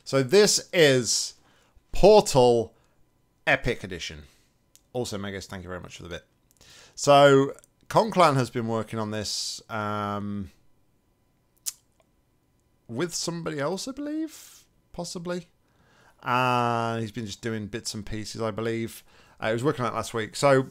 So this is Portal Epic Edition. Also, Megas, thank you very much for the bit. So Conclan has been working on this with somebody else, I believe, possibly. He's been just doing bits and pieces, I believe. He was working on it last week. So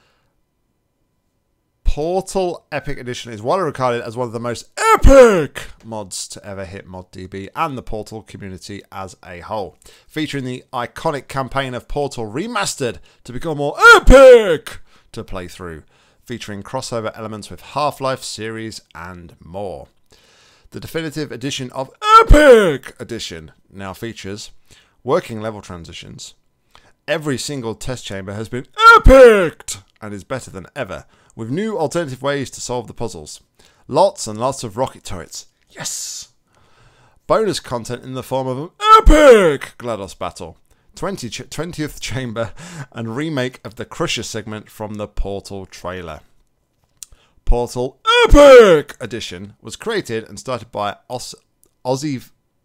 Portal Epic Edition is widely regarded as one of the most epic mods to ever hit ModDB and the Portal community as a whole. Featuring the iconic campaign of Portal remastered to become more epic to play through. Featuring crossover elements with Half-Life series and more. The definitive edition of Epic Edition now features working level transitions. Every single test chamber has been epicked and is better than ever, with new alternative ways to solve the puzzles. Lots and lots of rocket turrets. Yes! Bonus content in the form of an epic GLaDOS battle. 20th chamber and remake of the Crusher segment from the Portal trailer. Portal Epic Edition was created and started by Ozzy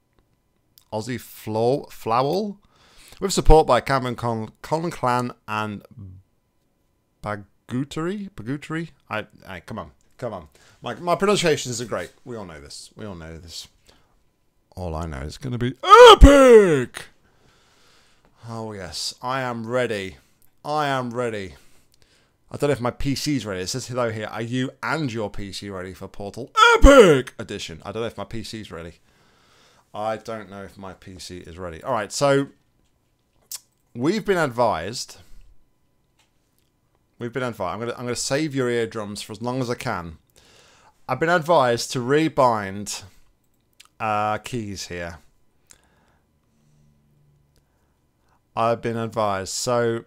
Flowell, with support by Cameron Conclan and Baguteri. Come on. My pronunciation isn't great. We all know this. All I know is going to be epic. Oh yes, I am ready. I don't know if my PC's ready. It says hello here. Are you and your PC ready for Portal Epic Edition? I don't know if my PC's ready. I don't know if my PC is ready. All right, so we've been advised. I'm gonna save your eardrums for as long as I can. I've been advised to rebind keys here. I've been advised. So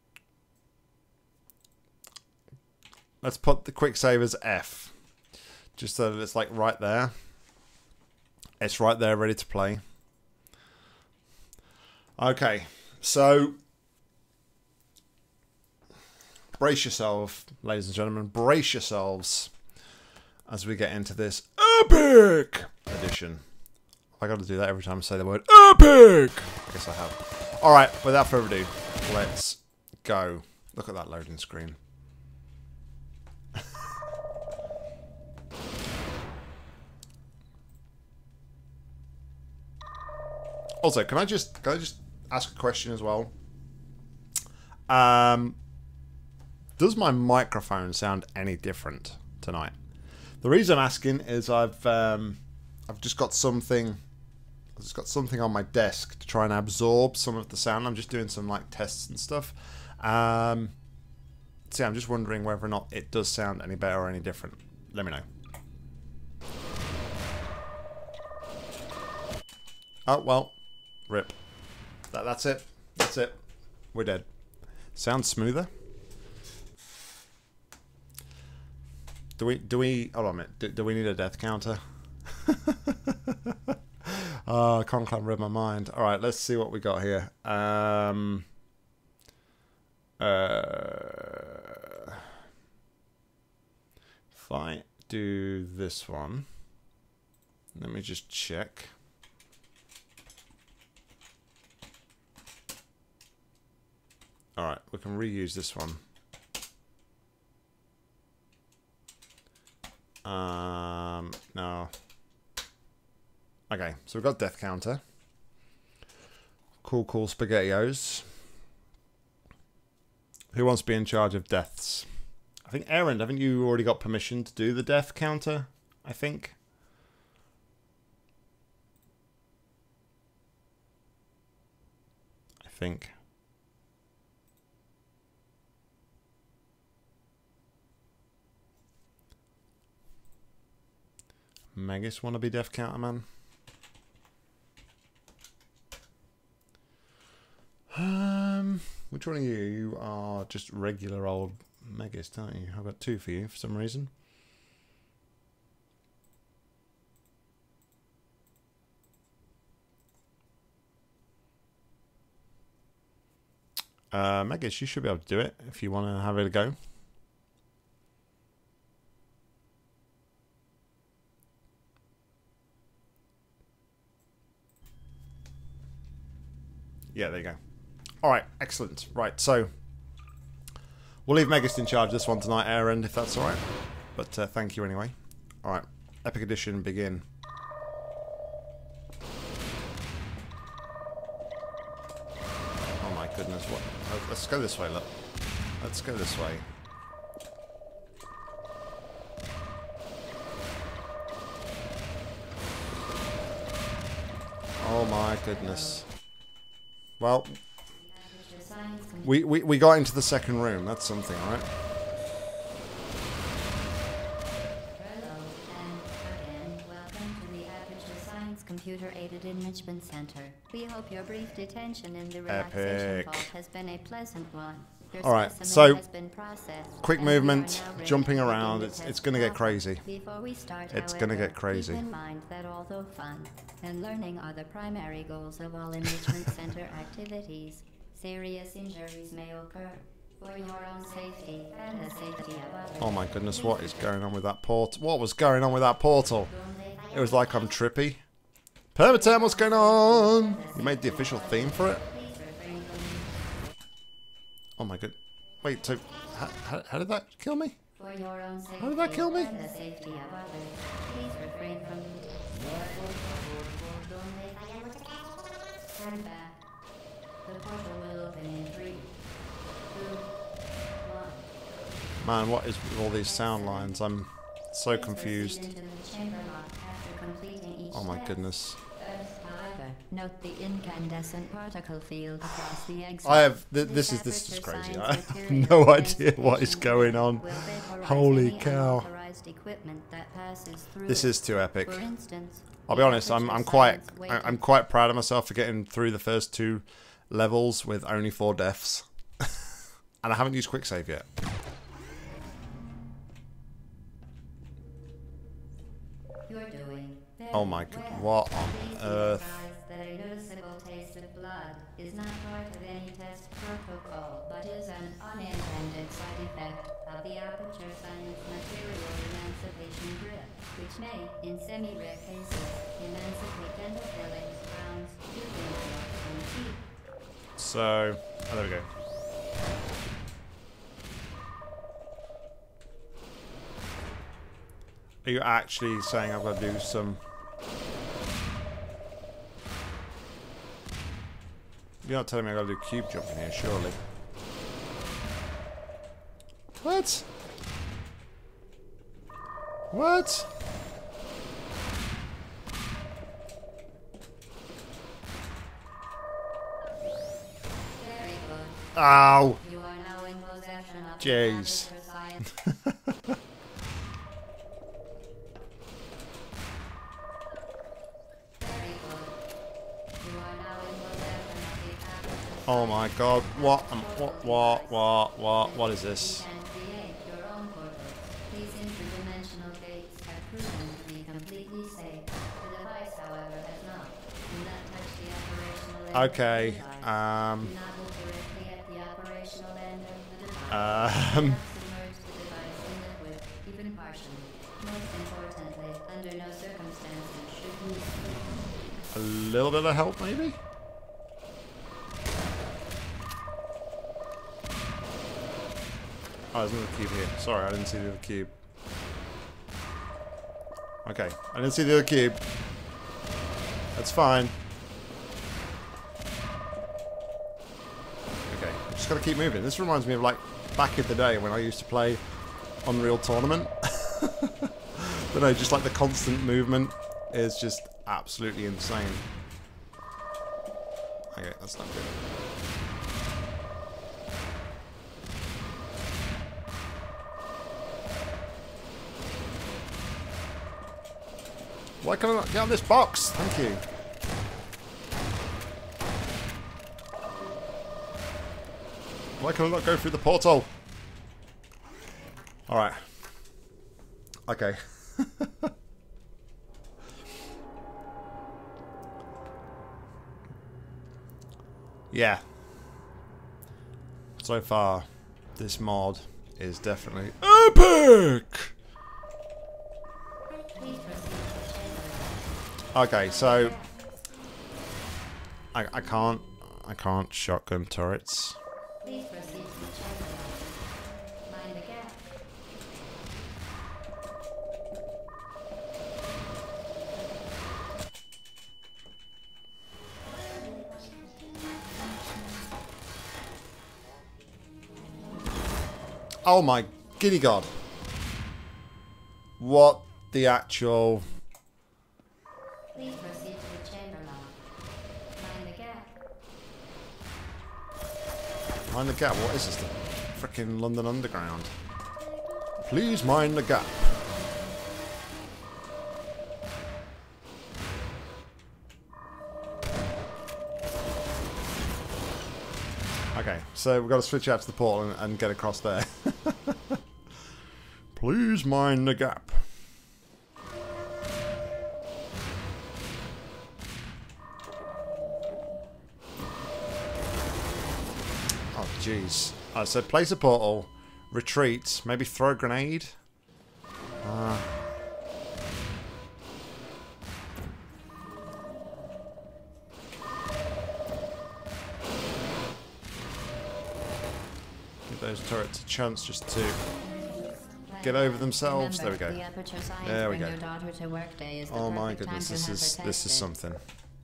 let's put the quick save as F. Just so that it's like right there. It's right there, ready to play. Okay, so brace yourself, ladies and gentlemen. Brace yourselves as we get into this Epic Edition. I got to do that every time I say the word Epic. I guess I have. All right, without further ado, let's go. Look at that loading screen. Also, can I just ask a question as well? Does my microphone sound any different tonight? The reason I'm asking is I've just got something on my desk to try and absorb some of the sound. I'm just doing some like tests and stuff. So I'm just wondering whether or not it does sound any better or any different. Let me know. Oh well. Rip. That's it. That's it. We're dead. Sounds smoother. Do we hold on a minute. Do we need a death counter? Oh, Conclan read my mind. Alright, let's see what we got here. If I do this one, let me just check. Alright, we can reuse this one. No. Okay, so we've got death counter. Cool SpaghettiOs. Who wants to be in charge of deaths? I think Aaron, haven't you already got permission to do the death counter? I think. Magus wanna be death counter man? Which one are you? You are just regular old Magus, don't you? I've got two for you for some reason. Magus, you should be able to do it if you want to have it a go. Yeah, there you go. Alright, excellent. Right, so we'll leave Megist in charge of this one tonight, Aaron, if that's alright. But thank you anyway. Alright, Epic Edition, begin. Oh my goodness, what? Let's go this way, look. Let's go this way. Oh my goodness. Well, we got into the second room. That's something, right? Hello, and again, welcome to the Aperture Science Computer-Aided Enrichment Center. We hope your brief detention in the relaxation vault has been a pleasant one. Alright, so quick movement, jumping around, it's going to get crazy. Before we start, it's going to get crazy. Keep in mind that although fun and learning are the primary goals of all enrichment center activities, serious injuries may occur. For your own safety and the safety of others. Oh my goodness, what is going on with that portal? What was going on with that portal? It was like I'm trippy. Permaterm, what's going on? You made the official theme for it? Oh my god. Wait, so how did that kill me? How did that kill me? Man, what is with all these sound lines? I'm so confused. Oh my goodness. Note the incandescent particle field across the exit. I have this is crazy. I have no idea what is going on. Holy cow! This is too epic. I'll be honest. I'm quite proud of myself for getting through the first 2 levels with only 4 deaths, and I haven't used quick save yet. Oh my god! What on earth? A noticeable taste of blood is not part of any test protocol, but is an unintended side effect of the Aperture Science Material Emancipation Grip, which may, in semi-rare cases, emancipate dental fillings, crowns, tooth implants, and teeth. So, oh, there we go. Are you actually saying I've got to do some... You're not telling me I've got to do cube jumping here, surely. What? What? Very good. Ow! You are now in possession of Jeez. the Aperture Science. Oh my god, what is this? These interdimensional gates have proven to be completely safe. The device, however, has not. Do not touch the operational end Okay, of the device. Do not look directly at the operational end of the device. Submerge the device in liquid, even partially. Most importantly, under no circumstances should you... A little bit of help, maybe? Oh, there's another cube here. Sorry, I didn't see the other cube. Okay, I didn't see the other cube. That's fine. Okay, I just gotta keep moving. This reminds me of like back in the day when I used to play Unreal Tournament. But no, just like the constant movement is just absolutely insane. Okay, that's not good. Why can't I not get on this box? Thank you. Why can I not go through the portal? Alright. Okay. Yeah. So far, this mod is definitely epic! Okay, so I can't I can't shotgun turrets. Please proceed to the chamber. Mind the gap. Oh my giddy god. What the actual... Please proceed to the chamber lock. Mind the gap. Mind the gap? What is this? The frickin' London Underground. Please mind the gap. Okay, so we've got to switch out to the portal and get across there. Please mind the gap. Oh, jeez. So place a portal, retreat, maybe throw a grenade. Give those turrets a chance just to get over themselves. There we go. There we go. Oh my goodness, this is something.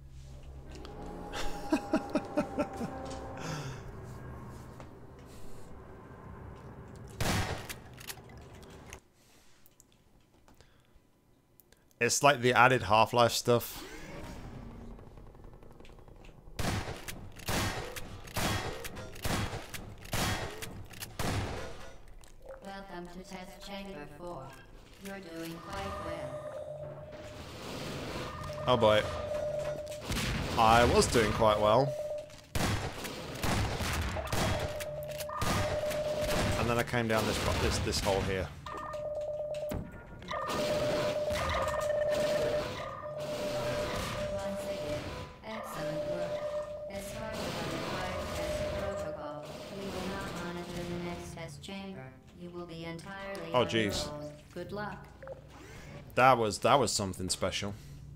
It's like the added Half-Life stuff. Welcome to test chamber 4. You're doing quite well. Oh boy. I was doing quite well. And then I came down this hole here. Once again, excellent work. As part of our required test protocol, we will not monitor the next test chamber. You will be entirely Oh, jeez. unenrolled. Good luck. That was something special.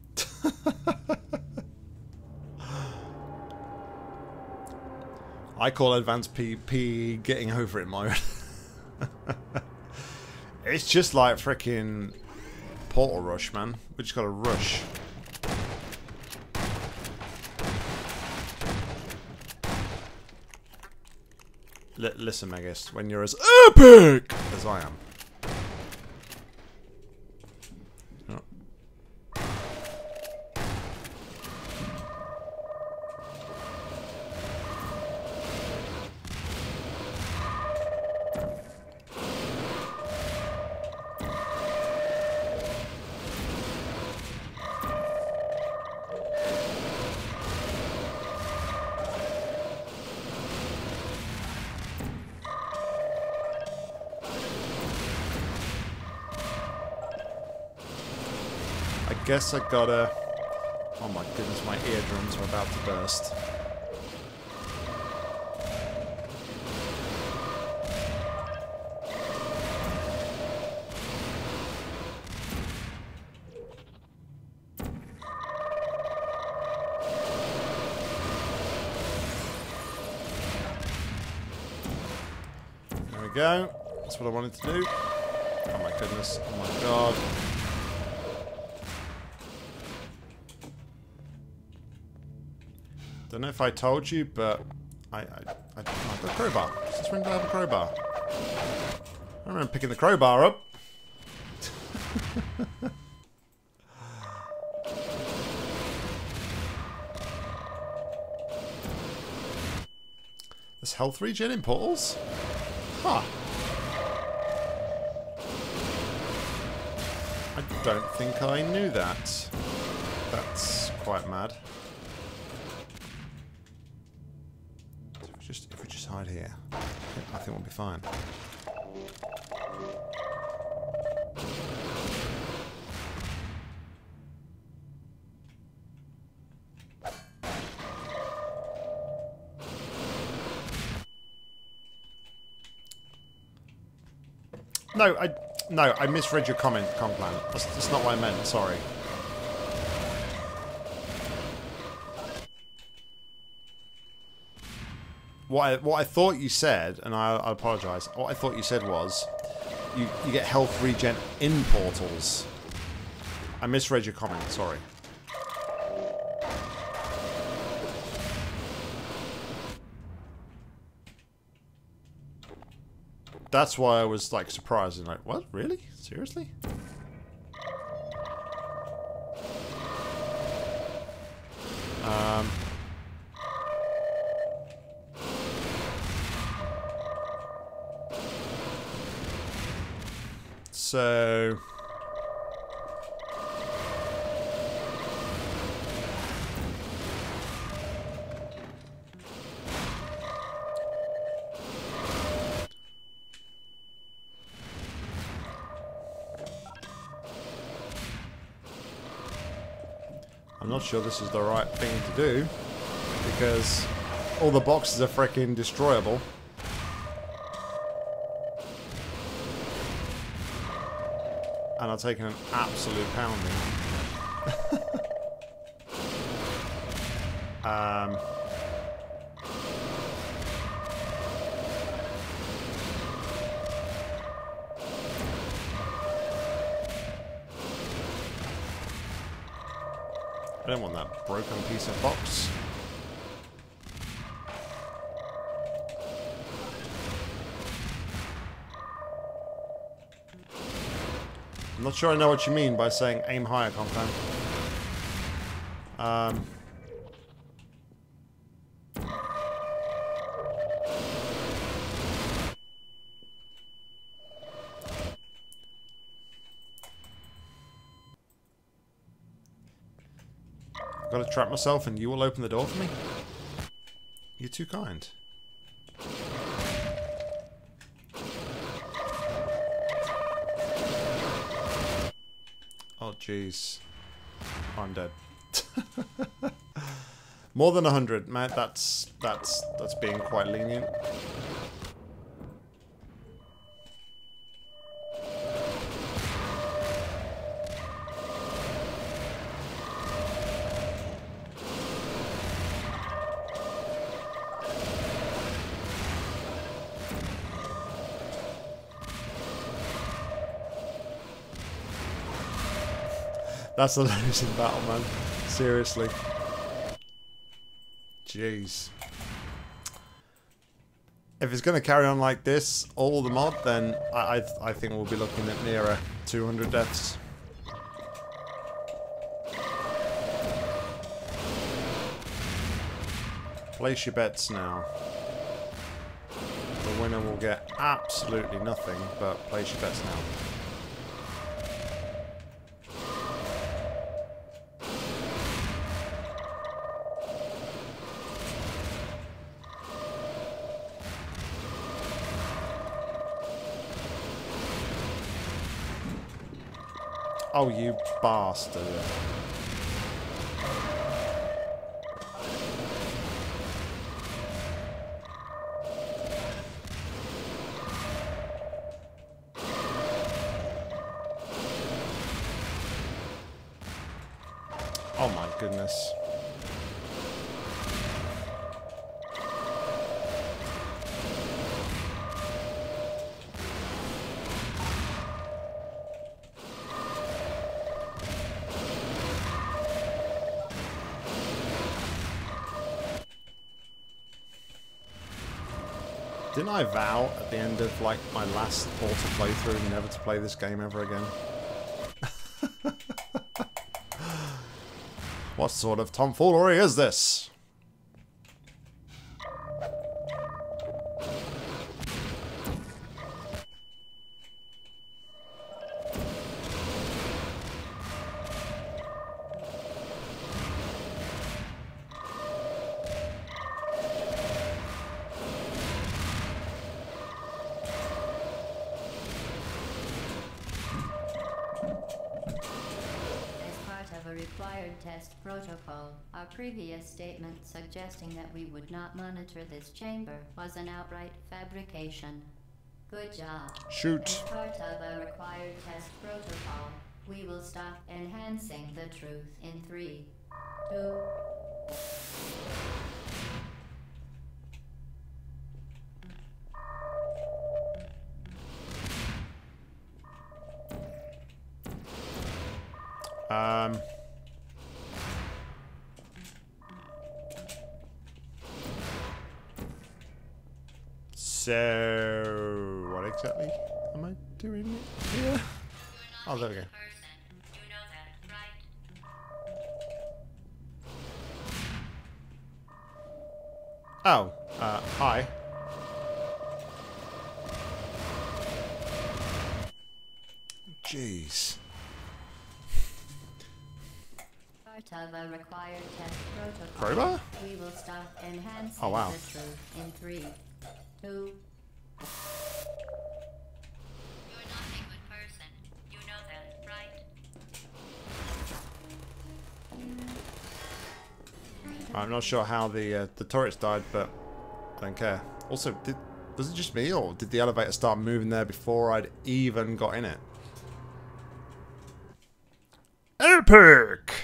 I call advanced PP getting over it mode. It's just like freaking Portal Rush, man. We just gotta rush. Listen, Megas, when you're as epic as I am. I guess I gotta... Oh my goodness, my eardrums are about to burst. There we go. That's what I wanted to do. Oh my goodness. Oh my god. Don't know if I told you, but I've got a crowbar. Since when do I have a crowbar? I remember picking the crowbar up. There's health regen in portals? Huh. I don't think I knew that. That's quite mad. If we just hide here, I think we'll be fine. No, I misread your comment, Complan. That's not what I meant. Sorry. what I thought you said, and I apologise. What I thought you said was, you get health regen in portals. I misread your comment. Sorry. That's why I was like surprised and like, what? Really? Seriously? So I'm not sure this is the right thing to do because all the boxes are freaking destroyable. And I've taken an absolute pounding. I don't want that broken piece of box. I'm not sure I know what you mean by saying aim higher, Confan. I've got to trap myself and you will open the door for me? You're too kind. Oh jeez, I'm dead. More than 100, man. That's being quite lenient. That's a losing battle, man. Seriously. Jeez. If it's going to carry on like this, all the mod, then I think we'll be looking at nearer 200 deaths. Place your bets now. The winner will get absolutely nothing, but place your bets now. Oh, you bastard. Oh my goodness. Didn't I vow at the end of like my last Portal playthrough never to play this game ever again? What sort of tomfoolery is this? Required test protocol. Our previous statement suggesting that we would not monitor this chamber was an outright fabrication. Good job. Shoot. As part of a required test protocol, we will stop enhancing the truth in 3, 2... So, what exactly am I doing here? Oh, there we go. Oh, hi. Jeez. Part of a required test protocol. Crowbar? We will stop enhancing Oh, wow. the truth in 3, 2. You're not a good person. You know that, right? I'm not sure how the turrets died, but I don't care. Also, was it just me, or did the elevator start moving there before I'd even got in it? Epic!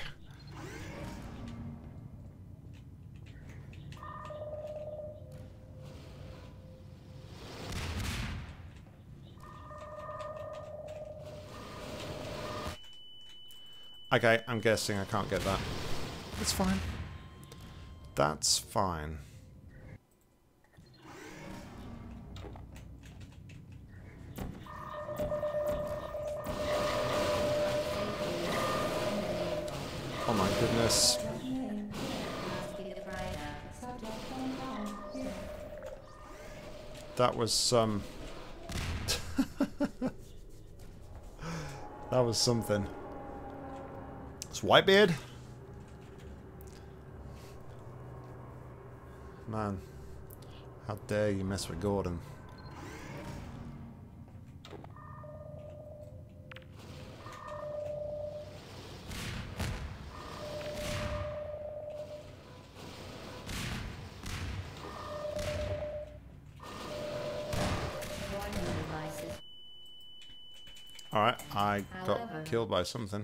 Okay, I'm guessing I can't get that. That's fine. That's fine. Oh my goodness. That was some... that was something. It's Whitebeard? Man, how dare you mess with Gordon? Alright, I got killed by something.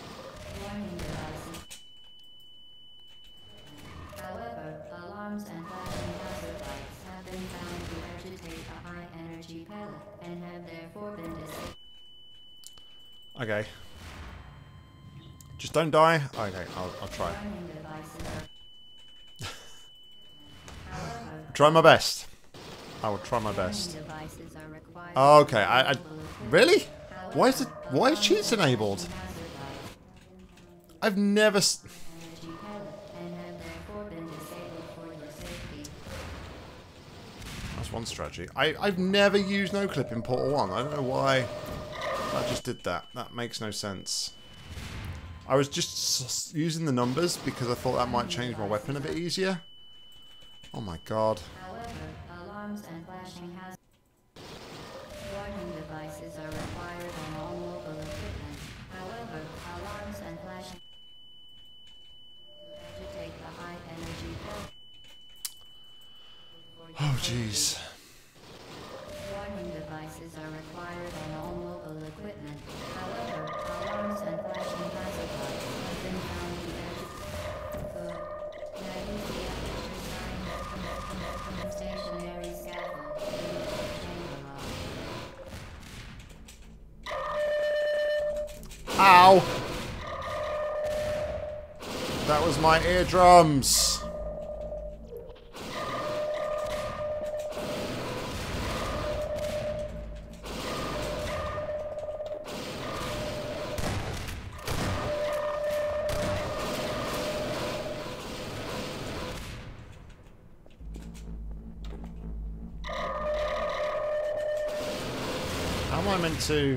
However, alarms and flashing hazard lights have been found to agitate a high energy pellet and have therefore been disabled. Okay. Just don't die? Okay, I'll try. Warning devices are However, Try my best. I will try my best. devices are required. Okay, I really? Why is cheats enabled? I've never Energy pellet and have therefore been disabled for your safety. That's one strategy. I've never used no clip in Portal 1. I don't know why I just did that. That makes no sense. I was just using the numbers because I thought that might change my weapon a bit easier. Oh my god. However, alarms and flashing hazard warning devices are required on all mobile equipment. However, alarms and flashing agitate the high energy pellet. Oh jeez. Warning devices are required on all mobile equipment. However, alarms and flashing hazard lights have been found to agitate. That is the aperture sign. Stationary scaffold. Chamber lock. Ow! That was my eardrums. How am I meant to...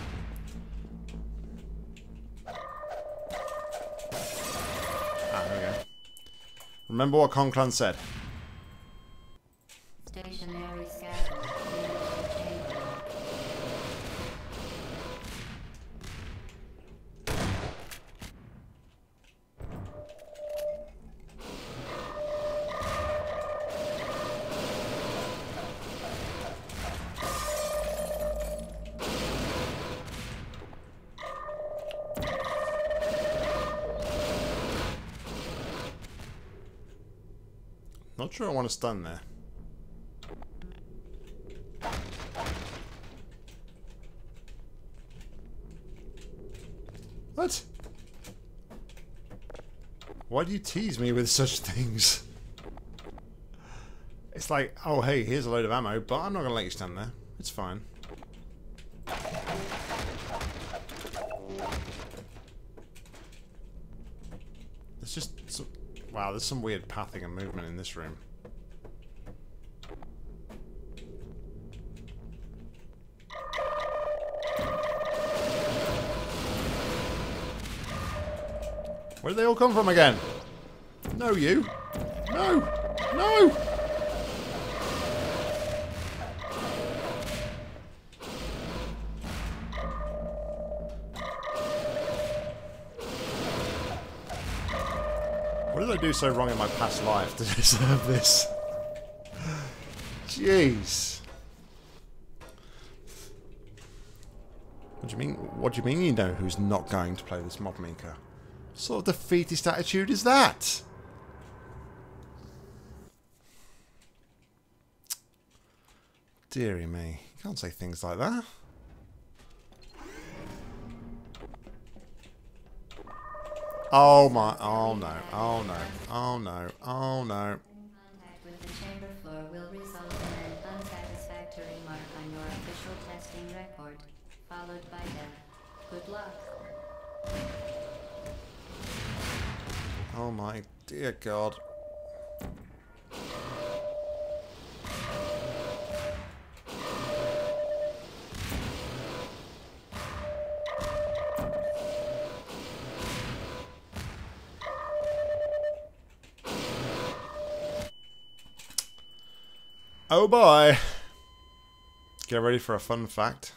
Ah, there we go. Remember what Conclan said. Stationary scaffold. Chamber lock. Not sure I want to stun there. What? Why do you tease me with such things? It's like, oh hey, here's a load of ammo, but I'm not going to let you stand there. It's fine. There's just... wow, there's some weird pathing and movement in this room. Where did they all come from again? No, you. No. No. What did I do so wrong in my past life to deserve this? Jeez. What do you mean? What do you mean you know who's not going to play this mod maker? What sort of defeatist attitude is that? Deary me. You can't say things like that. Oh my, oh no, oh no, oh no, oh no. Contact with the chamber floor will result in an unsatisfactory mark on your official testing record, followed by death. Good luck. Oh my dear God. Oh boy. Get ready for a fun fact.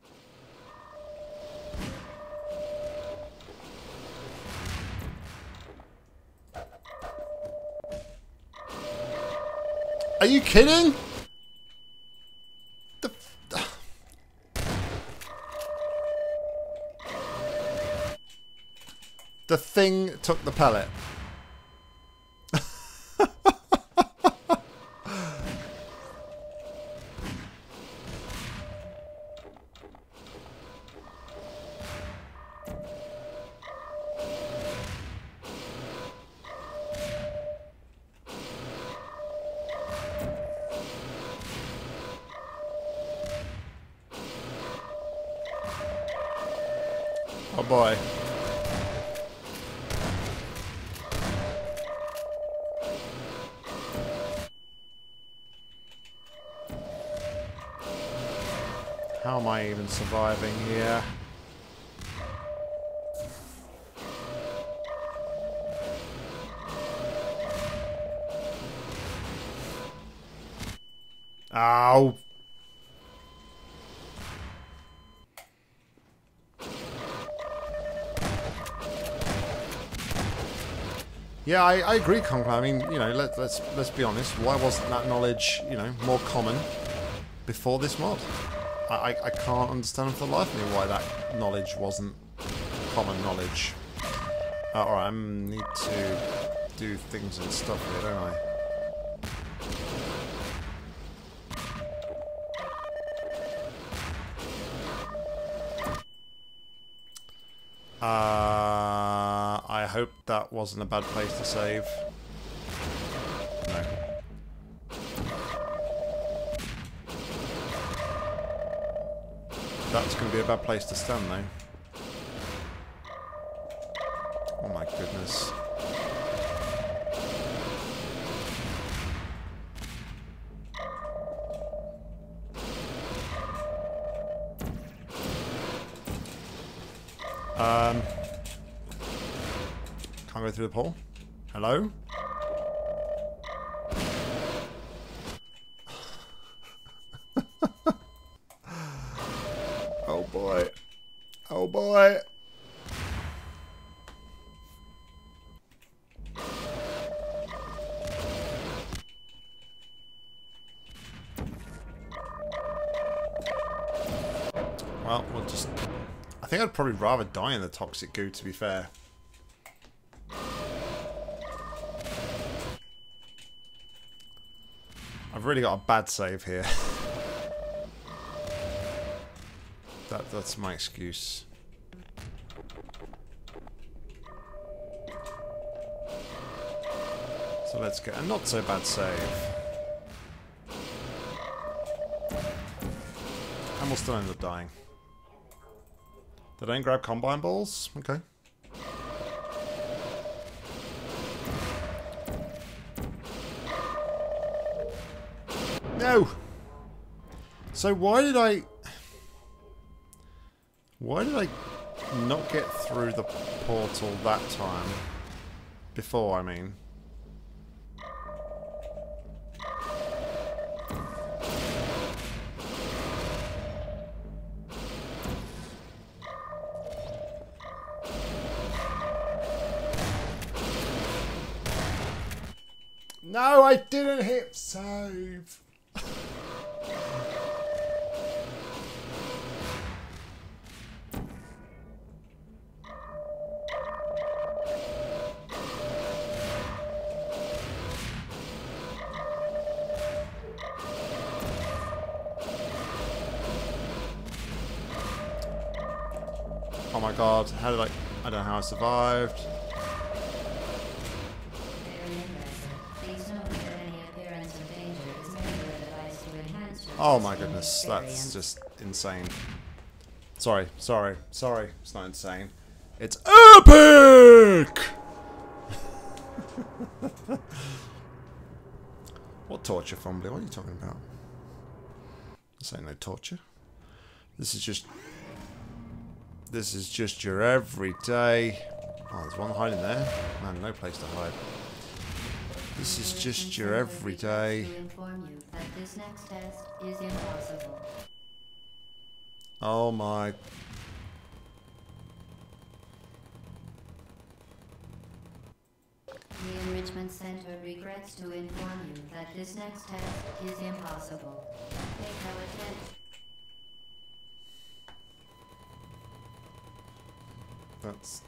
Are you kidding? The thing took the pellet. Oh boy. How am I even surviving here? Ow. Yeah, I agree, Conker. I mean, you know, let's be honest. Why wasn't that knowledge, you know, more common before this mod? I can't understand for the life of me why that knowledge wasn't common knowledge. Alright, I need to do things and stuff here, don't I? I hope that wasn't a bad place to save. No. That's going to be a bad place to stand, though. Oh my goodness. Can't go through the pole. Hello? Oh boy. Oh boy. Well, we'll just... I think I'd probably rather die in the toxic goo, to be fair. I've really got a bad save here. That's my excuse. So let's get a not so bad save. And we'll still end up dying. They don't grab combine balls? Okay. No! So why did I not get through the portal that time? Before, I mean. No, I didn't hit save. Oh my god, how did I don't know how I survived. Oh my goodness, that's just insane. Sorry, it's not insane. It's epic! What torture, Fumbly? What are you talking about? This ain't no torture. This is just your everyday... Oh, there's one hiding there. Man, no place to hide. This is just your everyday... This next test is impossible. Oh my... The Enrichment Center regrets to inform you that this next test is impossible. Make no attempt. That's...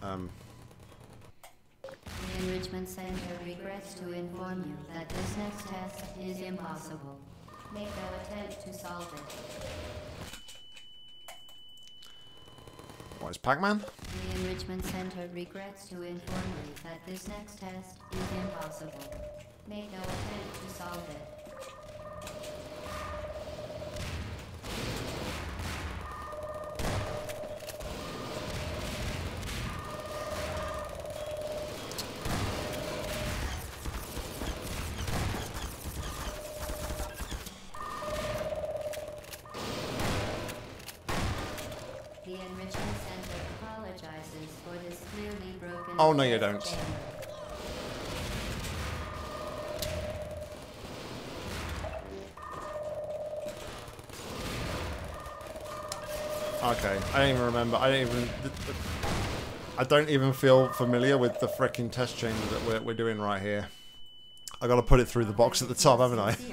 The Enrichment Center regrets to inform you that this next test is impossible. Make no attempt to solve it. What is Pac-Man? The Enrichment Center regrets to inform you that this next test is impossible. Make no attempt to solve it. The Enrichment Center apologizes for this clearly broken... Oh, no, you don't. Okay, I don't even remember. I don't even feel familiar with the frickin' test chamber that we're doing right here. I gotta put it through the box at the top, haven't I?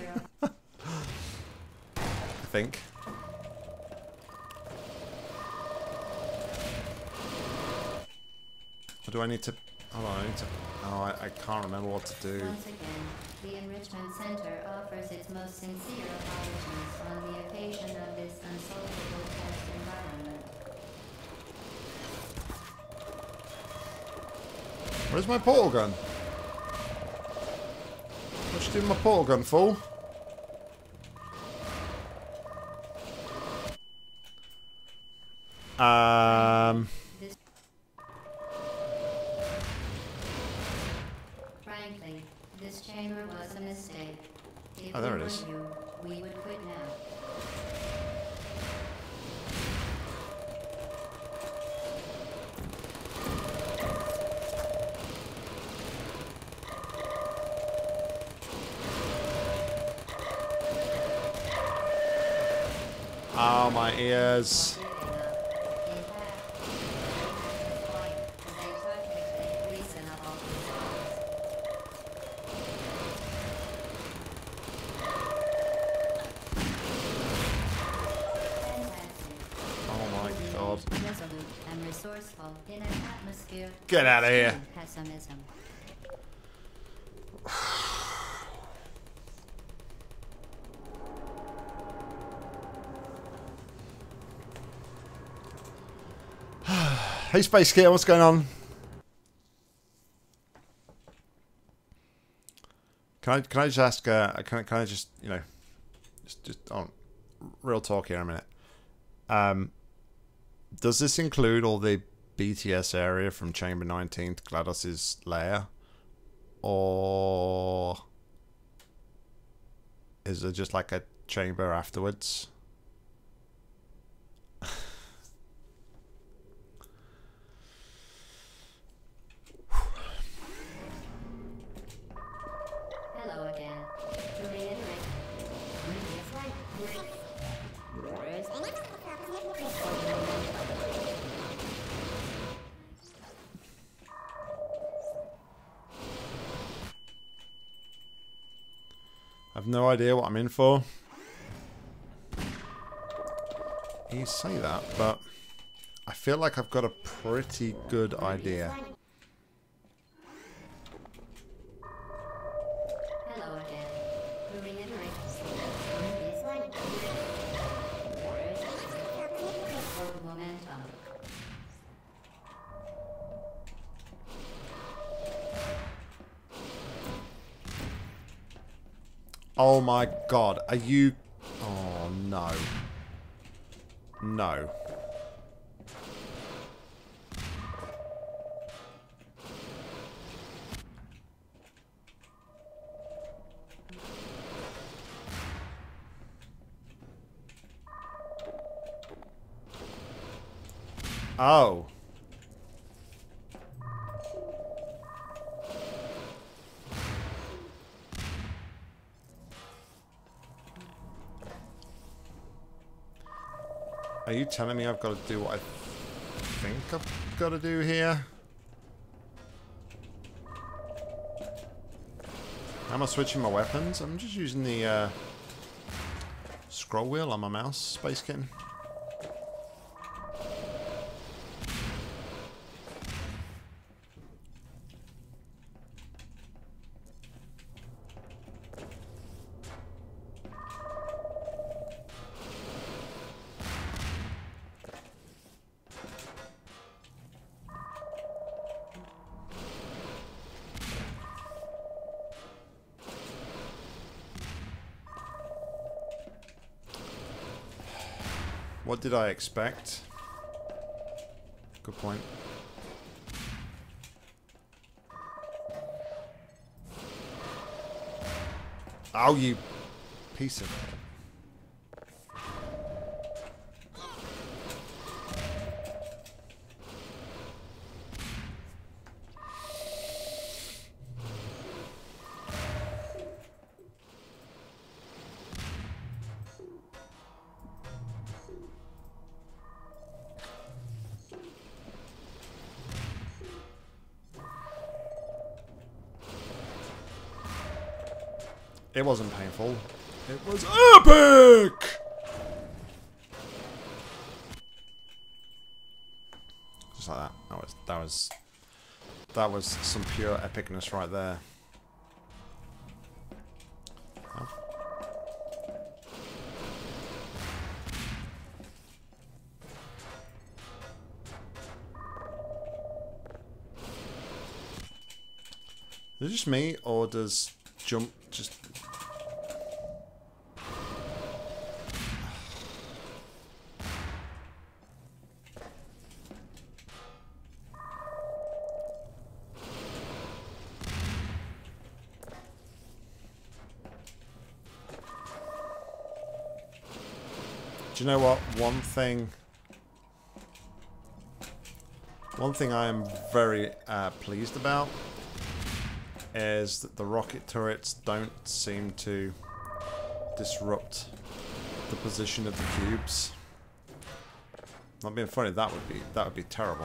I think. Or do I need to... Hold on, I need to... Oh, I can't remember what to do. Once again, the Enrichment Center offers its most sincere apologies on the occasion of this unsolvable test environment. Where's my portal gun? What you doing with my portal gun, fool? Frankly, this chamber was a mistake. If Oh, there we it is. were you, we would quit now. Oh, my ears. And resourceful in an atmosphere Get out of here. pessimism. Hey, Space Kid, what's going on? can I just ask? Can I just just on real talk here a minute. Does this include all the BTS area from Chamber 19 to GLaDOS's lair, or is it just like a chamber afterwards? Hello again. To reiterate, previous life. I've no idea what I'm in for. You say that, but I feel like I've got a pretty good idea. Hello again. To reiterate, previous life. Forward momentum. Oh my god, are you... Oh no. No. Oh. Are you telling me I've got to do what I think I've got to do here? How am I switching my weapons? I'm just using the scroll wheel on my mouse, Space Kitten. What did I expect? Good point. Oh, you piece of... It wasn't painful. It was epic! Just like that. That was some pure epicness right there. Oh. Is it just me, or does jump just... Do you know what? One thing I am very pleased about is that the rocket turrets don't seem to disrupt the position of the cubes. Not being funny, that would be terrible.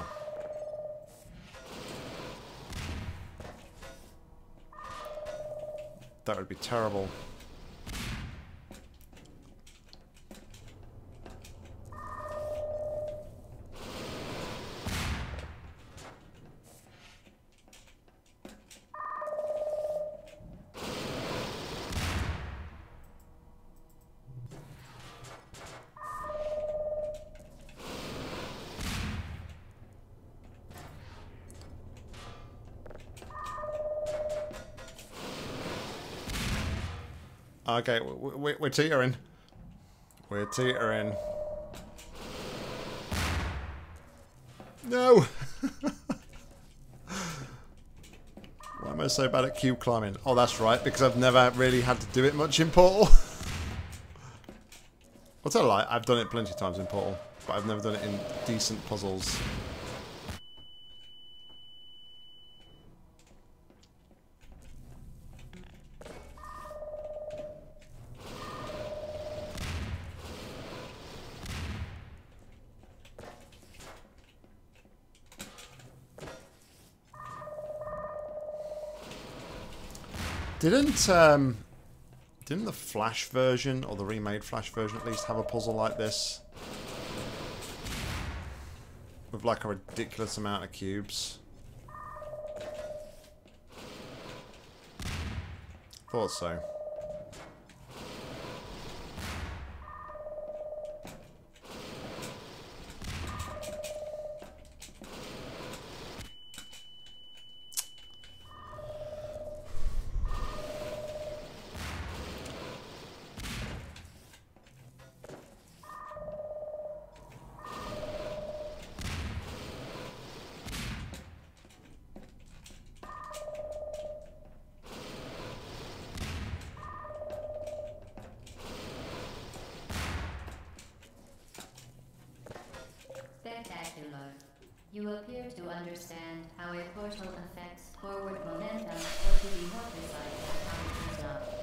That would be terrible. Okay, we're teetering. We're teetering. No! Why am I so bad at cube climbing? Oh, that's right, because I've never really had to do it much in Portal. What's that like? I've done it plenty of times in Portal, but I've never done it in decent puzzles. Didn't the Flash version, or the remade Flash version at least, have a puzzle like this? With like a ridiculous amount of cubes. Thought so. You appear to understand how a portal affects forward momentum, or to be more precise, how it does not.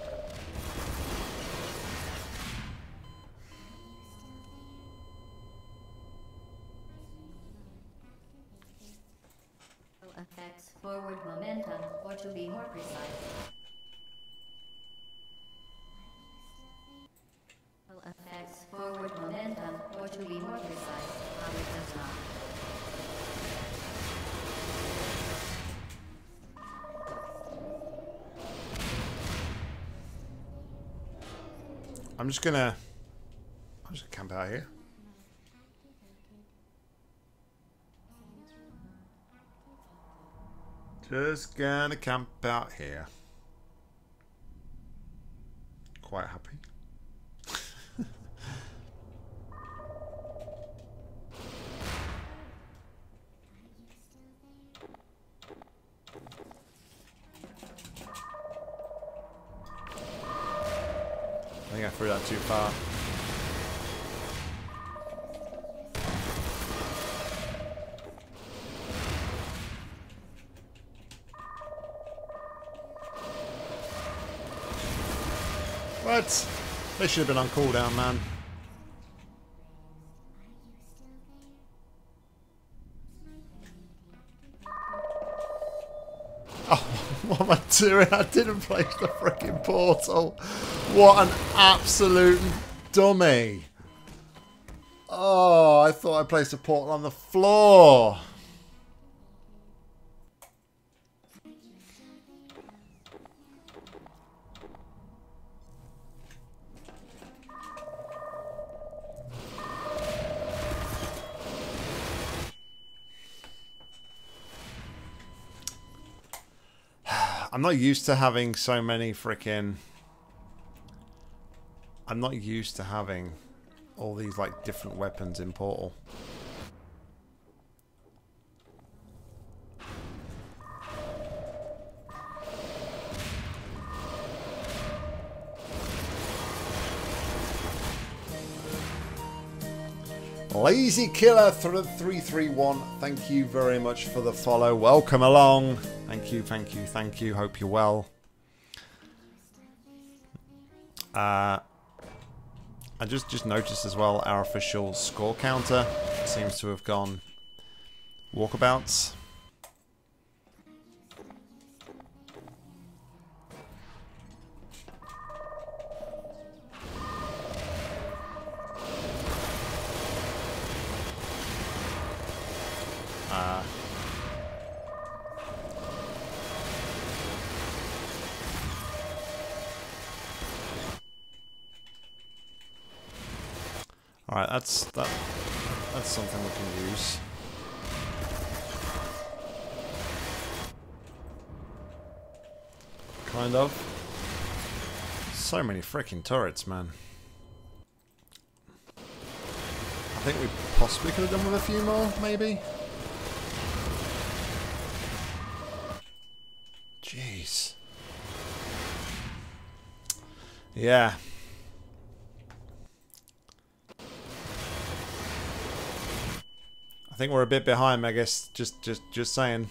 Affects forward momentum, or to be more precise. Affects forward momentum, or to be more precise, how it does not. I'm just gonna camp out here. Just gonna camp out here. Quite happy. I think I threw that too far. What? They should have been on cooldown, man. Oh, what am I doing? I didn't place the freaking portal. What an absolute dummy. Oh, I thought I placed a portal on the floor. I'm not used to having so many freaking... I'm not used to having all these like different weapons in Portal. Lazy Killer 331, thank you very much for the follow. Welcome along. Thank you, thank you, thank you. Hope you're well. I just noticed as well our official score counter seems to have gone walkabouts. Alright, that's something we can use. Kind of. So many freaking turrets, man. I think we possibly could have done with a few more, maybe. Jeez. Yeah. I think we're a bit behind, I guess. Just saying.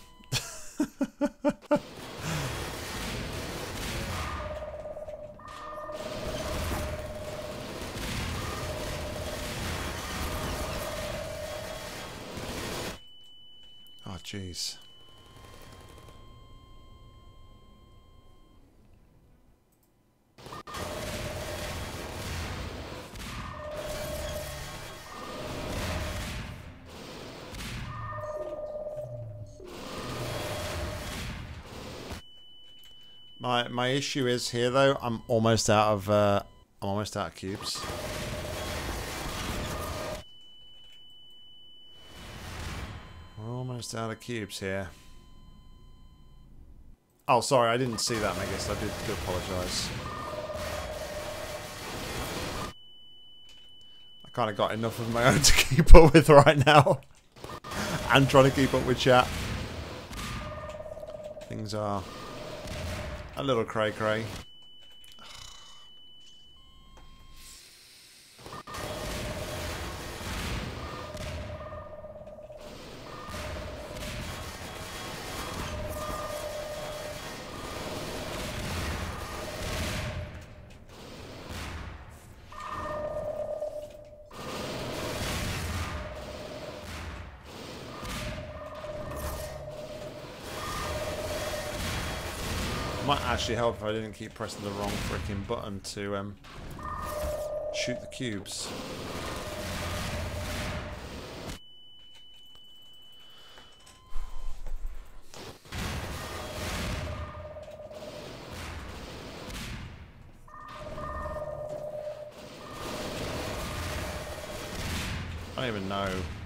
Oh, jeez. My issue is here though. I'm almost out of cubes. We're almost out of cubes here. Oh, sorry, I didn't see that, Megas. I do apologise. I kind of got enough of my own to keep up with right now, and trying to keep up with chat. Things are a little cray-cray. Might actually help if I didn't keep pressing the wrong freaking button to shoot the cubes. I don't even know.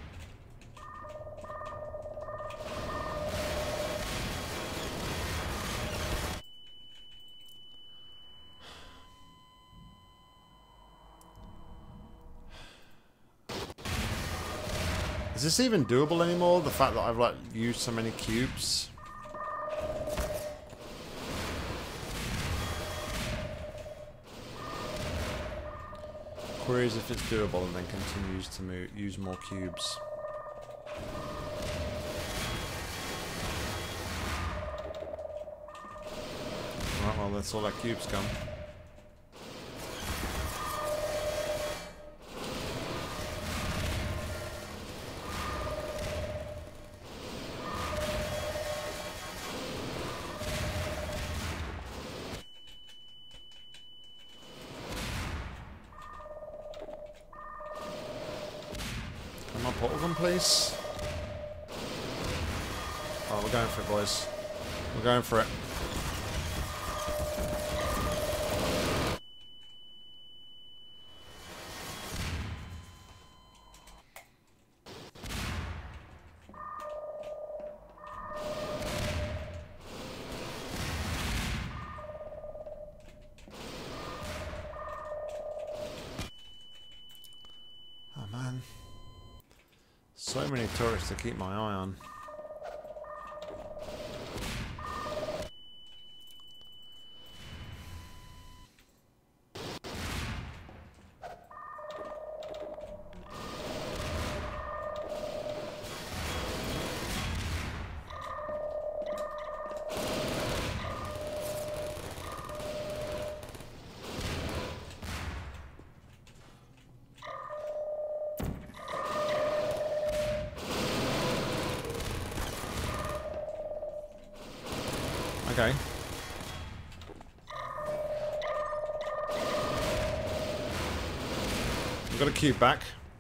Is this even doable anymore? The fact that I've like used so many cubes. Queries if it's doable and then continues to use more cubes. Right, well, that's all that cubes come. Come on, portal gun, please. Oh, we're going for it, boys. We're going for it. Oh, man. So many turrets to keep my eye on. Okay. We've got a cube back.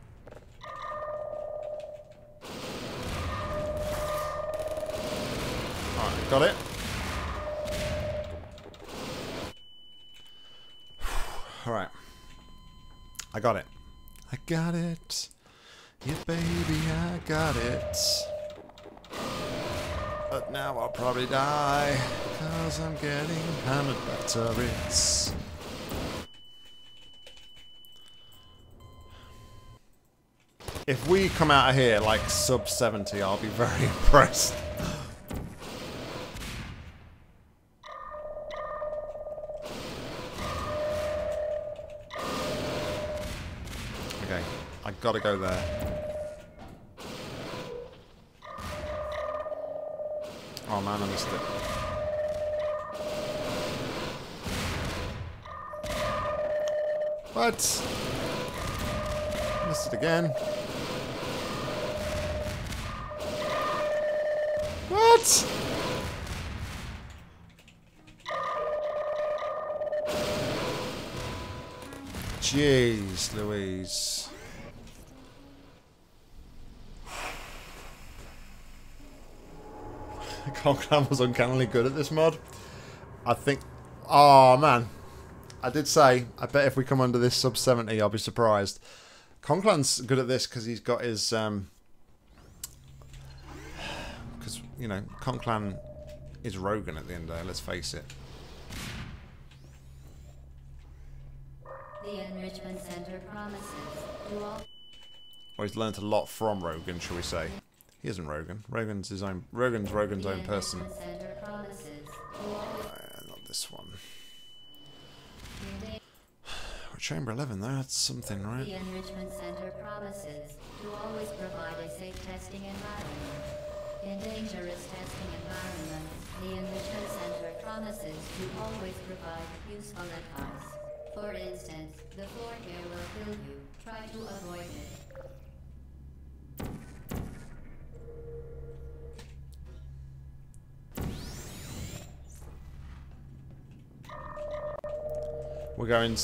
Alright, got it. Alright. I got it. I got it. Yeah, baby, I got it. But now I'll probably die, 'cause I'm getting hammered by turrets. If we come out of here like sub 70, I'll be very impressed. Okay, I gotta go there. Oh man, I missed it. What? Missed it again. What? Jeez Louise. Conclan was uncannily good at this mod. I think... Oh man. I did say, I bet if we come under this sub 70, I'll be surprised. Conclan's good at this because he's got his... Because, you know, Conclan is Rogan at the end of the day, let's face it. The Enrichment Center promises to all... Or he's learnt a lot from Rogan, shall we say. He isn't Rogan. Rogan's Rogan's own person. Not this one. Chamber 11 though, that's something, right? The Enrichment Center promises to always provide a safe testing environment. In dangerous testing environments, the Enrichment Center promises to always provide useful advice. For instance, the floor here will kill you. Try to avoid it. We're going...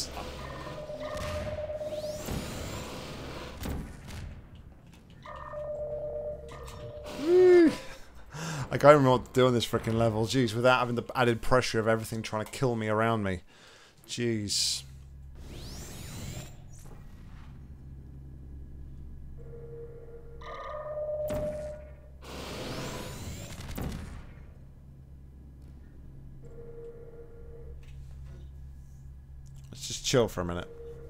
I can't remember what to do on this freaking level. Jeez, without having the added pressure of everything trying to kill me around me. Jeez. Let's just chill for a minute.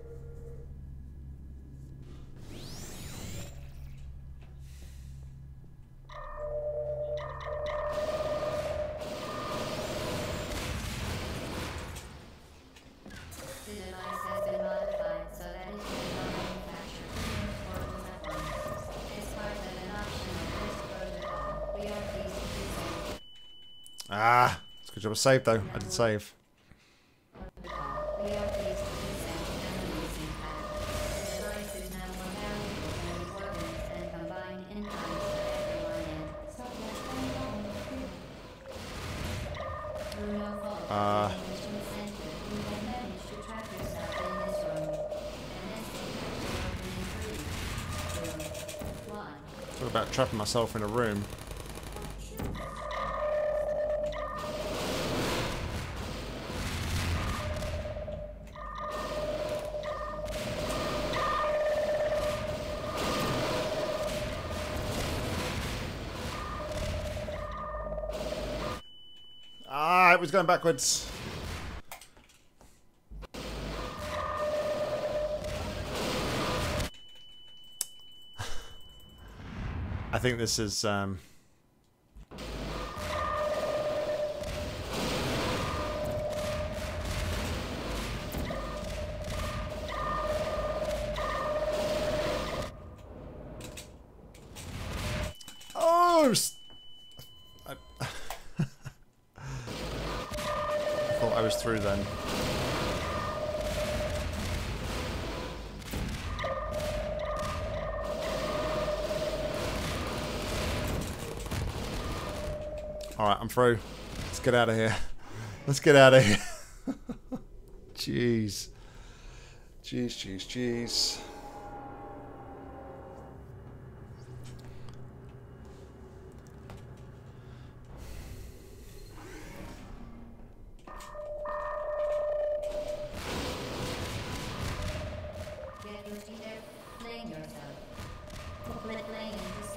Ah, it's a good job I saved though. I did save. Talk about trapping myself in a room. Ah, it was going backwards. I think this is oh, I thought I was through then. Alright, I'm through. Let's get out of here. Let's get out of here. Jeez. Jeez, jeez, jeez. Get your feet there, playing yourself. Quit playing yourself.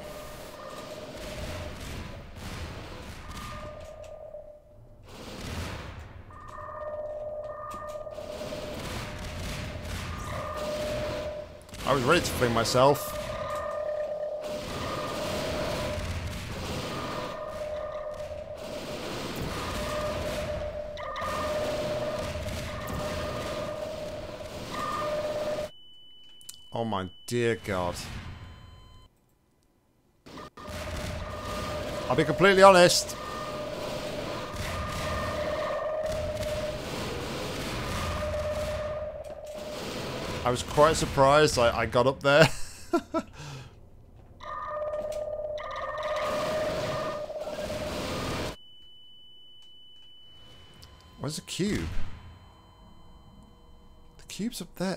I was ready to fling myself. Oh my dear God. I'll be completely honest. I was quite surprised I got up there. Where's the cube? The cube's up there.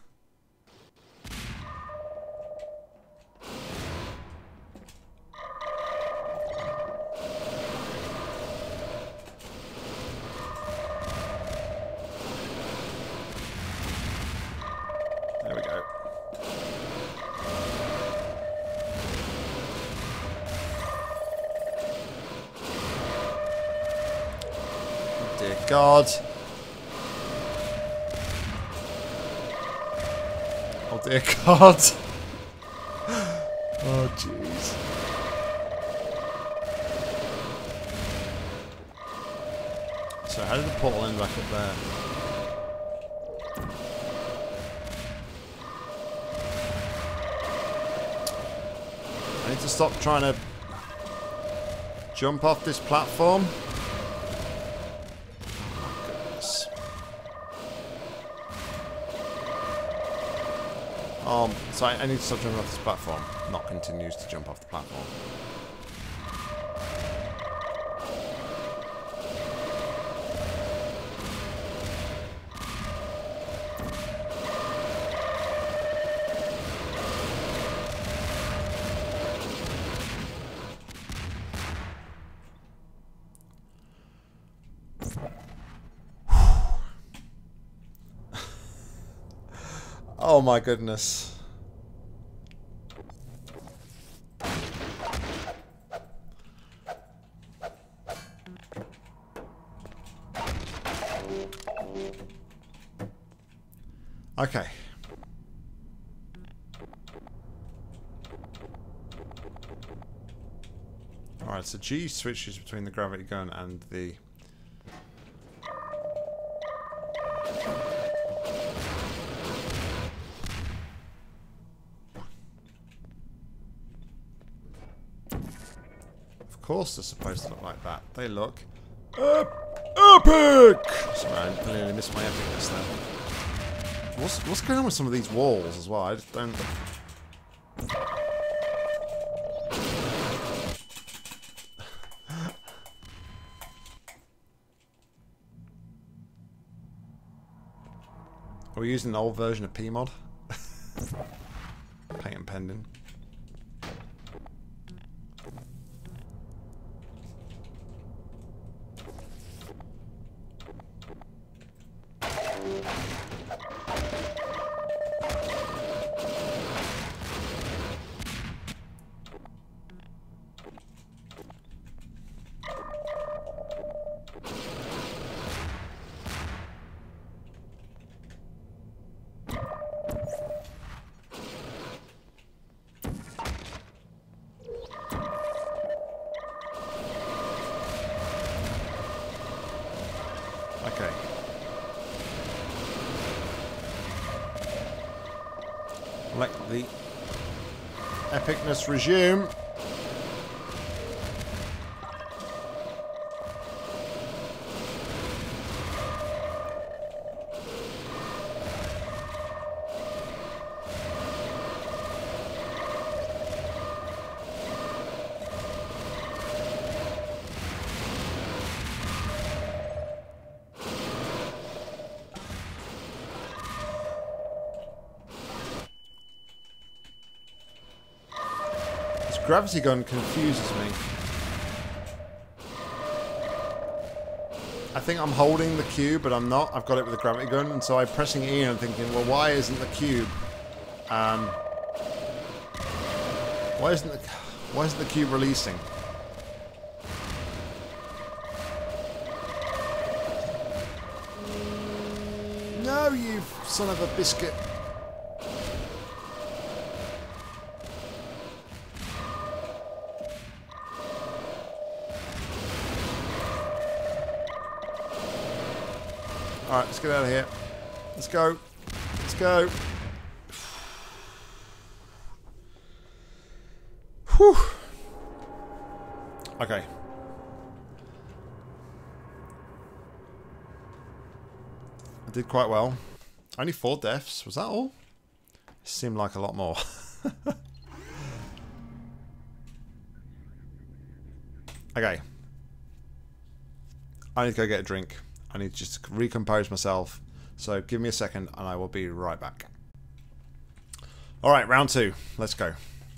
There we go. Oh dear God. Oh dear God. Oh jeez. So how did the portal end back up there? I need to stop trying to jump off this platform. Oh, goodness. So I need to stop jumping off this platform. Nock continues to jump off the platform. Oh my goodness. Okay. Alright, so G switches between the gravity gun and the... Of course they're supposed to look like that. They look... epic! Sorry, I nearly missed my epicness there. What's going on with some of these walls as well? I just don't... Are we using an old version of Pmod? Patent pending. Okay. Let the epicness resume. Gravity gun confuses me. I think I'm holding the cube, but I'm not. I've got it with the gravity gun, and so I'm pressing E and I'm thinking, well, why isn't the cube? Why isn't the cube releasing? No, you son of a biscuit. Alright, let's get out of here. Let's go. Let's go. Whew. Okay. I did quite well. Only 4 deaths. Was that all? It seemed like a lot more. Okay. I need to go get a drink. I need to just recompose myself. So give me a second and I will be right back. Alright, round 2. Let's go.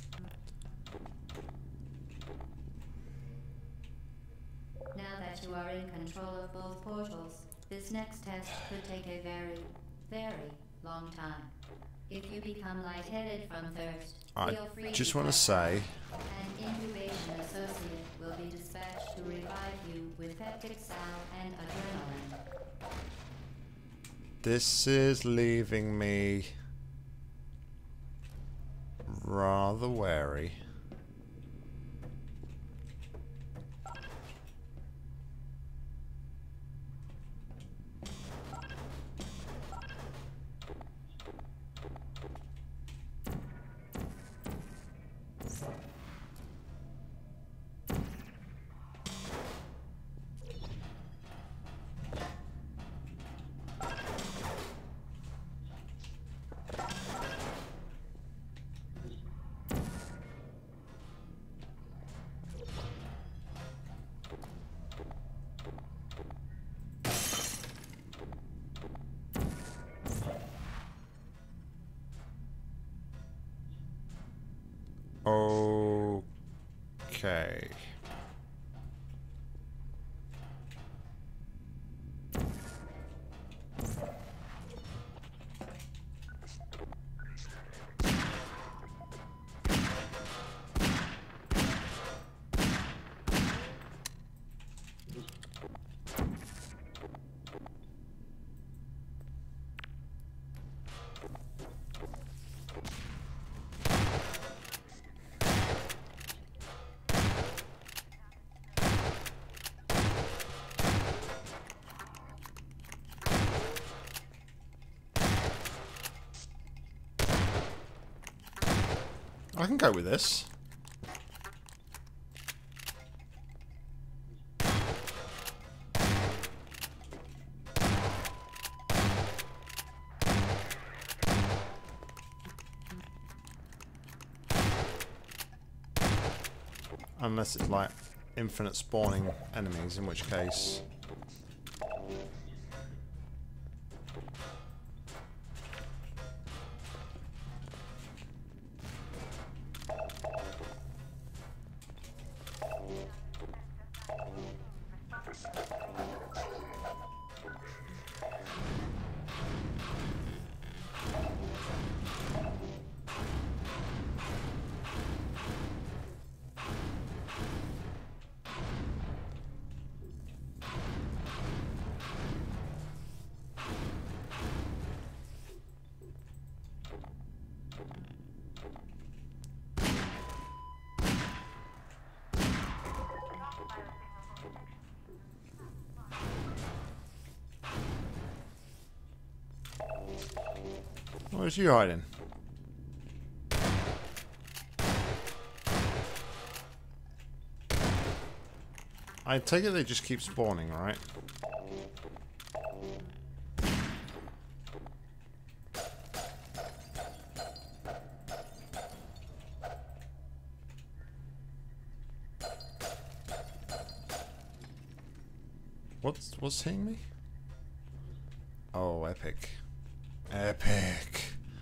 Now that you are in control of both portals, this next test could take a very, very long time. If you become lightheaded from thirst, feel free just to want to pass say... out. An incubation associate will be dispatched to revive you with peptic sal and adrenaline. This is leaving me rather wary. Okay. I can go with this. Unless it's like infinite spawning enemies, in which case... Where's you hiding? I take it they just keep spawning, right? What's hitting me? Oh, epic. Epic.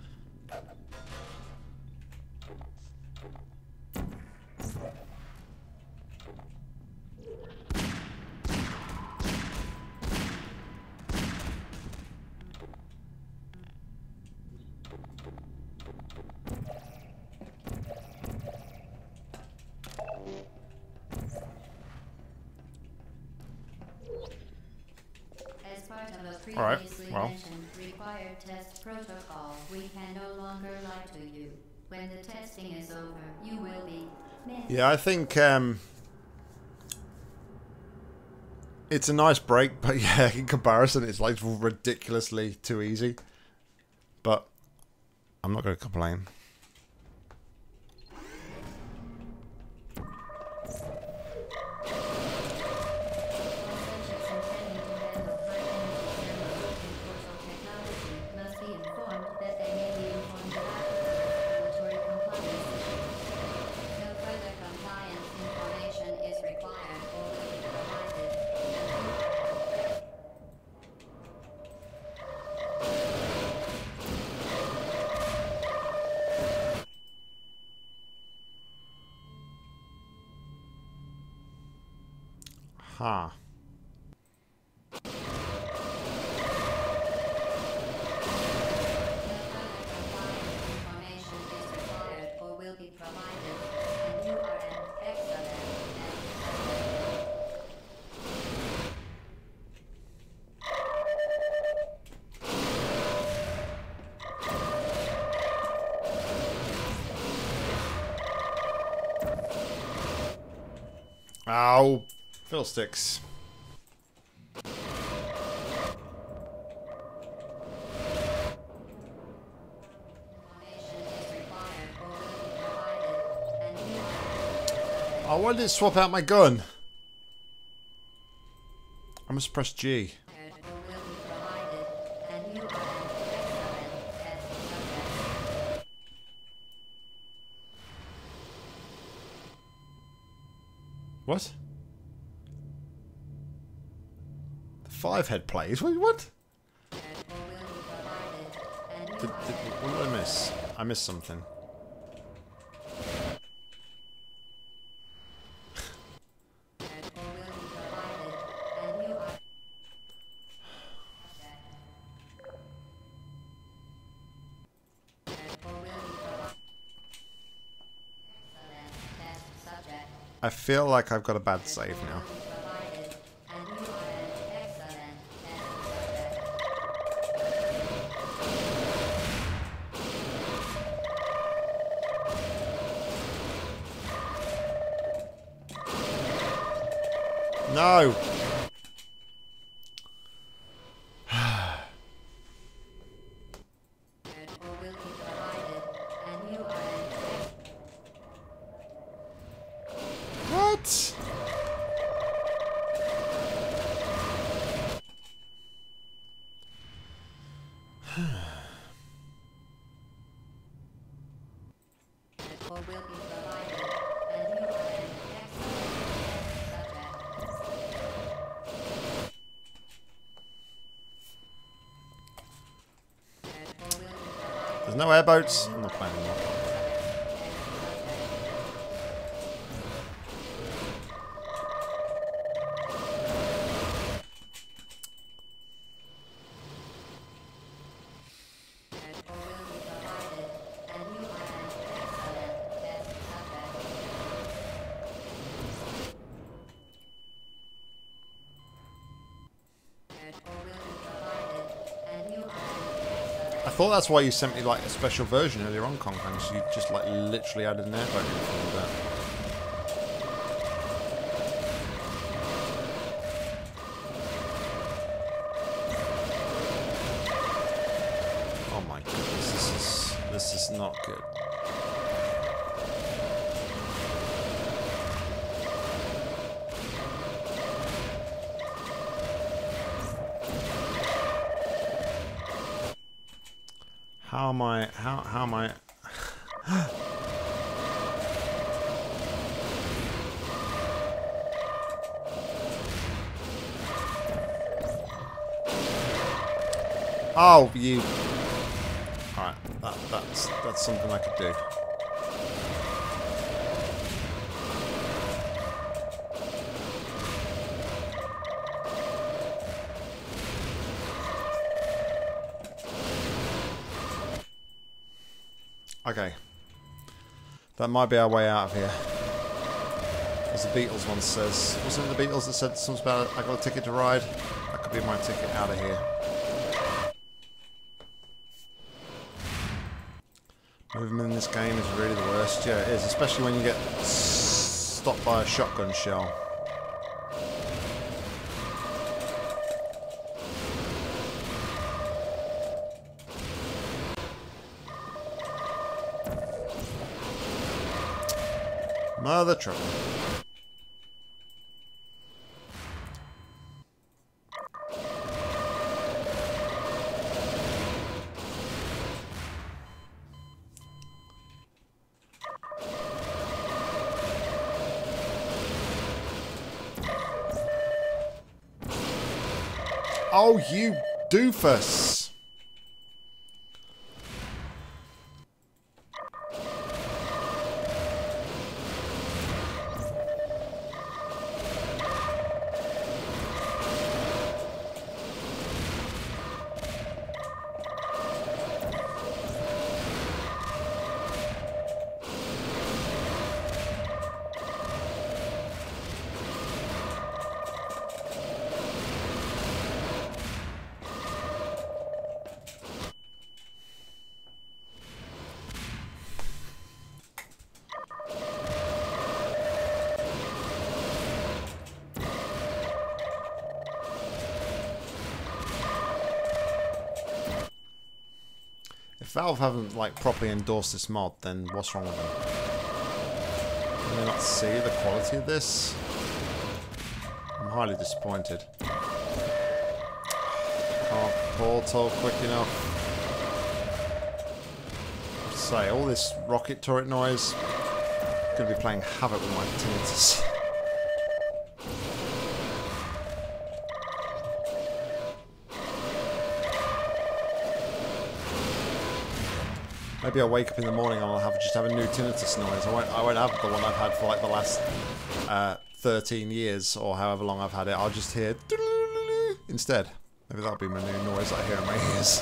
All right, well. Required test protocol. We can no longer lie to you. When the testing is over, you will be missed. Yeah, I think it's a nice break, but yeah, in comparison, it's like ridiculously too easy. But I'm not going to complain. Huh. Ow. Fiddlesticks. Oh, why did it swap out my gun? I must press G. What? The 5-head plays? What? What did I miss? I missed something. I feel like I've got a bad save now. No! What? There's no airboats. I'm not playing anymore. I thought that's why you sent me like a special version earlier on, Conklin, so you just like literally added an airboat in front of that. Oh my goodness, this is not good. How am I... How am I... Oh, you... Alright, that's something I could do. Okay. That might be our way out of here. As the Beatles once says. Wasn't it the Beatles that said something about I got a ticket to ride? That could be my ticket out of here. Movement in this game is really the worst. Yeah, it is. Especially when you get stopped by a shotgun shell. Mother trucker. Oh, you doofus! Valve haven't like properly endorsed this mod, then what's wrong with them? Can they not see the quality of this? I'm highly disappointed. Can't portal quick enough. I have to say, all this rocket turret noise, I'm going to be playing havoc with my tinnitus. Maybe I'll wake up in the morning and I'll just have a new tinnitus noise. I won't have the one I've had for like the last 13 years or however long I've had it. I'll just hear instead. Maybe that'll be my new noise I hear in my ears.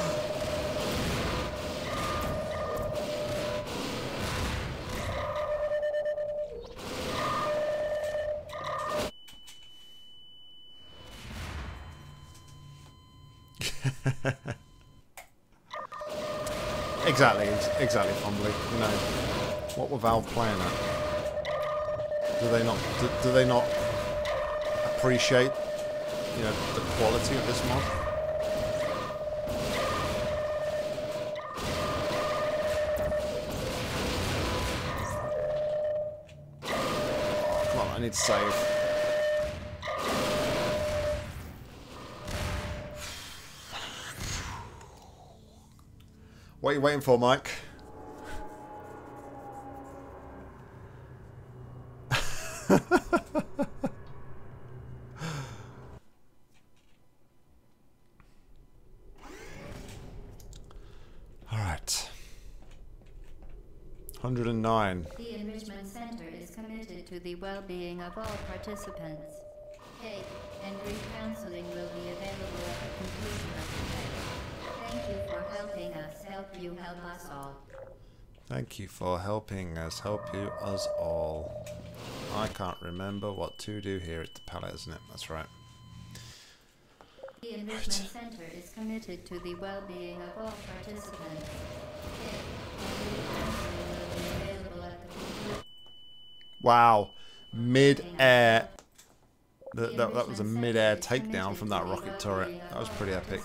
Exactly, Fumbly. You know, what were Valve playing at? Do they not appreciate, you know, the quality of this mod? Oh, come on, I need to save. What are you waiting for, Mike? Alright. 109. The Enrichment Center is committed to the well-being of all participants. Cake and group counseling will be available at the conclusion of the day. Thank you for helping us help you help us all. Thank you for helping us help you us all. I can't remember what to do here at the palette, isn't it? That's right. The Enrichment Center is committed to the well-being of all participants. Cake and group counseling will be available at the conclusion. Wow. Mid-air. That was a mid-air takedown from that rocket turret. That was pretty epic.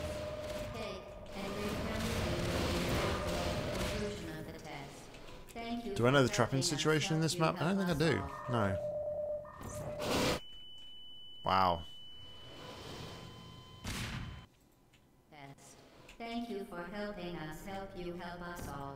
Do I know the trapping situation in this map? I don't think I do. No. Wow. Thank you for helping us help you help us all.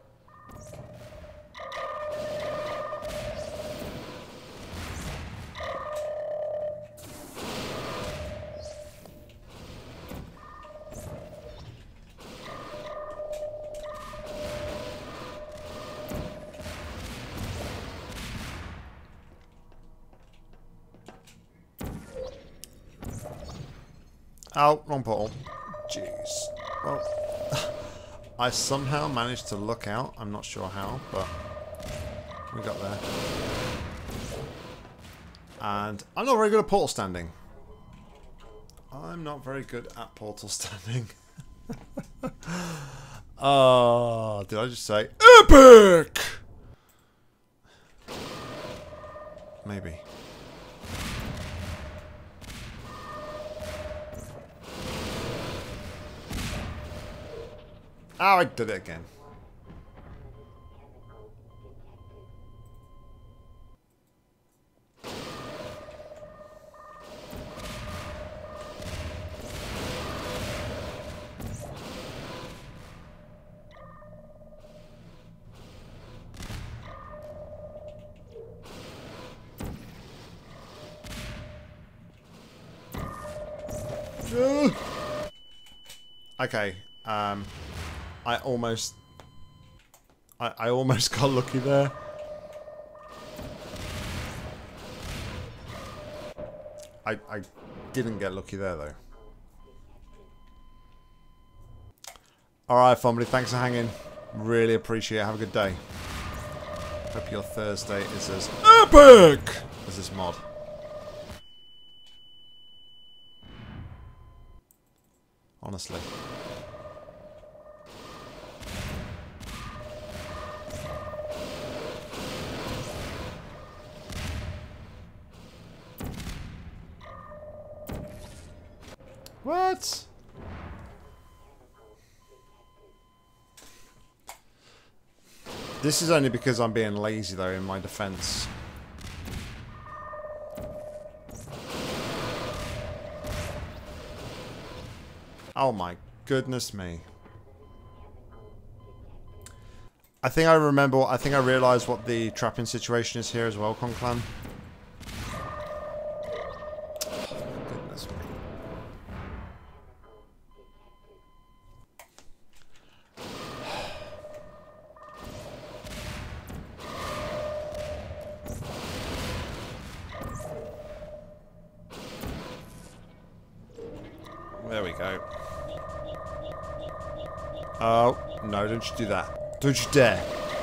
Oh, wrong portal. Jeez. Well, I somehow managed to look out. I'm not sure how, but we got there. And I'm not very good at portal standing. I'm not very good at portal standing. Oh, did I just say epic? Maybe. Oh, I did it again. Okay, I almost got lucky there. I didn't get lucky there though. Alright, Fumbly, thanks for hanging. Really appreciate it. Have a good day. Hope your Thursday is as epic as this mod. Honestly. What? This is only because I'm being lazy, though, in my defense. Oh my goodness me. I think I realised what the trapping situation is here as well, Conclan. Goodness me. There we go. Oh, no, don't you do that. Don't you dare.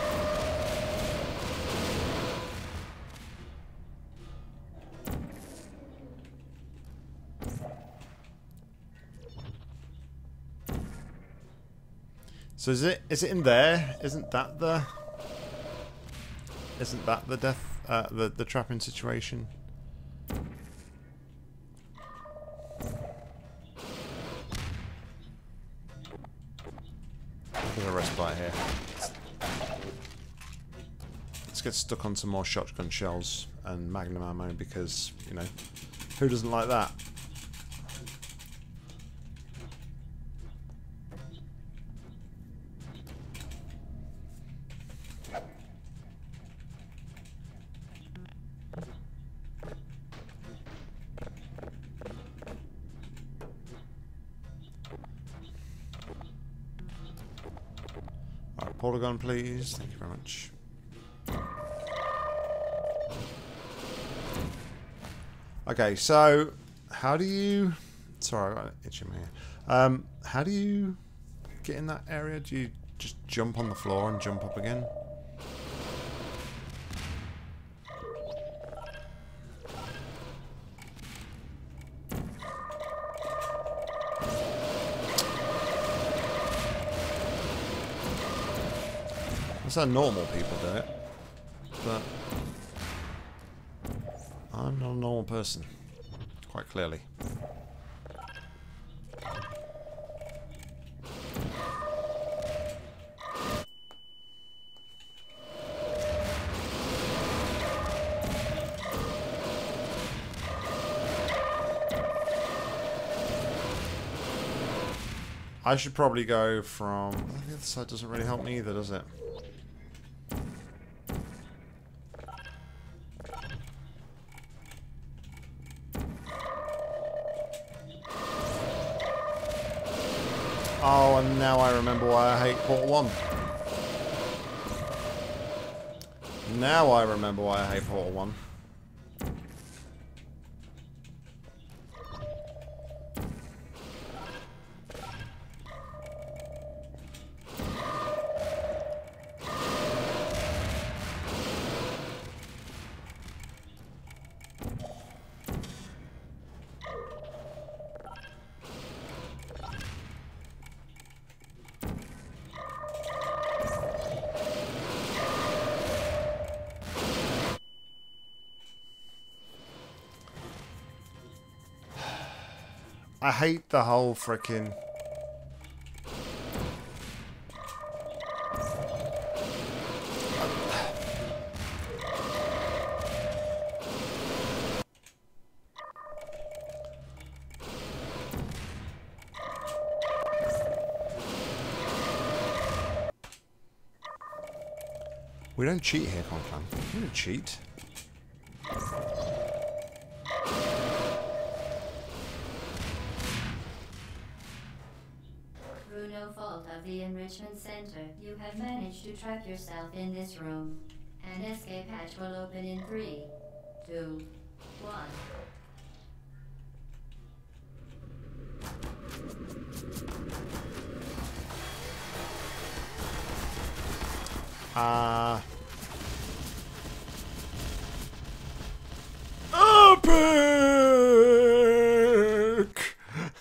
So is it in there? Isn't that the death the trapping situation? There's a respite here. Let's get stuck on some more shotgun shells and magnum ammo because, you know, who doesn't like that? Polygon, please. Thank you very much. Okay, so how do you... Sorry, I got an itch in my ear. How do you get in that area? Do you just jump on the floor and jump up again? That's how normal people do it, but I'm not a normal person, quite clearly. I should probably go from... The other side doesn't really help me either, does it? Oh, and now I remember why I hate Portal 1. Now I remember why I hate Portal 1. I hate the whole frickin'... We don't cheat here, Conclan. We don't cheat. Through no fault of the Enrichment Center, you have managed to trap yourself in this room. An escape hatch will open in 3, 2, 1. Epic!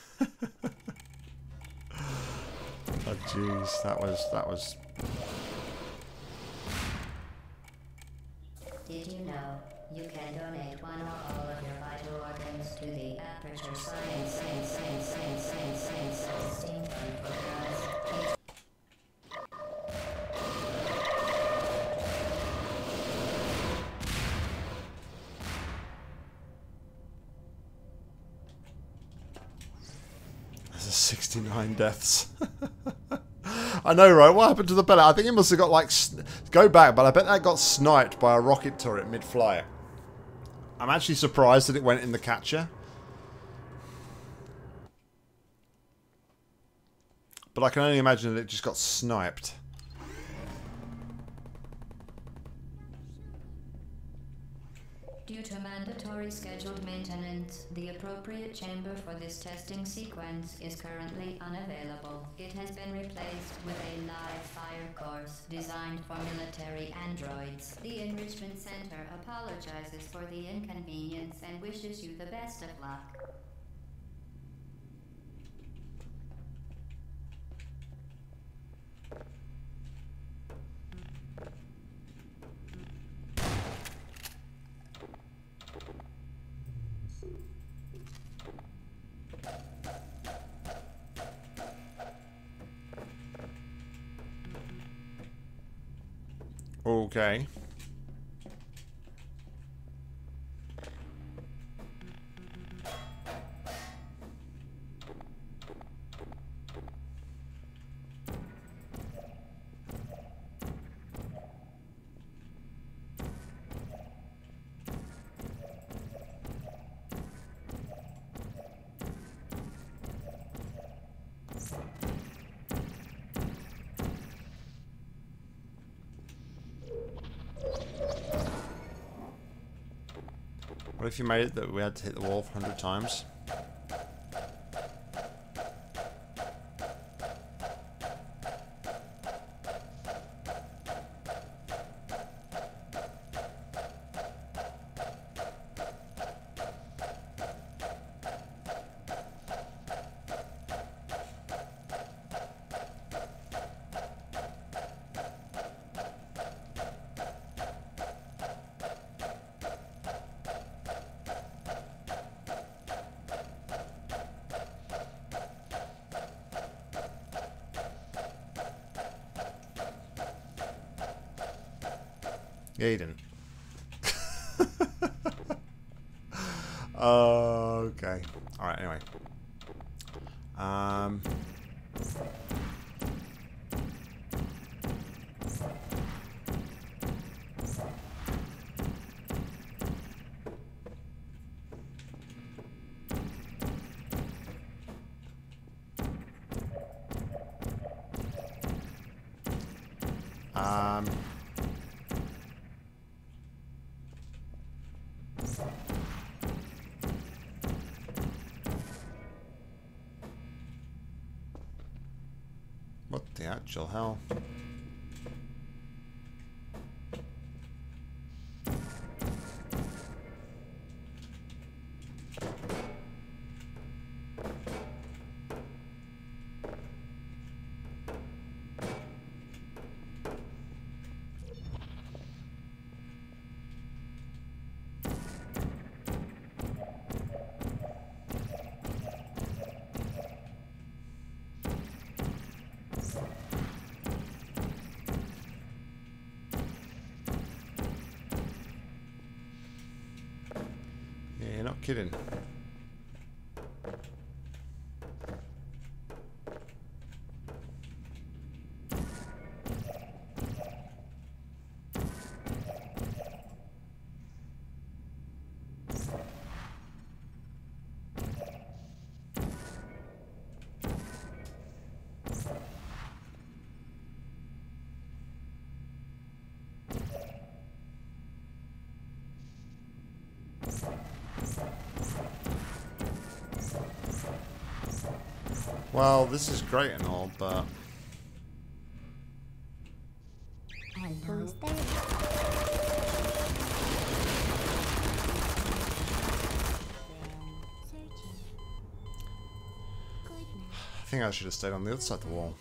Oh jeez, that was... Did you know you can donate one or all of your vital organs to the Aperture Science Steam Fund for Girls? 69 deaths. I know, right? What happened to the pellet? I think it must have got like... Go back, but I bet that got sniped by a rocket turret mid-flight. I'm actually surprised that it went in the catcher. But I can only imagine that it just got sniped. Due to mandatory scheduled maintenance, the appropriate chamber for this testing sequence is currently unavailable. It has been replaced with a live fire course designed for military androids. The Enrichment Center apologizes for the inconvenience and wishes you the best of luck. Okay. What if you made it that we had to hit the wall 100 times? Yeah, you didn't. Okay. Alright, anyway. What the actual hell? You're not kidding. Well, this is great and all, but... Who's there? I think I should have stayed on the other side of the wall.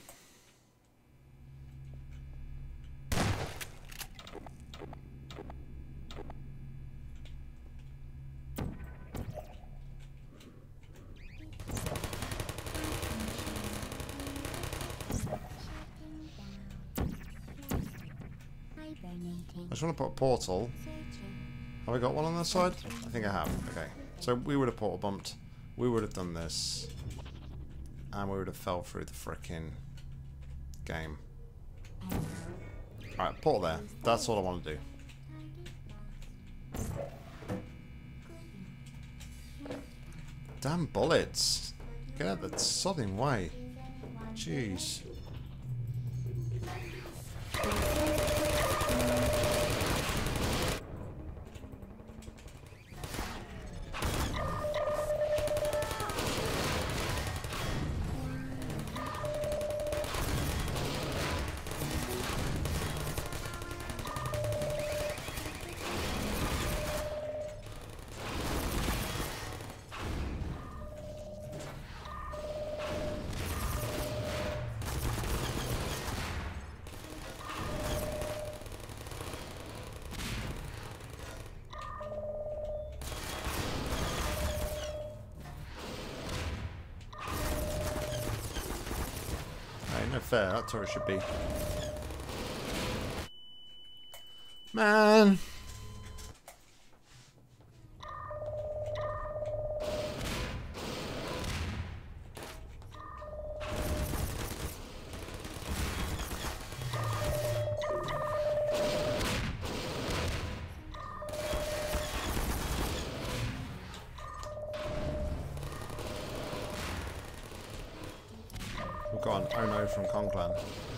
I just want to put a portal. Have I got one on that side? I think I have. Okay. So we would have portal bumped. We would have done this. and we would have fell through the frickin' game. Alright, port there. That's all I want to do. Damn bullets. Get out of the sodding way. Jeez. No fair, that's where it should be. Man! We've got an oh no from Conclan.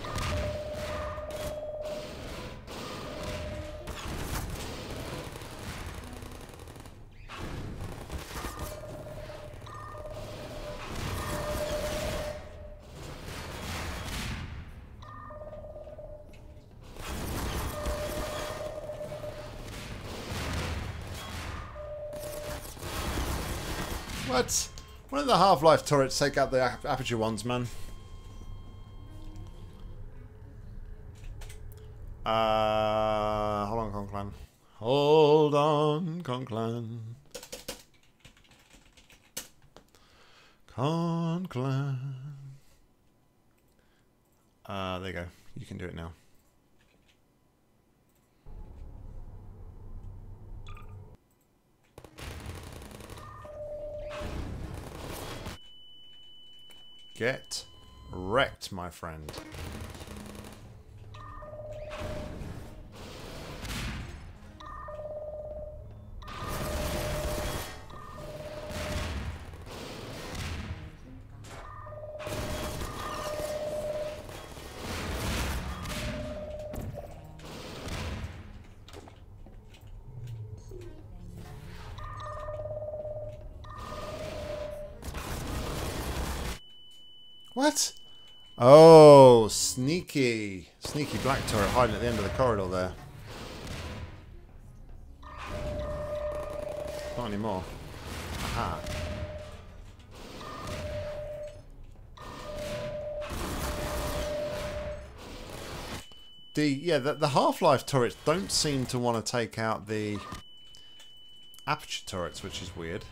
What? One of the Half-Life turrets take out the aperture ones, man. Hold on, Conclan. Hold on, Conclan. Conclan. There you go. You can do it now. Get wrecked, my friend. What? Oh, sneaky. Sneaky black turret hiding at the end of the corridor there. Not anymore. Aha. The Half-Life turrets don't seem to want to take out the aperture turrets, which is weird.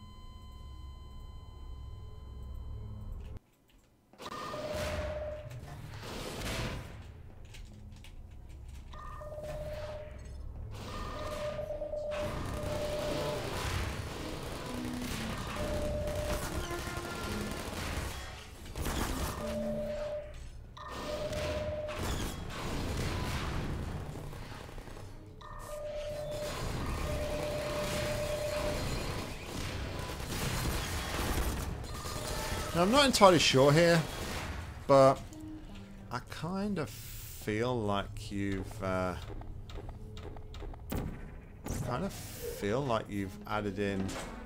Now, I'm not entirely sure here, but I kind of feel like you've added in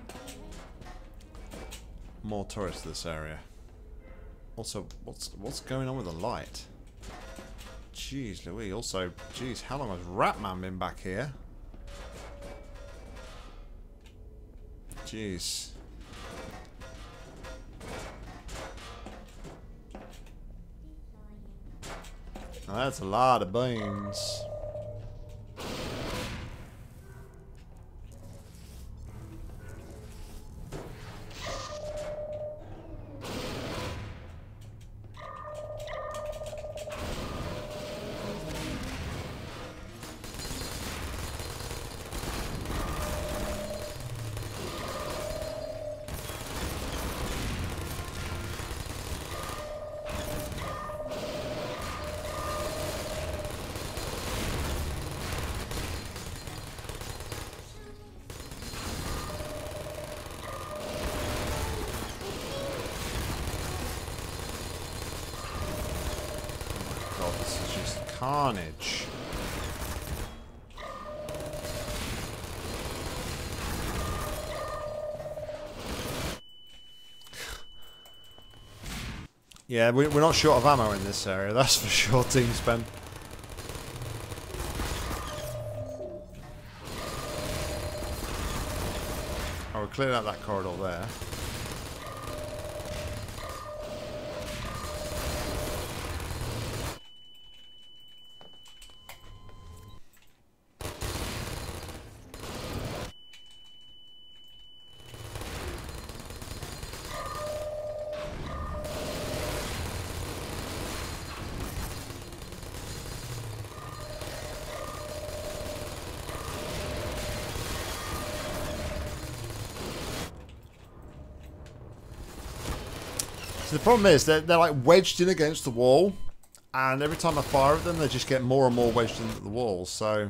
more turrets to this area. Also, what's going on with the light? Jeez Louise. Also, jeez, how long has Ratman been back here? Jeez. Now that's a lot of beans. This is just carnage. Yeah, we're not short of ammo in this area, that's for sure, Team Spend. Oh, we're clearing out that corridor there. The problem is they're like wedged in against the wall, and every time I fire at them they just get more and more wedged into the wall, so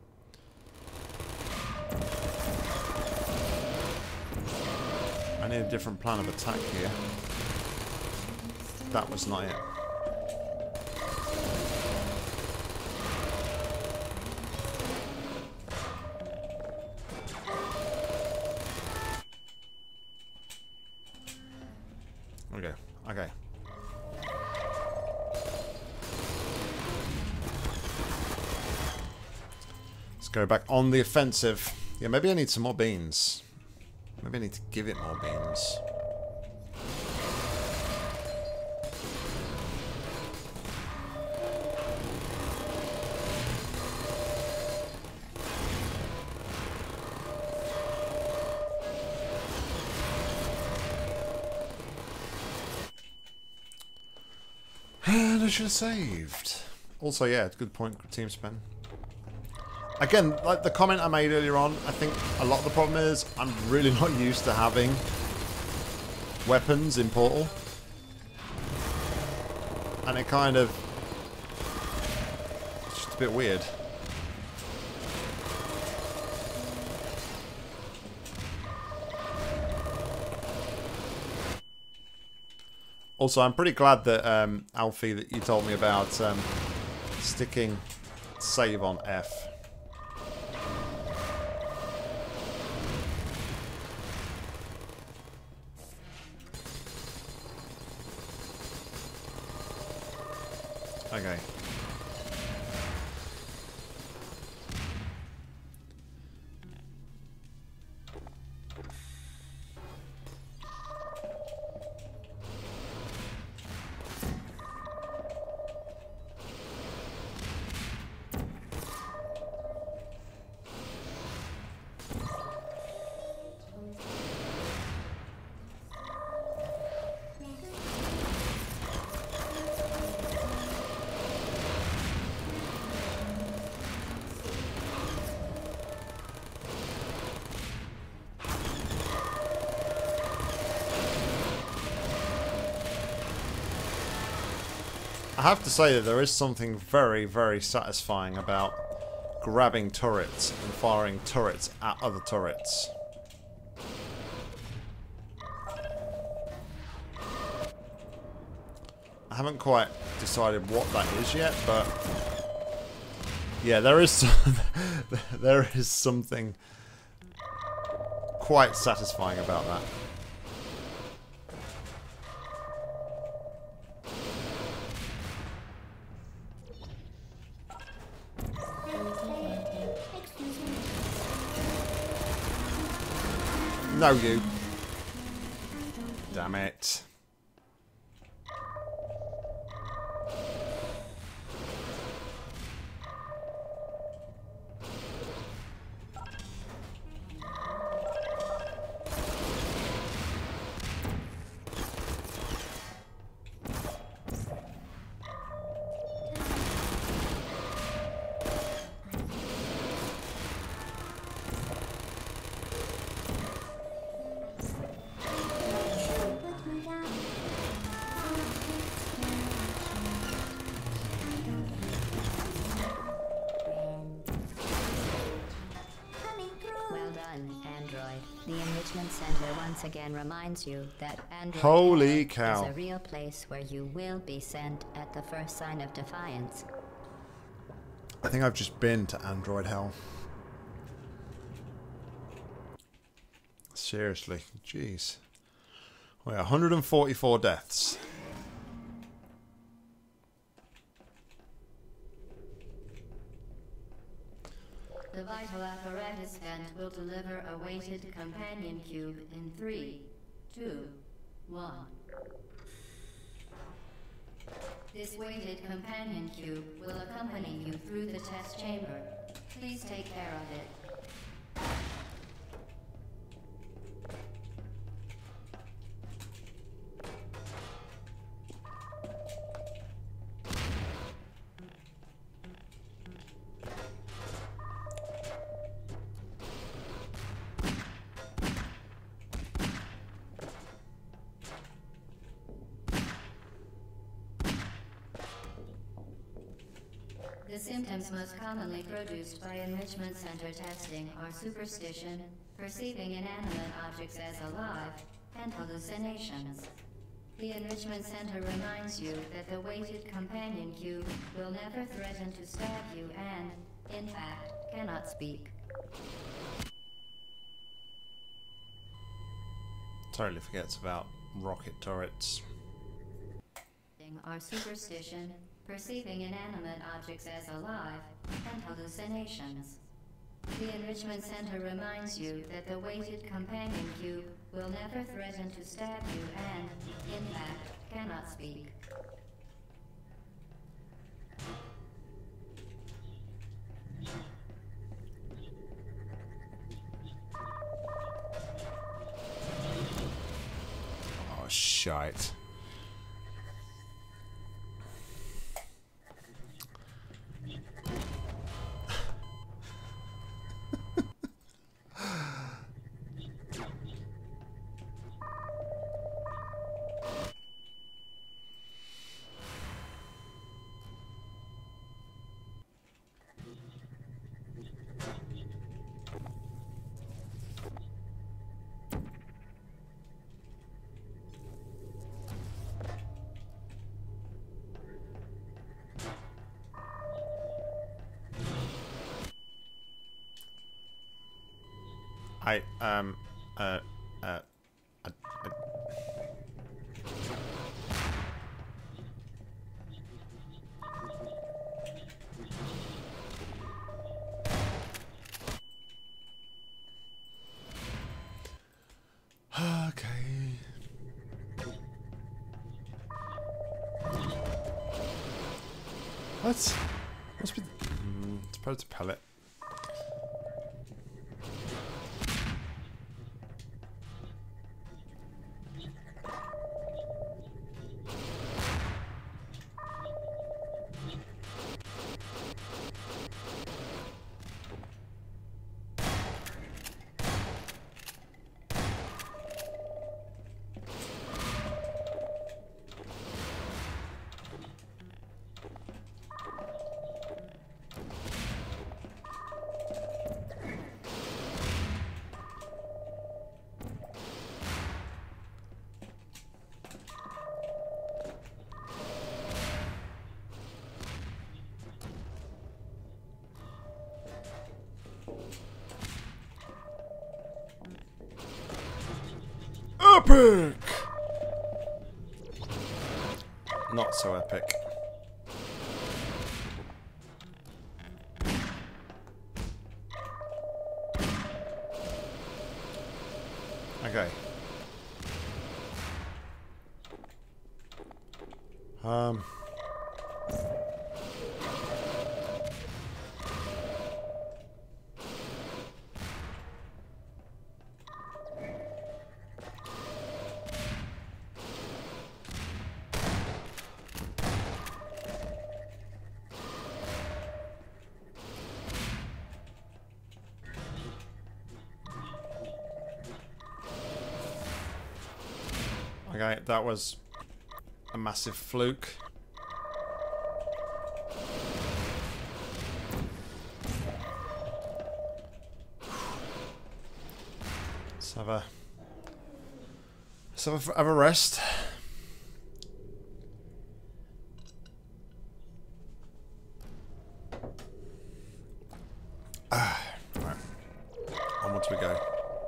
I need a different plan of attack here. That was not it. Okay, okay. Let's go back on the offensive. Yeah, maybe I need some more beans. Maybe I need to give it more beans. And I should have saved. Also, yeah, it's a good point, Team Spend. Again, like the comment I made earlier on, I think a lot of the problem is I'm really not used to having weapons in Portal. And it kind of... it's just a bit weird. Also, I'm pretty glad that, Alfie, that you told me about sticking save on F. Okay. I have to say that there is something very, very satisfying about grabbing turrets and firing turrets at other turrets. I haven't quite decided what that is yet, but yeah, there is there is something quite satisfying about that. No, you. Damn it. The Enrichment Center once again reminds you that Android Holy Hell cow. is a real place where you will be sent at the first sign of defiance. I think I've just been to Android Hell. Seriously, jeez. Wait, 144 deaths. The vital apparatus vent will deliver a weighted companion cube in 3, 2, 1. This weighted companion cube will accompany you through the test chamber. Please take care of it. The symptoms most commonly produced by Enrichment Center testing are superstition, perceiving inanimate objects as alive, and hallucinations. The Enrichment Center reminds you that the weighted companion cube will never threaten to stab you and, in fact, cannot speak. Totally forgets about rocket turrets. Are superstition, perceiving inanimate objects as alive, and hallucinations. The Enrichment Center reminds you that the weighted companion cube will never threaten to stab you and, in fact, cannot speak. Oh, shite. Okay. What? Must be. Suppose it's a pellet. Epic! Not so epic. Okay. Okay, that was a massive fluke. have a rest. Right. Onwards we go.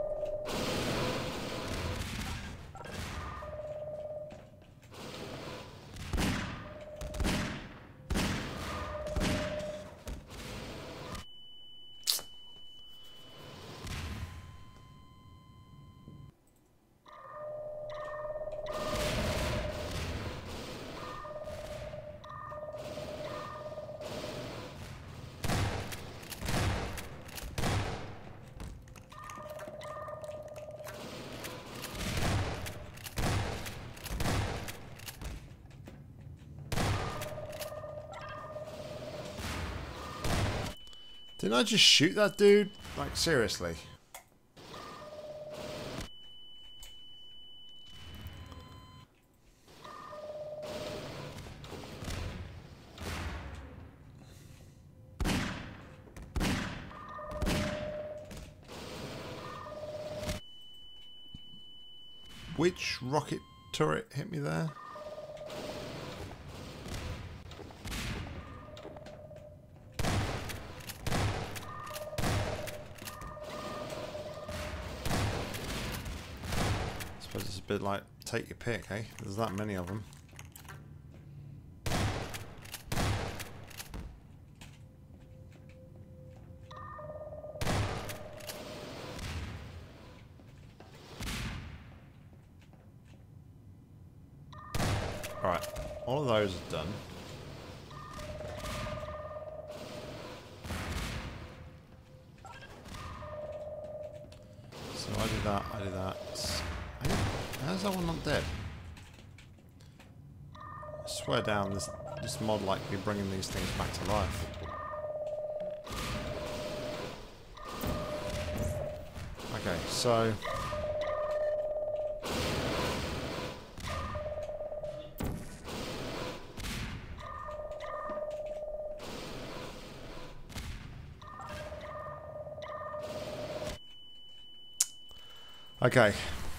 Didn't I just shoot that dude? Like, seriously? Which rocket turret hit me there? It's a bit like, take your pick, eh? There's that many of them. Alright, all of those are done. So I do that, I do that. How's that one not dead? I swear down, this mod like be bringing these things back to life. Okay, so okay.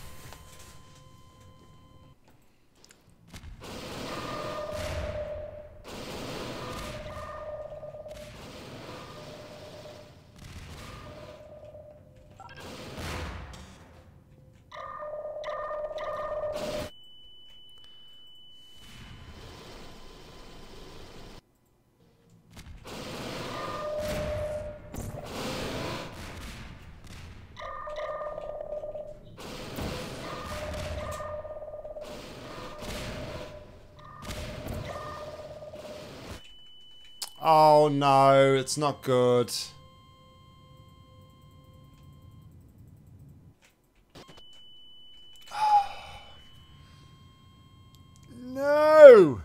Oh no, it's not good. No!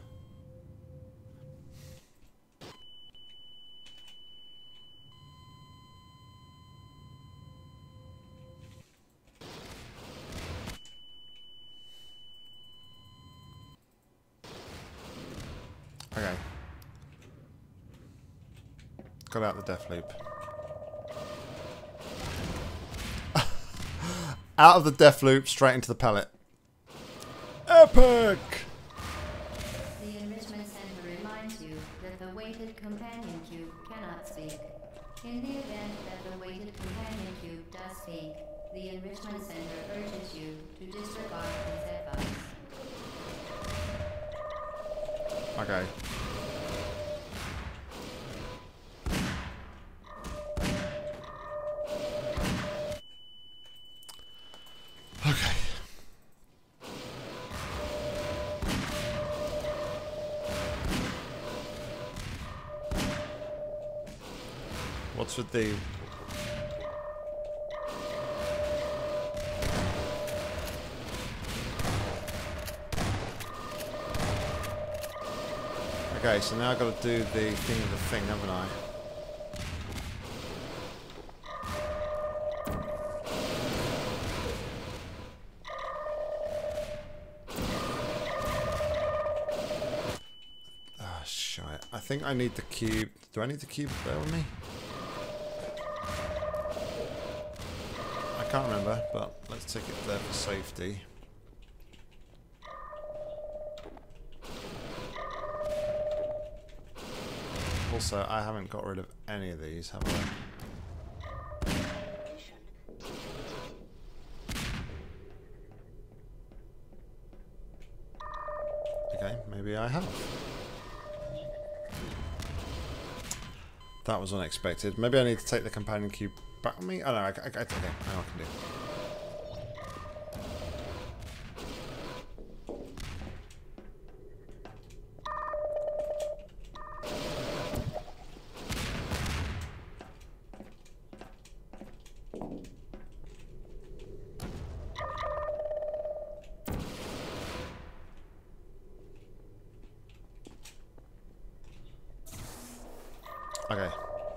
Okay. Got out the death loop. Out of the death loop, straight into the pellet. Epic! The enrichment center reminds you that the weighted companion cube cannot speak. In the event that the weighted companion cube does speak, the enrichment center urges you to disregard its advice. Okay. Okay. What's with the... Okay, so now I've got to do the thing of the thing, haven't I? Ah, shite. I think I need the cube. Do I need the cube there with me? can't remember, but let's take it there for safety. Also, I haven't got rid of any of these, have I? Okay, maybe I have. That was unexpected. Maybe I need to take the companion cube back on me? Oh no, okay, I know what I can do. Okay.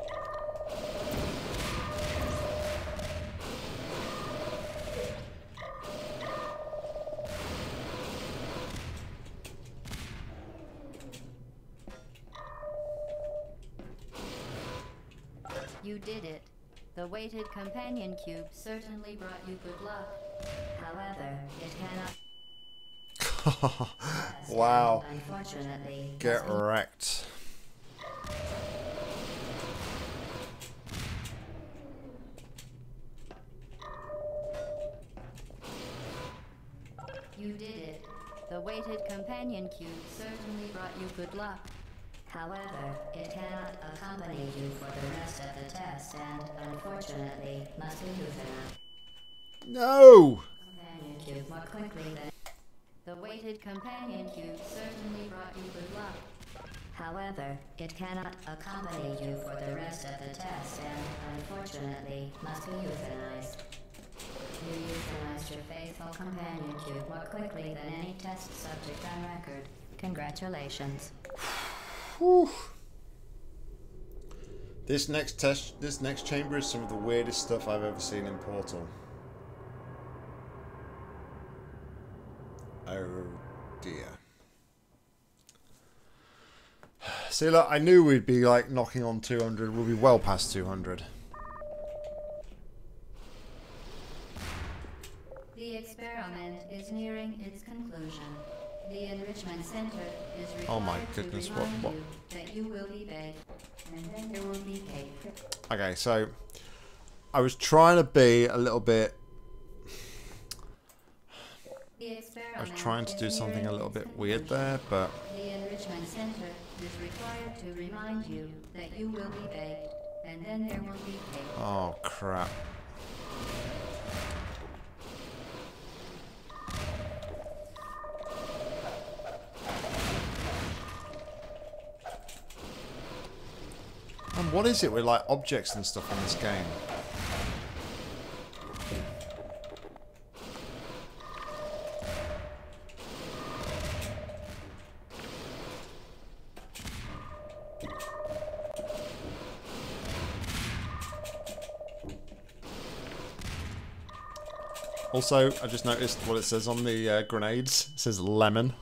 You did it. The weighted companion cube certainly brought you good luck. However, it cannot. Wow. Unfortunately, Get wrecked. you did it. The weighted companion cube certainly brought you good luck. However, it cannot accompany you for the rest of the test and, unfortunately, must be euthanized. No! Companion cube more quickly than... The weighted companion cube certainly brought you good luck. However, it cannot accompany you for the rest of the test and, unfortunately, must be euthanized. You euthanized your faithful companion cube more quickly than any test subject on record. Congratulations. Whew. This next chamber is some of the weirdest stuff I've ever seen in Portal. Oh dear. See, look, I knew we'd be like knocking on 200. We'll be well past 200. The experiment is nearing its conclusion. The enrichment center is required Oh my goodness, to remind what? you that you will be baked, and then there will be cake. Okay, so I was trying to be a little bit. I was trying to do something a little bit weird there, but The enrichment center is required to remind you that you will be baked, and then there will be cake. oh crap. And what is it with like objects and stuff in this game? Also, I just noticed what it says on the grenades. It says lemon.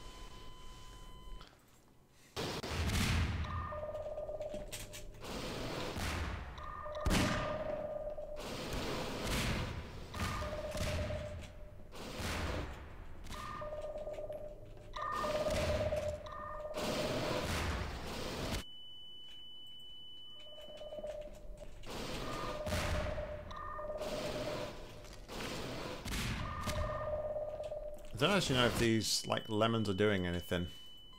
I don't actually know if these like lemons are doing anything.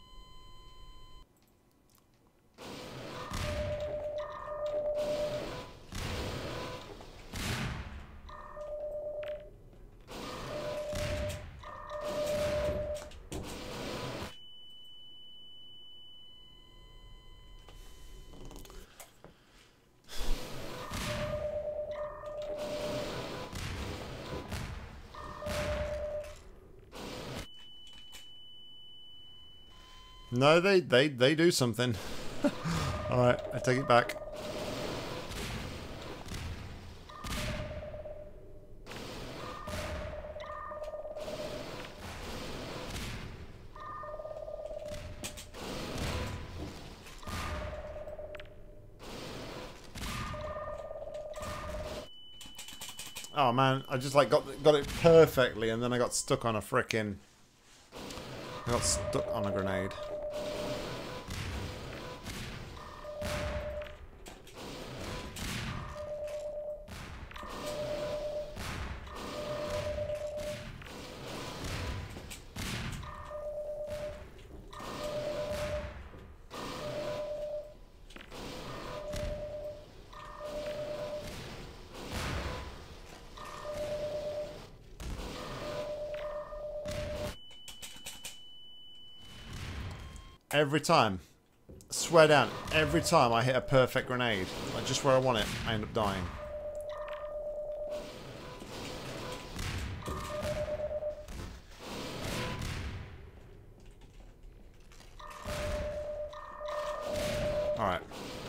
No, they do something. Alright, I take it back. Oh man, I just like got it perfectly, and then I got stuck on a frickin'. I got stuck on a grenade. Every time. Swear down, every time I hit a perfect grenade, like just where I want it, I end up dying. Alright.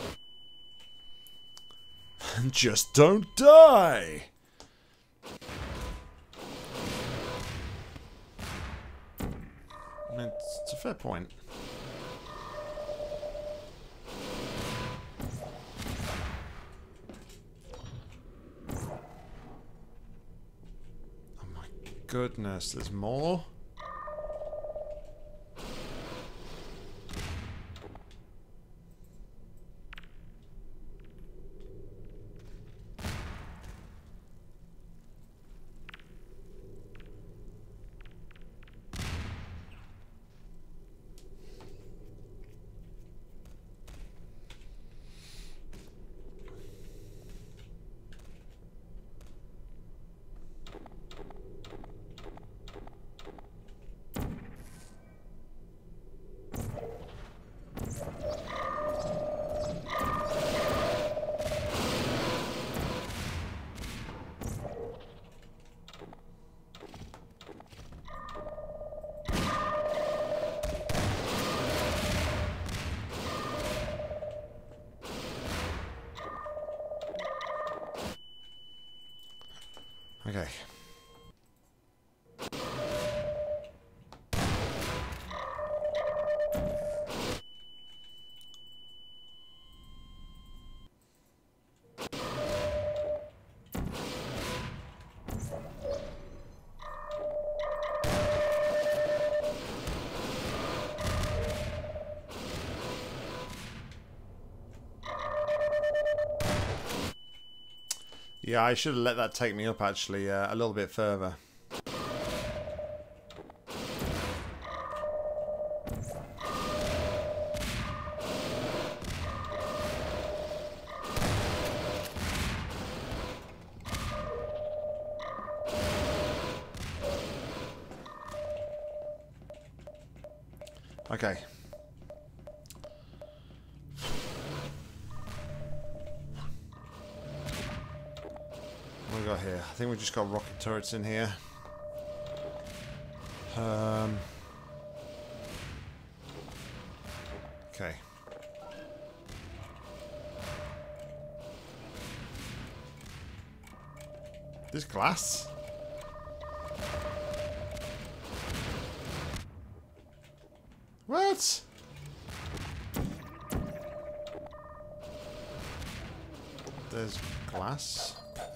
Just don't die! I mean, it's a fair point. Goodness, there's more? Okay. Yeah, I should have let that take me up actually a little bit further. Okay. What we got here? I think we just got rocket turrets in here. Okay. This glass? What? There's glass.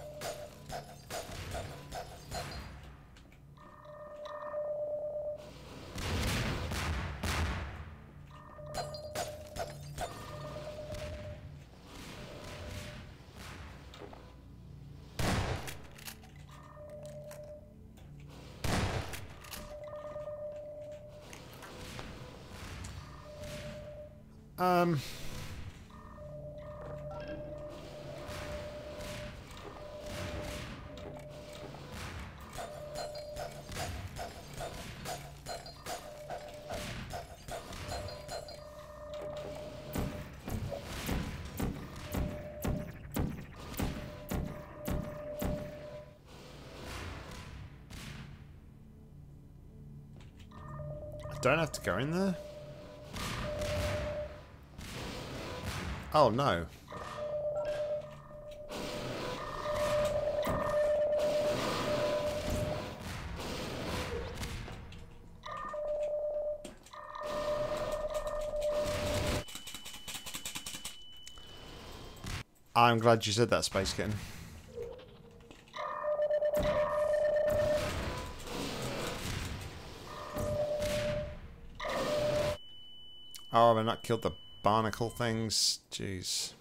Don't have to go in there? Oh no. I'm glad you said that, Space Kitten. Oh, have I not killed the barnacle things? Jeez.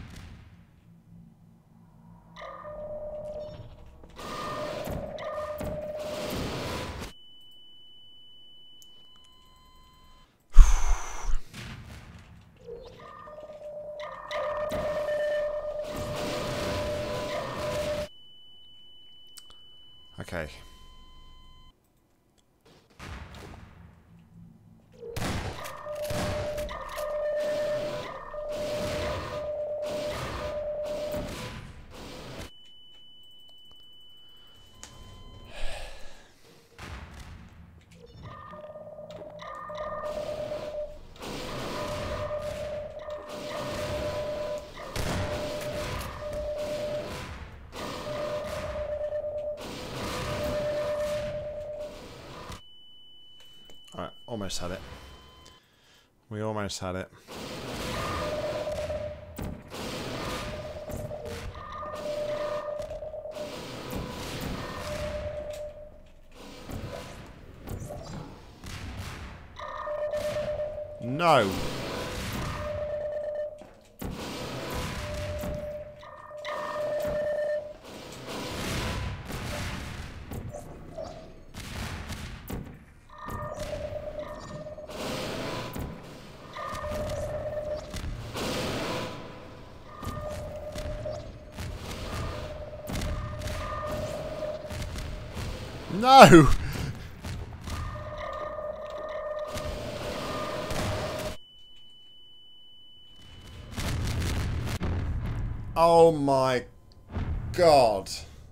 Okay. Alright, almost had it. We almost had it. No! No! Oh my god.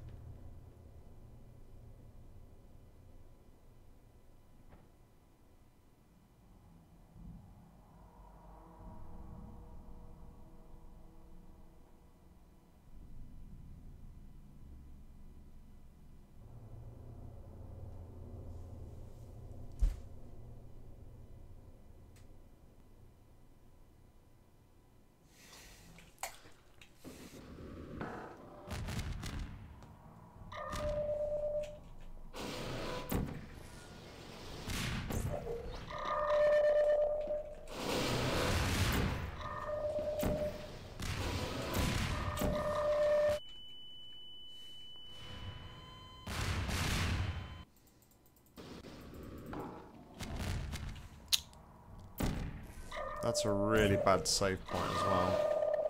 That's a really bad save point as well.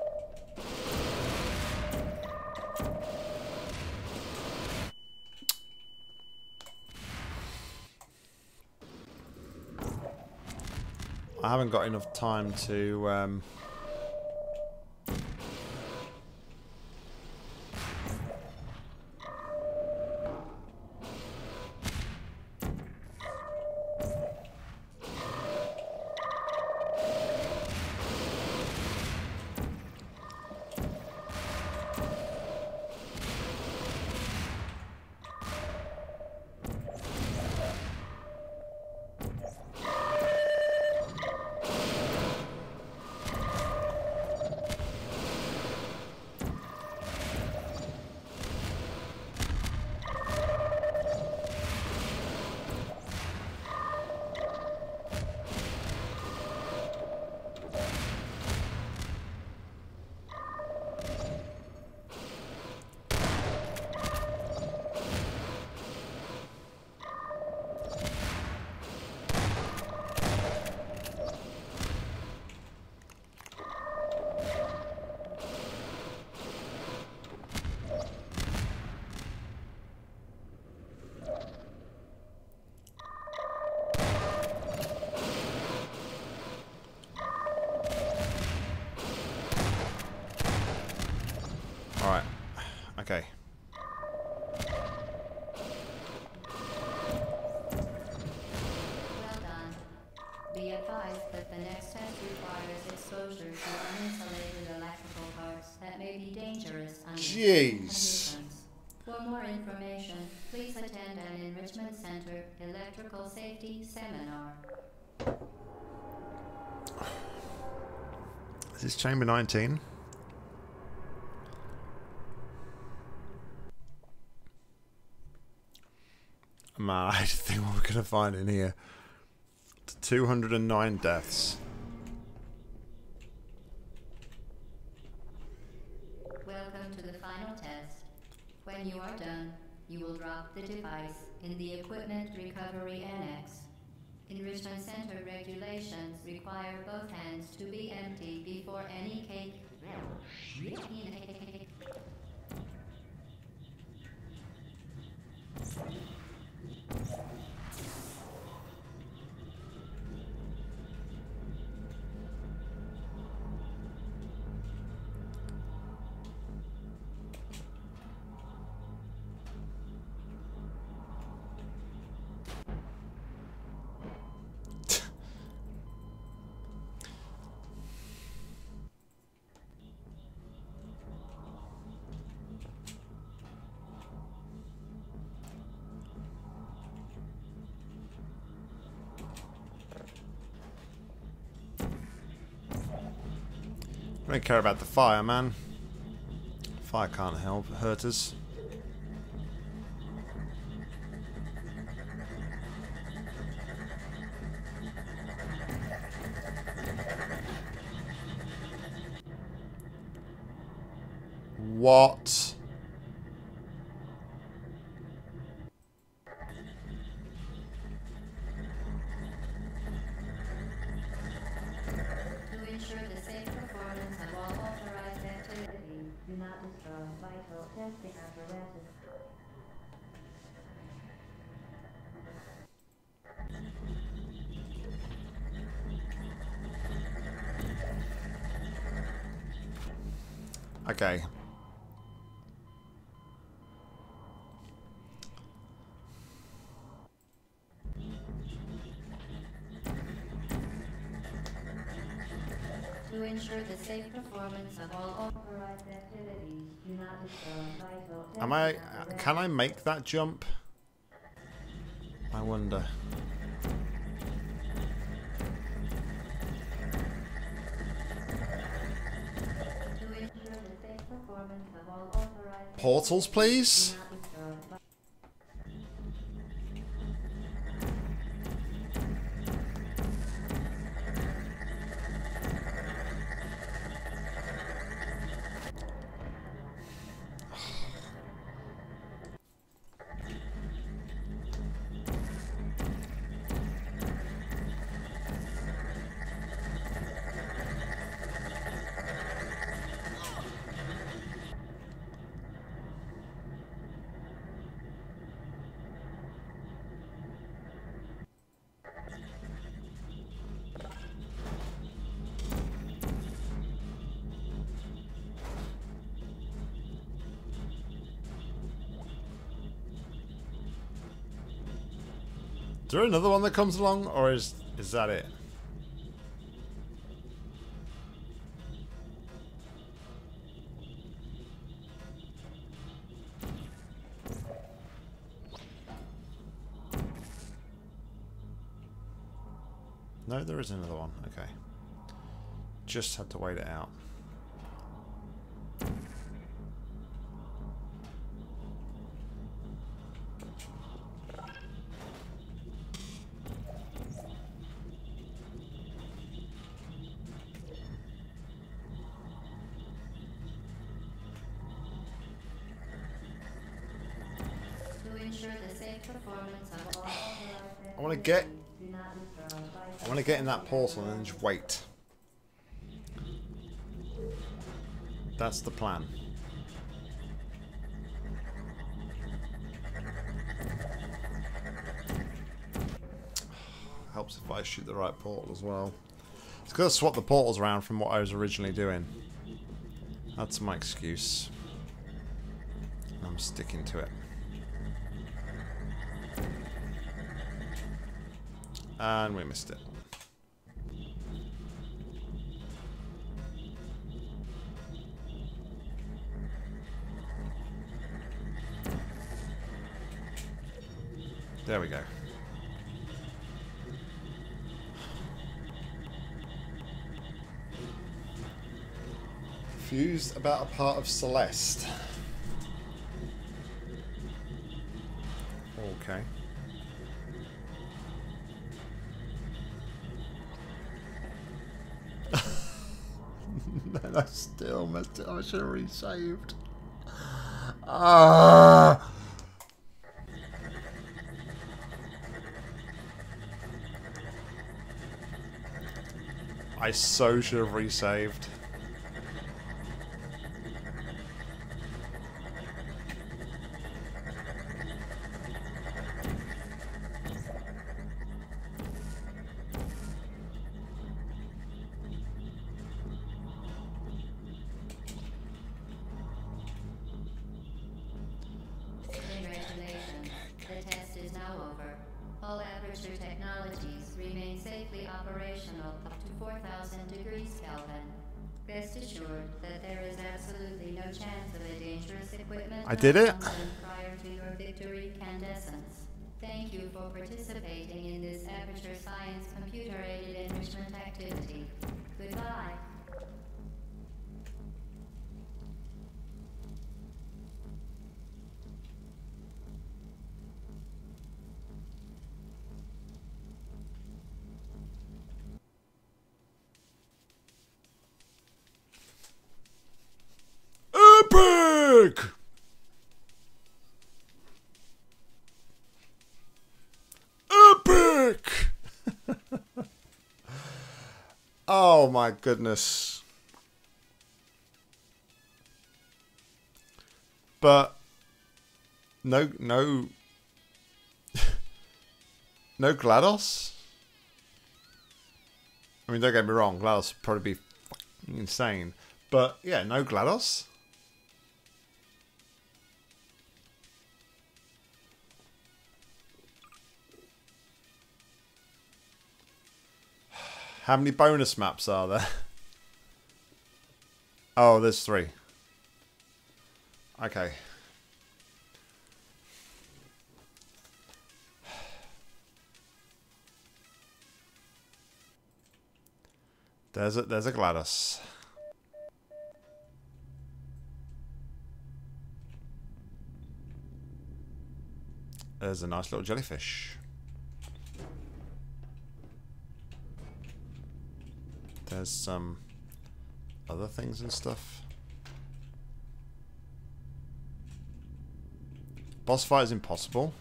I haven't got enough time to Alright. Okay. Well done. Be advised that the next test requires exposure to uninsulated electrical parts that may be dangerous under Jeez. conditions. For more information, please attend an Enrichment Center Electrical Safety Seminar. Is this chamber 19? Man, I think what we're going to find in here. 209 deaths. Welcome to the final test. When you are done, you will drop the device in the Equipment Recovery Annex. Enrichment Center regulations require both hands to be empty before any cake. I don't care about the fire, man. Fire can't hurt us. What? To ensure the safe performance of all authorized activities, do not destroy vital testing apparatus. Okay. To ensure the safe performance of all authorized activities, do not destroy vital testing Am I? apparatus. Can I make that jump? I wonder. To ensure the safe performance of all authorized Portals, please. do not destroy vi- Is there another one that comes along, or is that it? No, there is another one. Okay. Just had to wait it out. To ensure the safe performance of all authorized I want to get. activities, do not destroy vital I want to get in that portal and then just wait. That's the plan. Helps if I shoot the right portal as well. It's got to swap the portals around from what I was originally doing. That's my excuse. I'm sticking to it. And we missed it. There we go. Confused about a part of Celeste. Okay. then I still messed it up. I should have resaved. Ah! I so should have resaved. Congratulations. The test is now over. All aperture technologies remain safely operational up to 4,000 degrees Kelvin. Rest assured that there is absolutely no chance of a dangerous equipment I did it. malfunction prior to your victory incandescence. Thank you for participating in this aperture science computer-aided enrichment activity. Goodbye. Epic! Epic! Oh my goodness. But no no GLaDOS? I mean, don't get me wrong, GLaDOS would probably be fucking insane. But yeah, no GLaDOS? How many bonus maps are there? Oh, there's 3. Okay. There's a GLaDOS. There's a nice little jellyfish. There's some other things and stuff. Boss fight is impossible.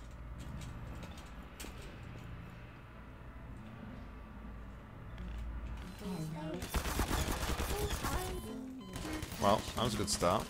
Well, that was a good start.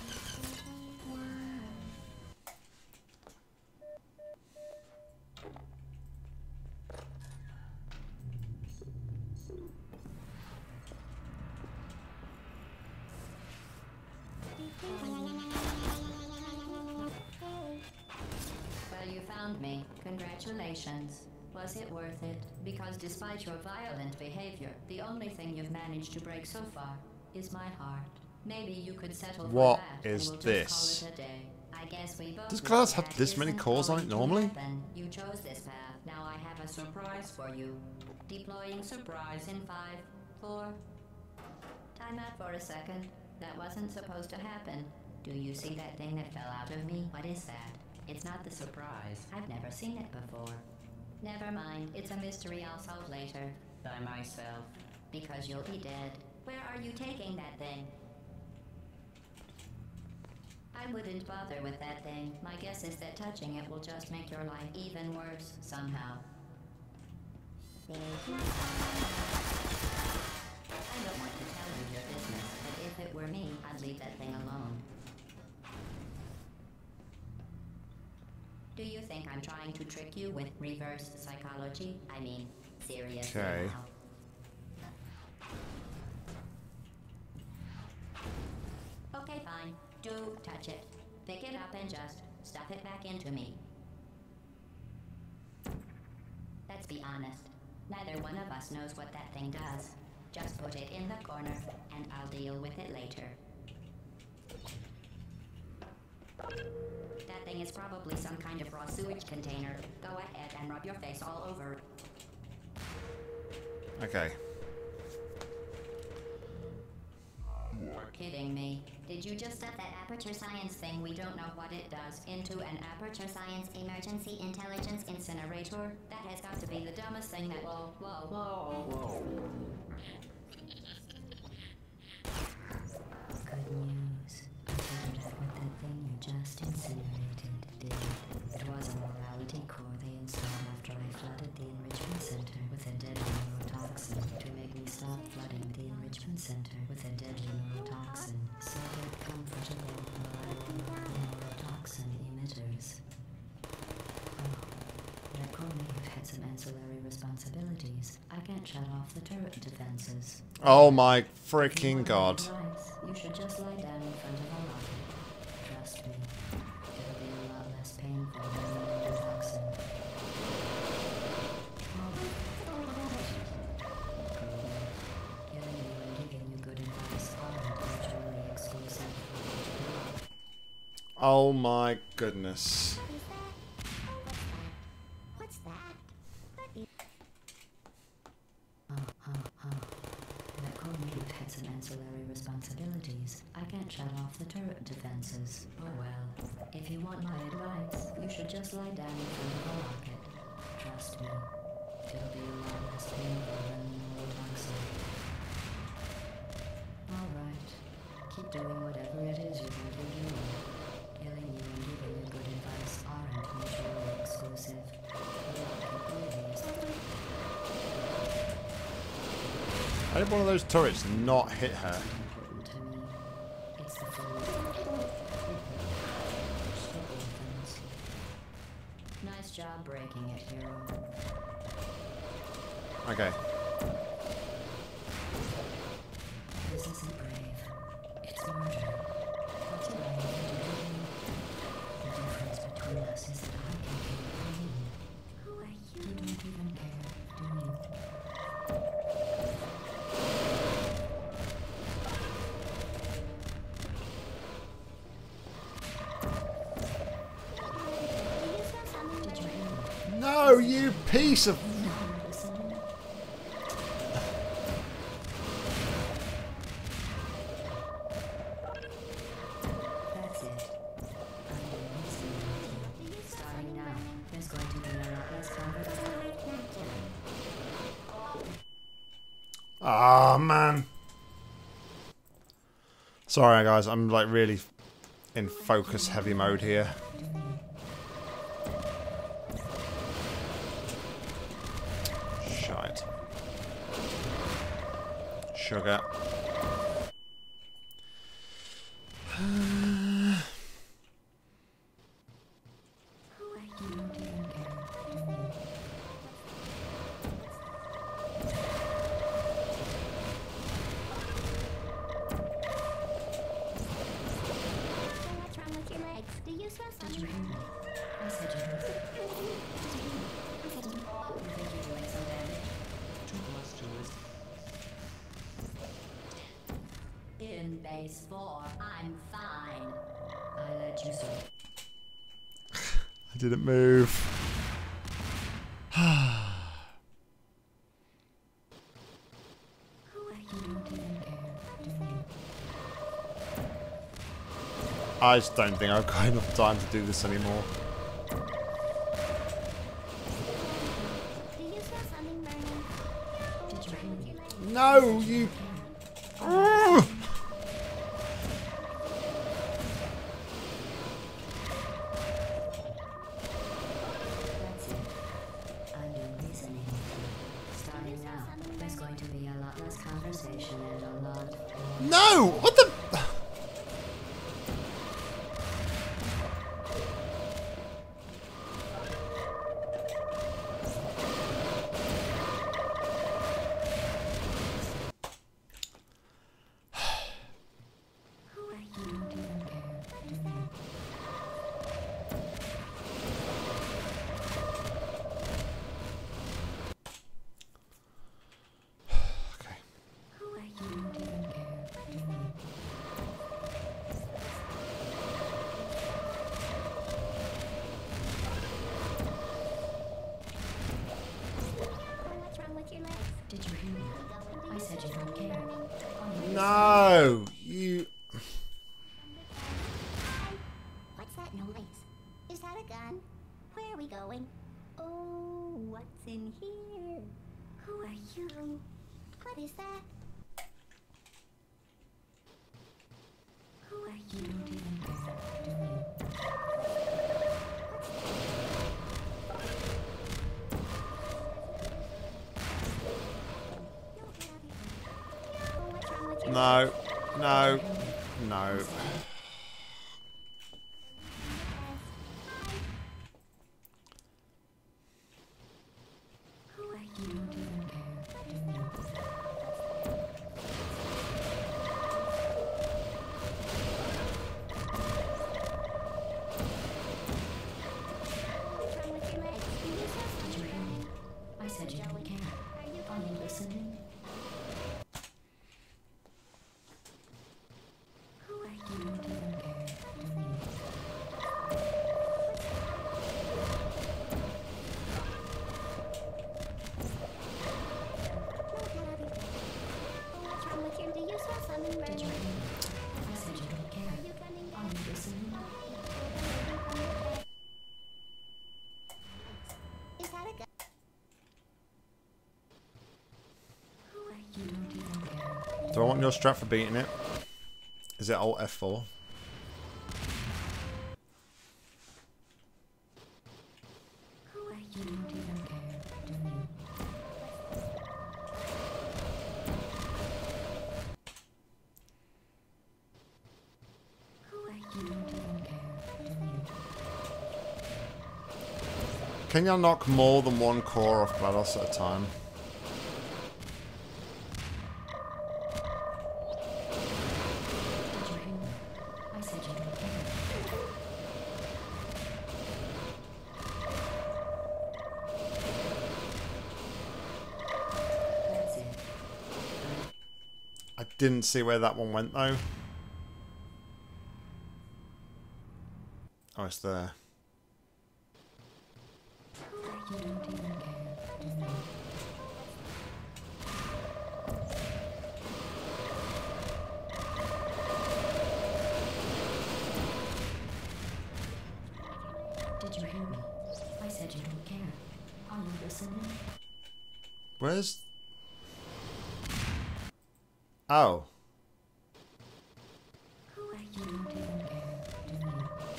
Well, you found me. Congratulations. Was it worth it? Because despite your violent behavior, the only thing you've managed to break so far is my heart. Maybe you could settle What for that is and we'll this? just call it a day. I guess we both Does know GLaDOS have that this many isn't cores on it going to normally? happen. You chose this path. Now I have a surprise for you. Deploying surprise in 5, 4. Time out for a second. That wasn't supposed to happen. Do you see that thing that fell out of me? What is that? It's not the surprise. I've never seen it before. Never mind. It's a mystery I'll solve later. By myself. Because you'll be dead. Where are you taking that thing? I wouldn't bother with that thing. My guess is that touching it will just make your life even worse somehow. I don't want to tell you your business, but if it were me, I'd leave that thing alone. Do you think I'm trying to trick you with reverse psychology? I mean, seriously Okay. now. Okay, fine. Do touch it. Pick it up and just stuff it back into me. Let's be honest. Neither one of us knows what that thing does. Just put it in the corner, and I'll deal with it later. That thing is probably some kind of raw sewage container. Go ahead and rub your face all over it. Okay. You're kidding me. Did you just stuff that aperture science thing we don't know what it does into an aperture science emergency intelligence incinerator? That has got to be the dumbest thing that... Whoa. center with a deadly neurotoxin. So get comfortable. Neurotoxin emitters. Oh, that Cornave had some ancillary responsibilities. I can't shut off the turret defenses. Oh my freaking god. You should just lie down in front of a rocket. Trust me, it'll be a lot less painful than the neurotoxin. Killing you and giving you good advice aren't mutually exclusive. Oh my goodness. What's that? That Cornave had some ancillary responsibilities. I can't shut off the turret defenses. Oh well. If you want my advice, you should just lie down in front of a rocket. Trust me, it'll be a lot less painful than the neurotoxin. Alright, keep doing whatever it is you think you're doing. Killing you and giving you good advice aren't mutually exclusive. How did one of those turrets not hit her? Important to me. It's the food. Nice job breaking it, hero. Okay. This isn't brave. It's murder. What's wrong with you? The difference between us is that I can feel pain. Who are you? You don't even care, do you? Do you smell something? Did you hear me? No, you piece of... Listen. That's it. I'm listening to you. Starting now, there's going to be a lot less conversation. Ah, man. Sorry, guys. I'm like really in focus heavy mode here. Shite. Sugar. Who are you? You don't even care, do you? What's wrong with your legs? Do you smell Did you something? hear me? I said you heard. You think you're doing some damage? In base 4, I'm fine. I let you serve. I didn't move. Who are You you? don't even care, do you? I just don't think I've got enough time to do this anymore. Do you smell something burning? Did you hear me? No, you... Ugh. That's it. I'm doing reasoning. Starting now, there's going to be a lot less conversation and a lot more. No! What the... Who are You you? don't even care, do you? Okay. Who are You you? don't even care, do you? What's wrong with your legs? Did you hear me? I said you don't care. No! You... What's that noise? Is that a gun? Where are we going? Oh, what's in here? Who are you? What is that? Who are You you? don't even care, do you? No, get out of here. Oh, what's wrong with No. No. No. Who are You you? don't even care, do you? What's wrong with your legs? You use those Did you on hear me? I said you don't care. Are you Are you listening? Who are You you? don't even care, do you? What's wrong with your... Do you saw something Did burning? you hear me? I said you don't care. Are you coming Are down? you listening? Is that a gun? Who are You you? don't even care. Do I want your strap for beating it? Is it Alt F4? Who are You you? don't even care, do you? Who are You you? don't even care, do you? Can you knock more than one core off GLaDOS at a time? Did you hear me? I said you don't care. That's it. I didn't see where that one went though. Oh, it's there. You don't even care, do you? Did you hear me? I said you don't care. Are you listening? Where's... Oh. Who are You you? don't even care, do you?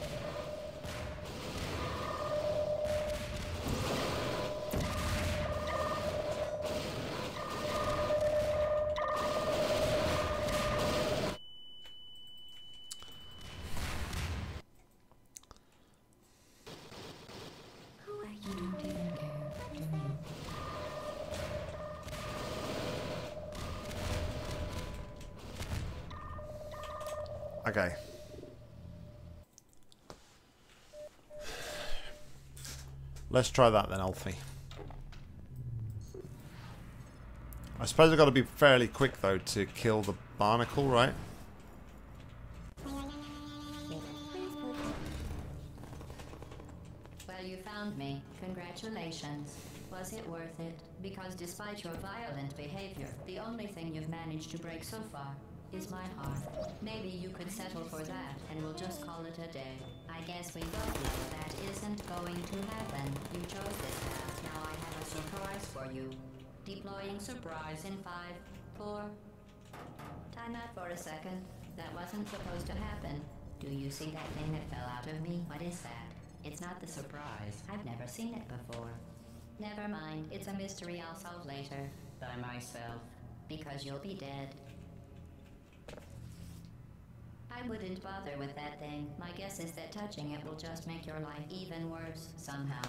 Who are You you? don't even care, do you? Okay. Let's try that then, Alfie. I suppose I've got to be fairly quick though to kill the barnacle, right? Well, you found me. Congratulations. Was it worth it? Because despite your violent behavior, the only thing you've managed to break so far is my heart. Maybe you could settle for that, and we'll just call it a day. I guess we both know that isn't going to happen. You chose this path. Now I have a surprise for you. Deploying surprise in 5, 4... Time out for a second. That wasn't supposed to happen. Do you see that thing that fell out of me? What is that? It's not the surprise. I've never seen it before. Never mind. It's a mystery I'll solve later. By myself. Because you'll be dead. I wouldn't bother with that thing. My guess is that touching it will just make your life even worse, somehow.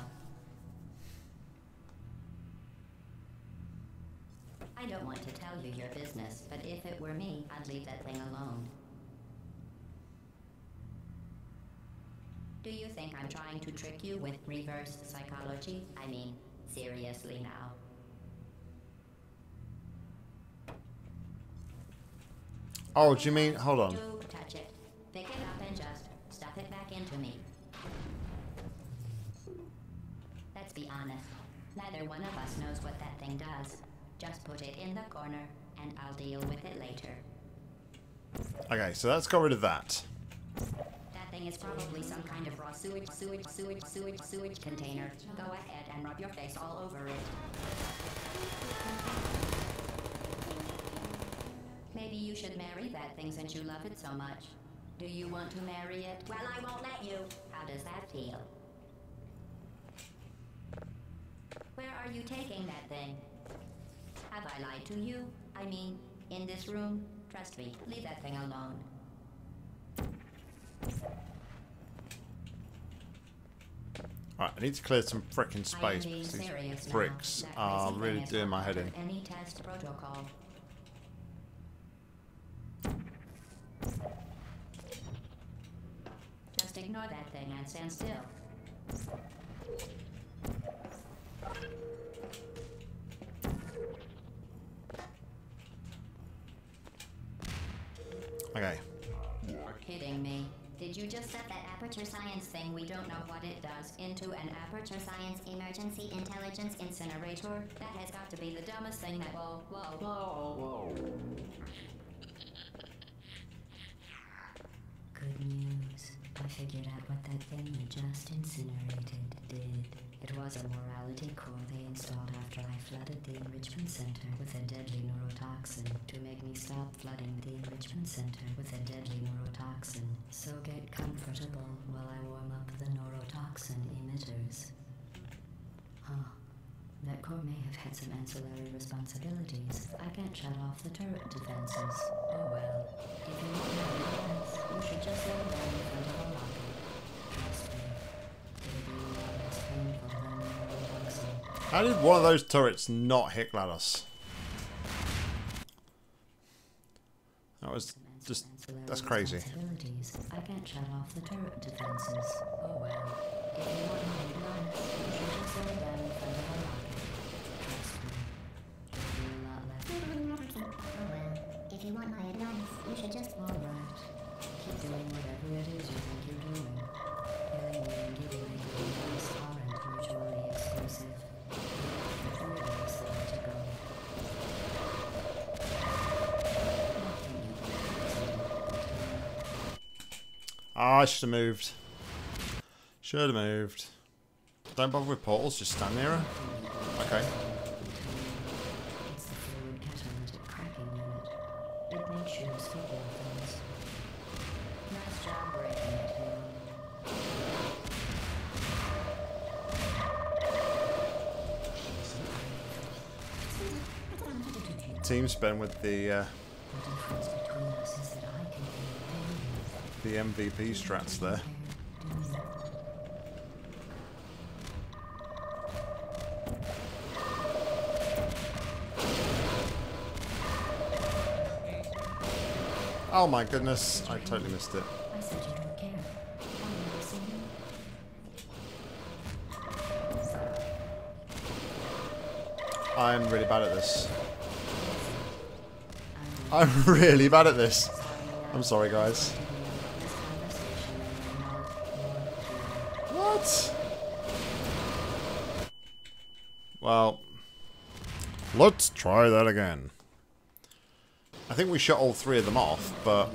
I don't want to tell you your business, but if it were me, I'd leave that thing alone. Do you think I'm trying to trick you with reverse psychology? I mean, seriously now. Oh, do you mean... Hold on. Do touch it. Pick it up and just stuff it back into me. Let's be honest. Neither one of us knows what that thing does. Just put it in the corner, and I'll deal with it later. Okay, so let's get rid of that. That thing is probably some kind of raw sewage container. Go ahead and rub your face all over it. Maybe you should marry that thing since you love it so much. Do you want to marry it? Well, I won't let you. How does that feel? Where are you taking that thing? Have I lied to you? I mean, in this room, Trust me, leave that thing alone. Alright, I need to clear some frickin' space because these bricks are really doing my head in. Any test protocol. Just ignore that thing and stand still. Okay. You're kidding me. Did you just set that aperture science thing, we don't know what it does, into an aperture science emergency intelligence incinerator? That has got to be the dumbest thing that... Whoa. Good news. I figured out what that thing you just incinerated did. It was a morality core they installed after I flooded the enrichment center with a deadly neurotoxin to make me stop flooding the enrichment center with a deadly neurotoxin. So get comfortable while I warm up the neurotoxin emitters. Huh. That core may have had some ancillary responsibilities. I can't shut off the turret defenses. Oh well. If you want to defense, you should just lay down in front of a rocket. Trust me. It'll be a lot less painful than neurotoxin. How did one of those turrets not hit GLaDOS? That was just... that's crazy. I can't shut off the turret defenses. Oh well. If you want my advice, you should just lay down in front of a rocket. Trust me. It'll be a lot less... Oh well, if you want my advice, you should just... Alright. Keep doing whatever it is you think you're doing. Killing me and giving me the advice aren't mutually exclusive. The third is the way to go. Ah, I should have moved. Should have moved. Don't bother with portals, just stand near her. Okay. It's the fluid catalytic cracking unit. It makes sure to football things. Nice job breaking it, Halo. Team spend with the The difference between us is that I can feel pain. MVP strats there. Oh my goodness, I totally missed it. I said you don't care. Why are you singing? I'm really bad at this. I'm really bad at this. I'm sorry, guys. What? Well, let's try that again. I think we shut all three of them off, but...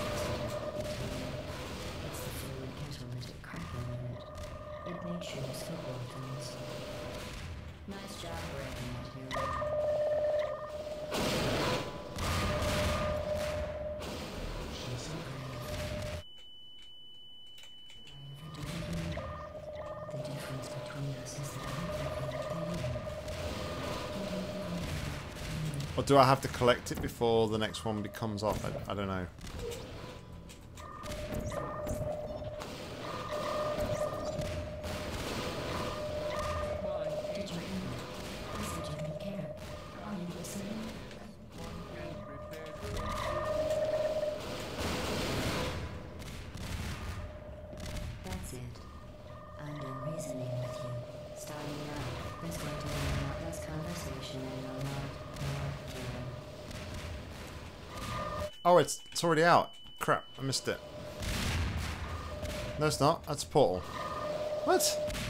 It's the fluid catalytic cracking unit. It makes sure to football things. Nice job breaking it, Hero. She's so brave. The difference between us is that I can feel pain. Or do I have to collect it before the next one comes off? I don't know. Did you hear me? I said you don't care. Are you listening? That's it. I'm done reasoning with you. Starting now, there's going to be a lot less conversation and a lot more killing. Oh, it's already out. Crap, I missed it. No, it's not. That's a portal. What?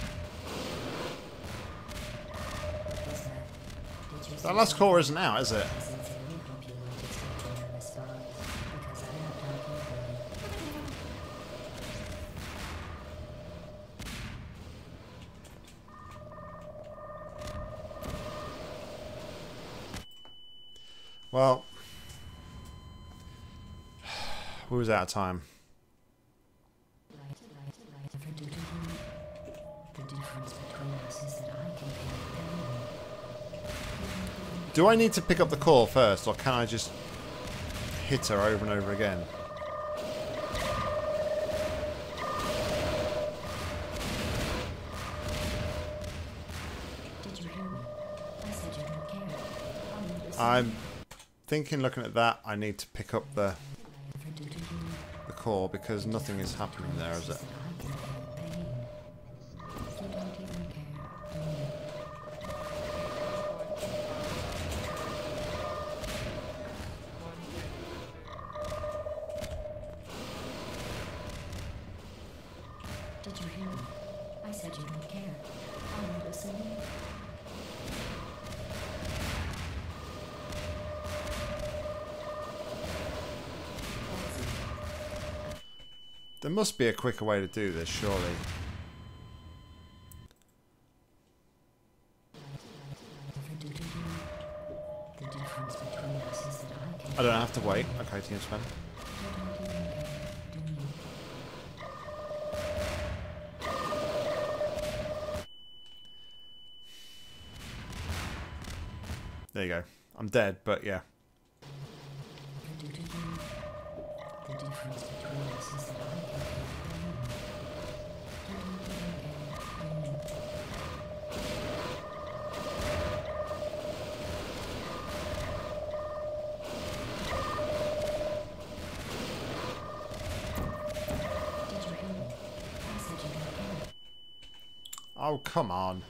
What's that? Did you That last core isn't out, is it? I sincerely hope you weren't expecting a response, because I'm not talking for you. Well, we was out of time. The difference between us is that I can feel pain. Do I need to pick up the core first, or can I just hit her over and over again. Did you hear me? I said you don't care. All you listen I'm thinking, looking at that, I need to pick up the ever do to you core because nothing is happening there, is it? that I can feel pain. You don't even care, do you? Did you hear me? I said you don't care. Are you listening? There must be a quicker way to do this, surely. Ever do to you? The difference between us is that I can I don't have to wait. Okay, team spin. You don't even care, do you? There you go. I'm dead, but yeah. Ever do to you? The difference between us is that I can feel pain. You don't even care, do you? Did you hear me? I said you don't care. Oh, come on.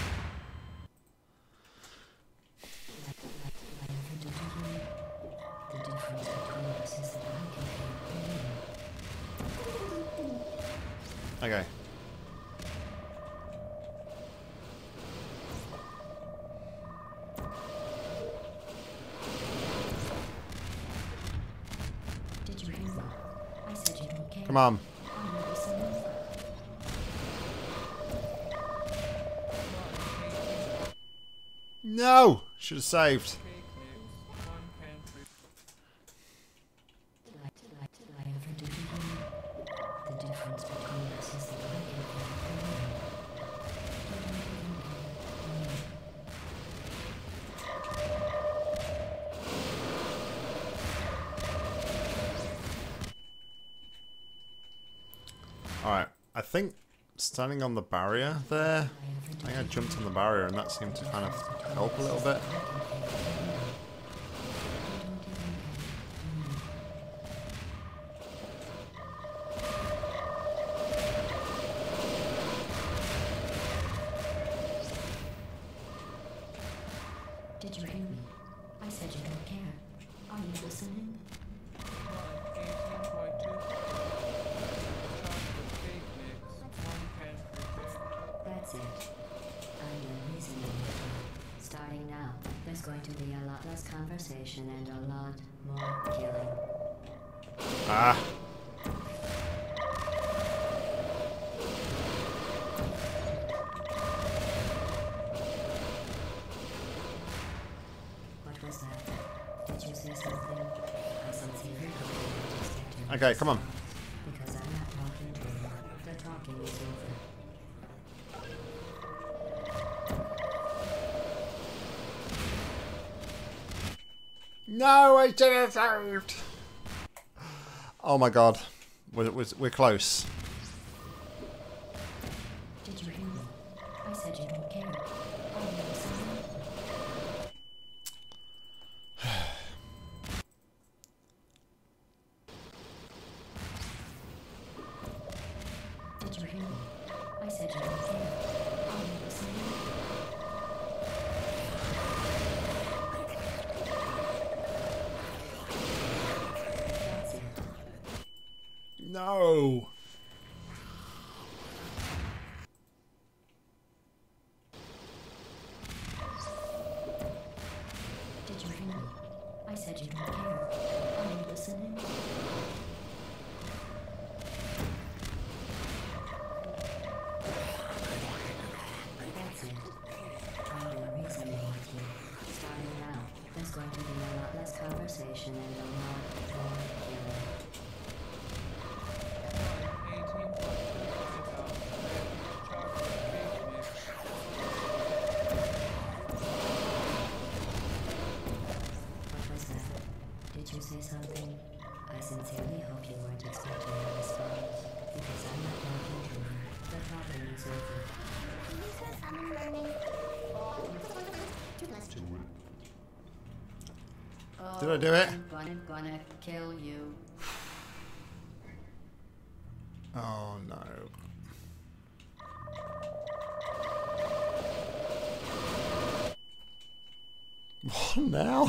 Ever do to you? The difference between us is that I can feel pain. Okay. Did you hear me? I said you don't care. Come on. Are you listening? No! Should have saved. Did I ever do to you? The difference between us is that I can feel pain. You don't even care, do you? Alright, I think standing on the barrier there, I think I jumped on the barrier and that seemed to kind of help a little bit. Did you hear me? I said you don't care. Are you listening? That's it. I'm done reasoning with you. Starting now, there's going to be a lot less conversation and a lot more killing. Ah. What was that? Did you say something? I sincerely hope you just kept your Okay, mouth come on. shut, because I'm not talking to you. The talking is over. No, I should have saved! Oh my god. We're close. Did you hear me? I said you don't care. Are you listening? Did you hear me? I said you don't care. Are you listening? That's it. No! Did you hear me? I said you don't care. Are you listening? That's it. I'm done reasoning with you. Starting now, there's going to be a lot less conversation and a lot more killing. Did I do it? I'm gonna kill you. Oh no. What now?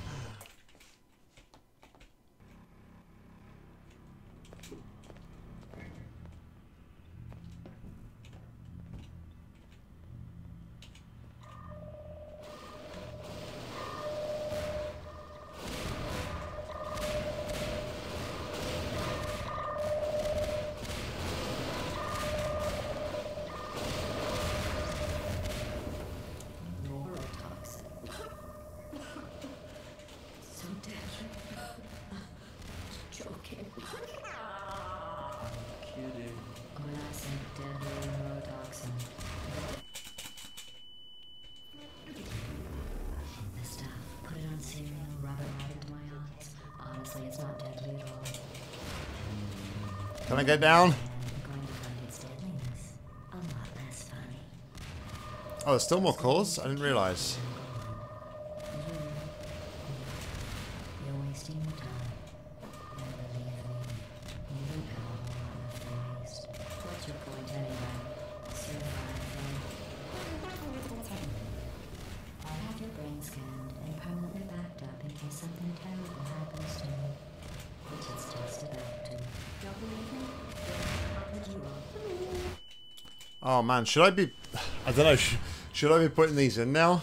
It's not deadly at all. Can I get down? I'm going to find its deadliness a lot less funny. Oh, there's still more cores? I didn't realise. You're wasting your time. And believe me, you don't have a whole lot left to waste. What's your point anyway? Surviving. I'll have your brain scanned and permanently backed up in case something terrible happens to you. Which it's just about to. Don't believe me? How could you all? Oh man, should I be... I don't know, should I be putting these in now?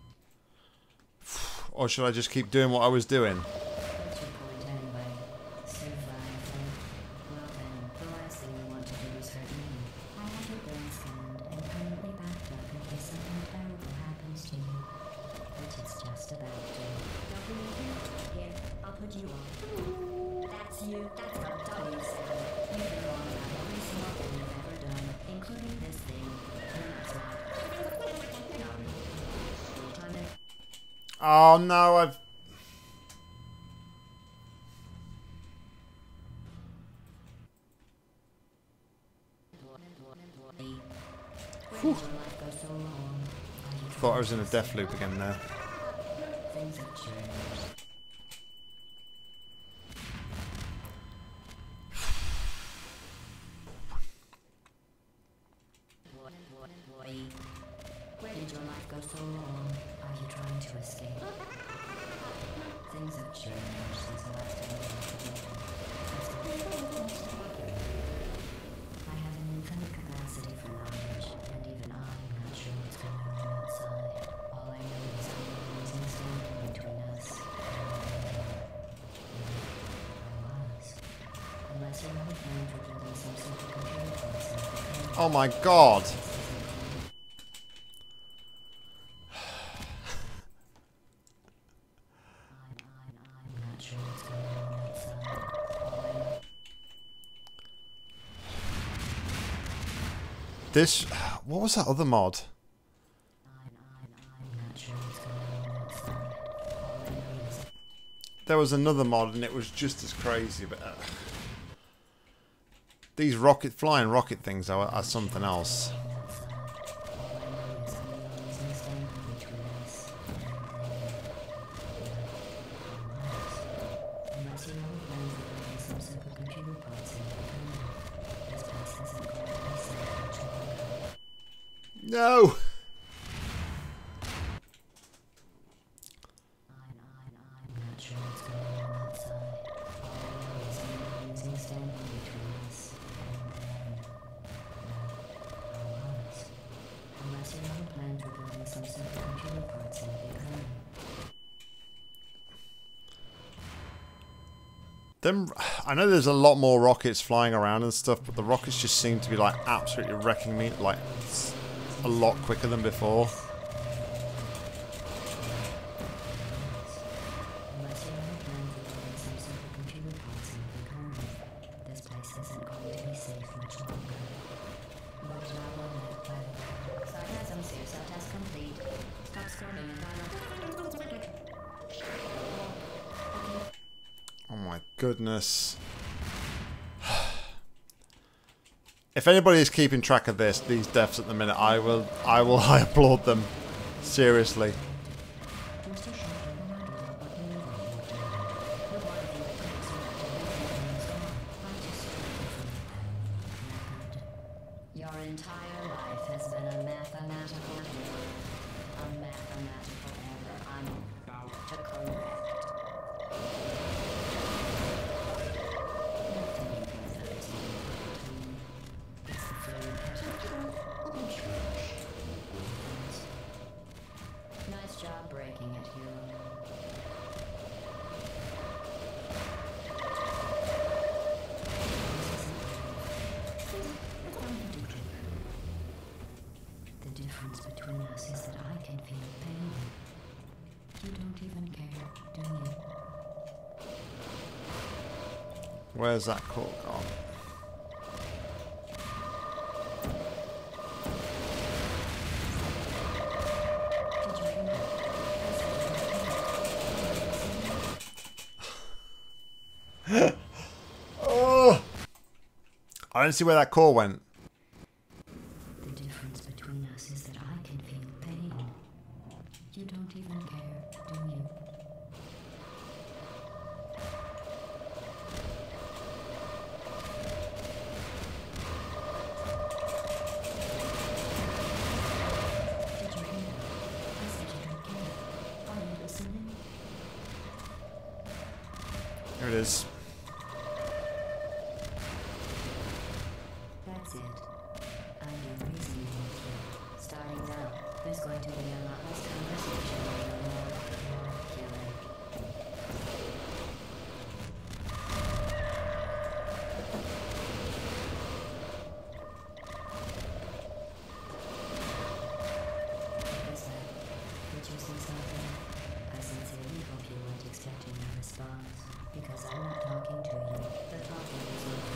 Or should I just keep doing what I was doing? What's your point anyway? Surviving. Well then, the last thing you want to do is hurt me. I have your brain scanned and permanently backed up in case something terrible happens to you. Which it's just about to. Don't believe me? Here, I'll put you on. That's you. That's how dumb you sound. You've been wrong about every single thing you've ever done, including this thing. That's not. Time to Oh no, I've... Whew. Thought I was in a death loop again there. Things have changed. Where did your life go so wrong? Are you trying to escape? Things have changed since the last time we were together. I have an infinite capacity for knowledge, and even I'm not sure what's going on outside. All I know is I'm losing standing between us. I was. Unless you're on the phone for building some supercomputer parts in the Oh my god! I'm not sure what's going on outside. All I know. This... What was that other mod? I'm not sure what's going on outside. All I know is There was another mod and it was just as crazy, but... these flying rocket things are something else. outside. All I know is I'm losing standing between us. Unless you know a plan for building some supercomputer parts in the this place isn't going to be safe much longer. No! I'm not sure what's going on outside. All I know is I'm losing standing between us. Unless you have a plan for building some supercomputer parts in the big hurry. I know there's a lot more rockets flying around and stuff, but the rockets just seem to be like absolutely wrecking me, like a lot quicker than before. Unless you have a plan for building some supercomputer parts in the big hurry. This place isn't going to be safe much longer. But blah blah blah blah blah. Sarcasm, Searsaw test complete. Stop screaming and dial. Oh my goodness. If anybody is keeping track of these deaths at the minute, I applaud them. Seriously. Just a short reminder about what you know. entire life has been a mathematical error. A mathematical error I'm about to correct. Nothing you can fix me. It's the fluid Nice job breaking it, hero. The difference between us is that I can feel pain. You don't even care, do you? Where's that cork gone? Oh! I don't see where that core went. The difference between us is that I can feel pain. You don't even care, do you? Did you hear? I said you don't care. Are you listening? Here it is. That's it. I'm your reasoning here. Starting now, there's going to be a lot less conversation and more killing. What is that? Did you say something? I sincerely hope you weren't expecting a response, because I'm not talking to you. The talking is over.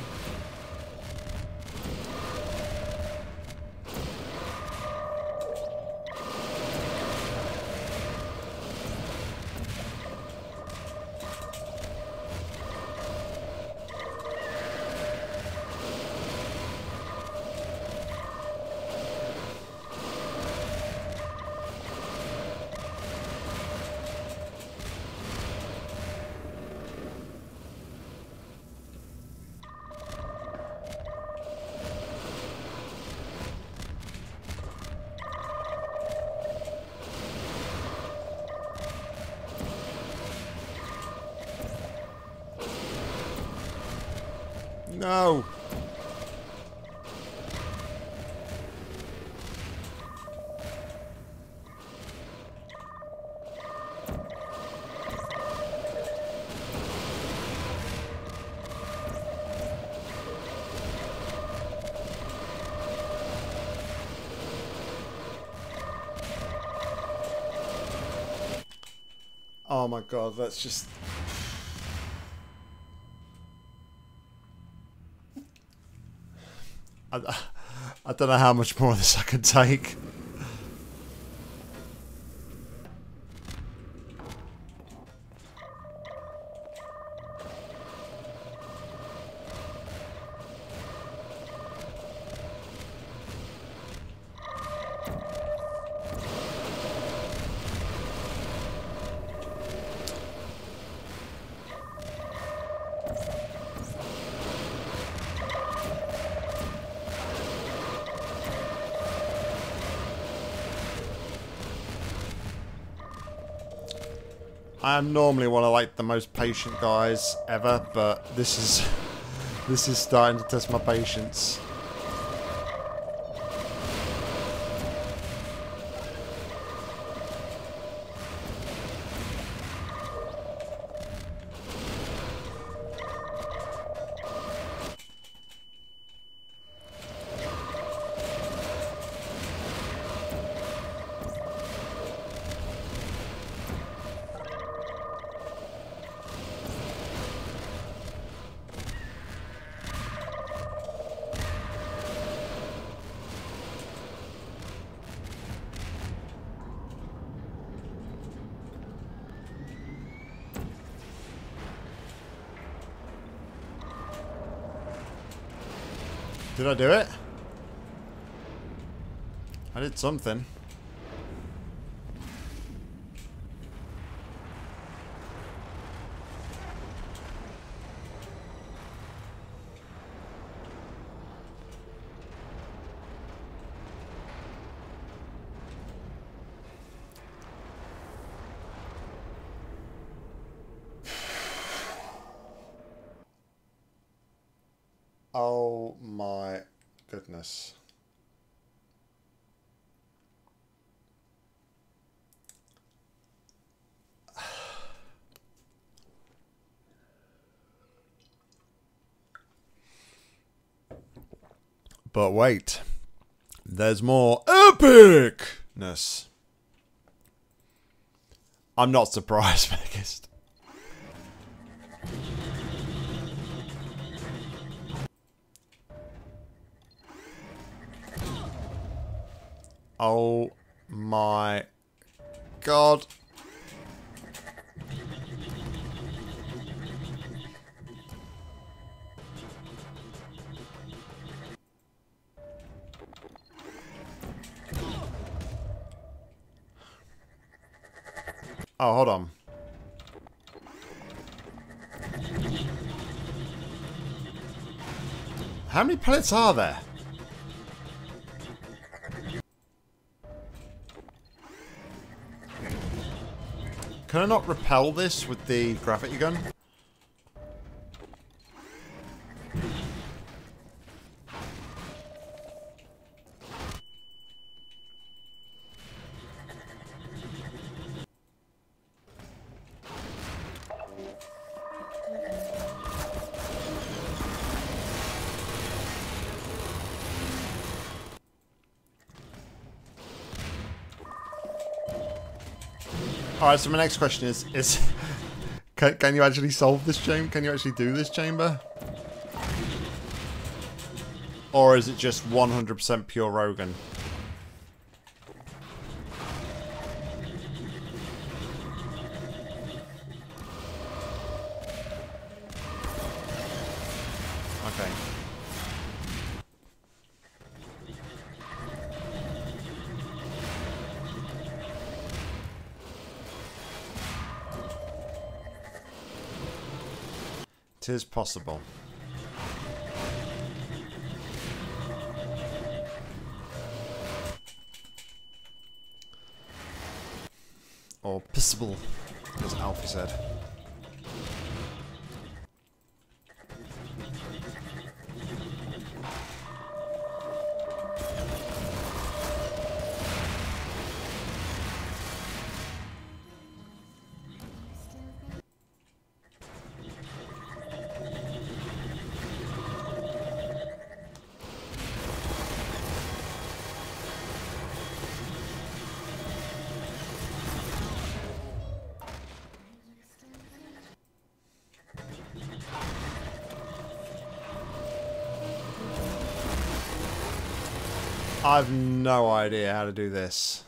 No! Oh my god, that's just... I don't know how much more of this I can take. I am normally one of like the most patient guys ever, but this is starting to test my patience. Did I do it? I did something. Oh my goodness. But wait, there's more epicness. I'm not surprised, biggest. Oh my god. Oh, hold on. How many pellets are there? Can I not repel this with the gravity gun? Alright, so my next question is can you actually solve this chamber? Can you actually do this chamber? Or is it just 100% pure Rogan? Okay. It is possible. Or possible, as Alfie said. I've no idea how to do this.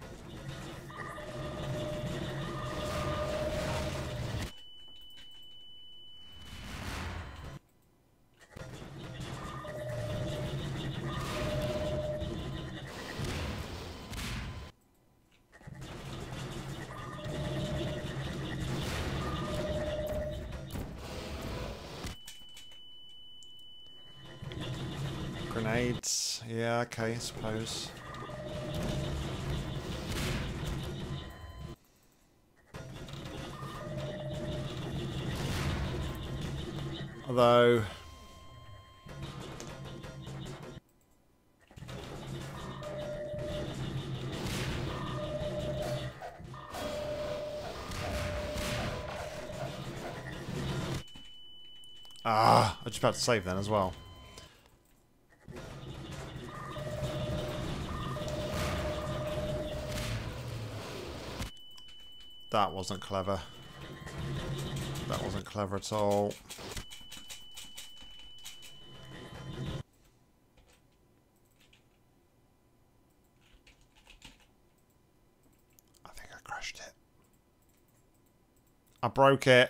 Grenades. Yeah, okay, I suppose. Although... Ah, I was just about to save then as well. That wasn't clever. That wasn't clever at all. I think I crashed it. I broke it.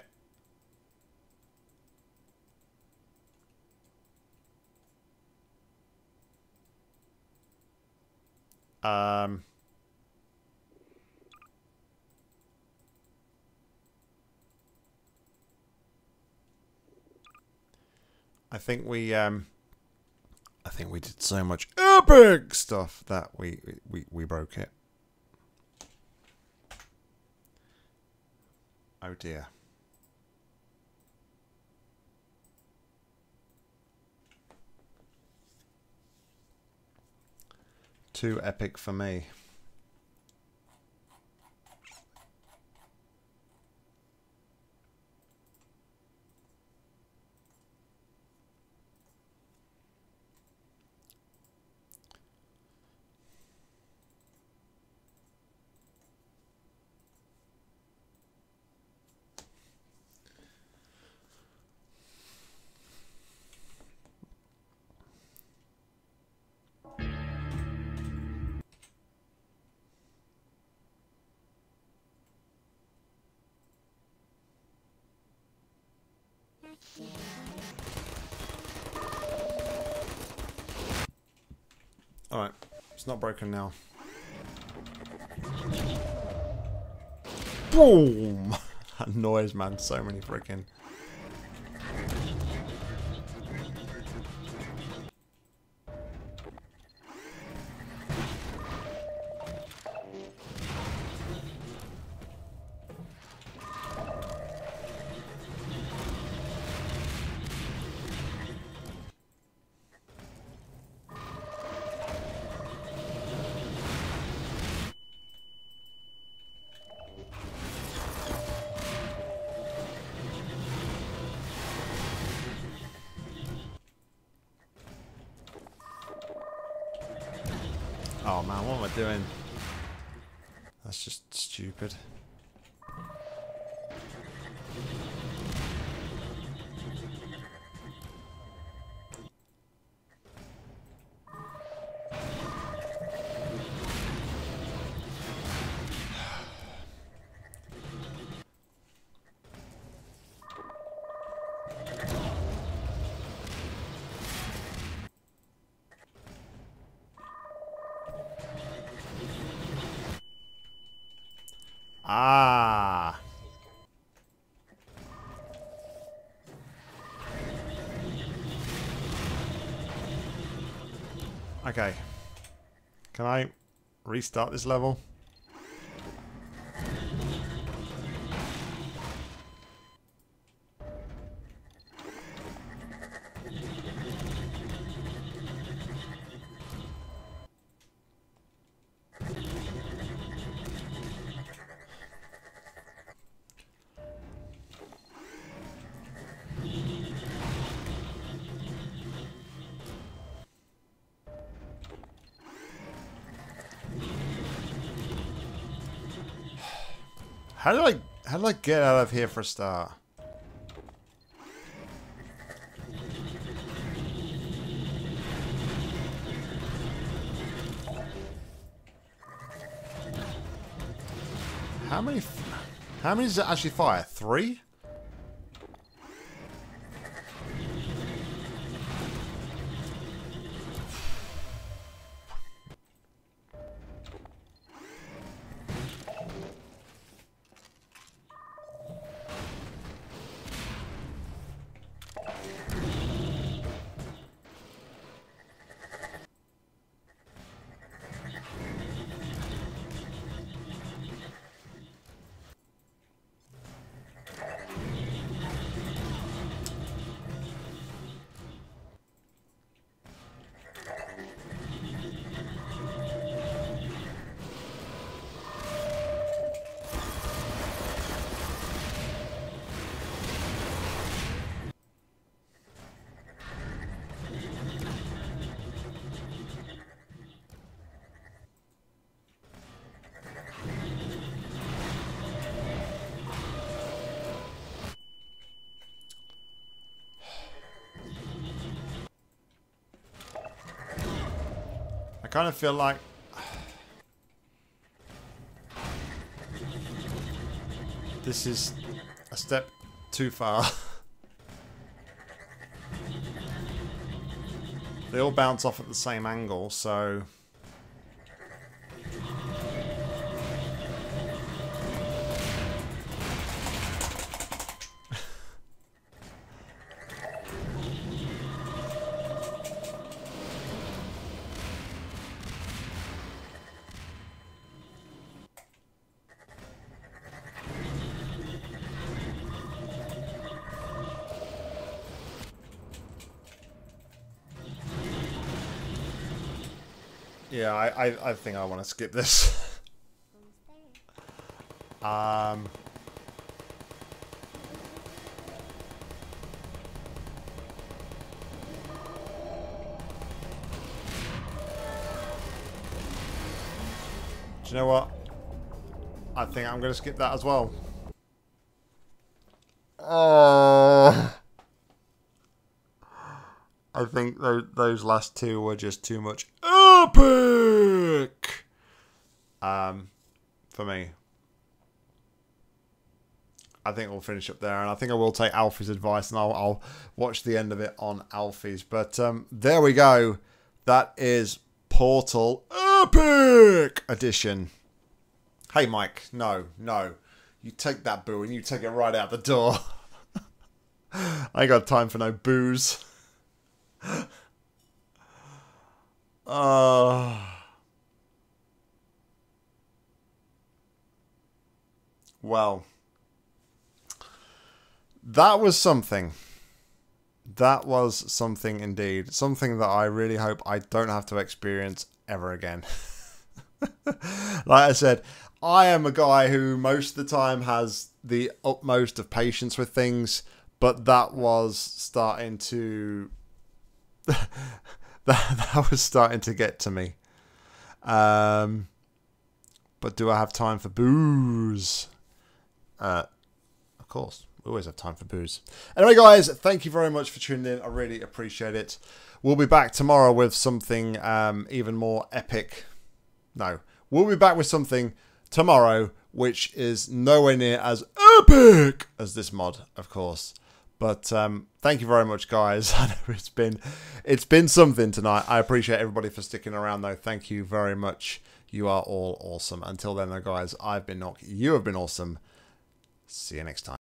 I think we did so much epic stuff that we broke it. Oh dear. Too epic for me. Alright, it's not broken now. Boom! That noise, man, so many freaking... Oh man, what am I doing? That's just stupid. Ah. Okay. Can I restart this level? How do I get out of here for a start? How many does it actually fire? 3? I kind of feel like this is a step too far. They all bounce off at the same angle, so... Yeah, I think I want to skip this. Do you know what? I think I'm going to skip that as well. Oh, I think those last two were just too much epic for me. I think we'll finish up there, and I think I will take Alfie's advice, and I'll watch the end of it on Alfie's. But there we go. That is Portal Epic Edition. Hey, Mike. No. You take that boo and you take it right out the door. I ain't got time for no booze. Well, that was something. That was something indeed. Something that I really hope I don't have to experience ever again. Like I said, I am a guy who most of the time has the utmost of patience with things, but that was starting to... that was starting to get to me. But do I have time for booze? Of course. We always have time for booze. Anyway, guys, thank you very much for tuning in. I really appreciate it. We'll be back tomorrow with something even more epic. No, we'll be back with something tomorrow which is nowhere near as epic as this mod, of course. But thank you very much, guys. I know it's been something tonight. I appreciate everybody for sticking around, though. Thank you very much. You are all awesome. Until then, though, guys, I've been Nock. You have been awesome. See you next time.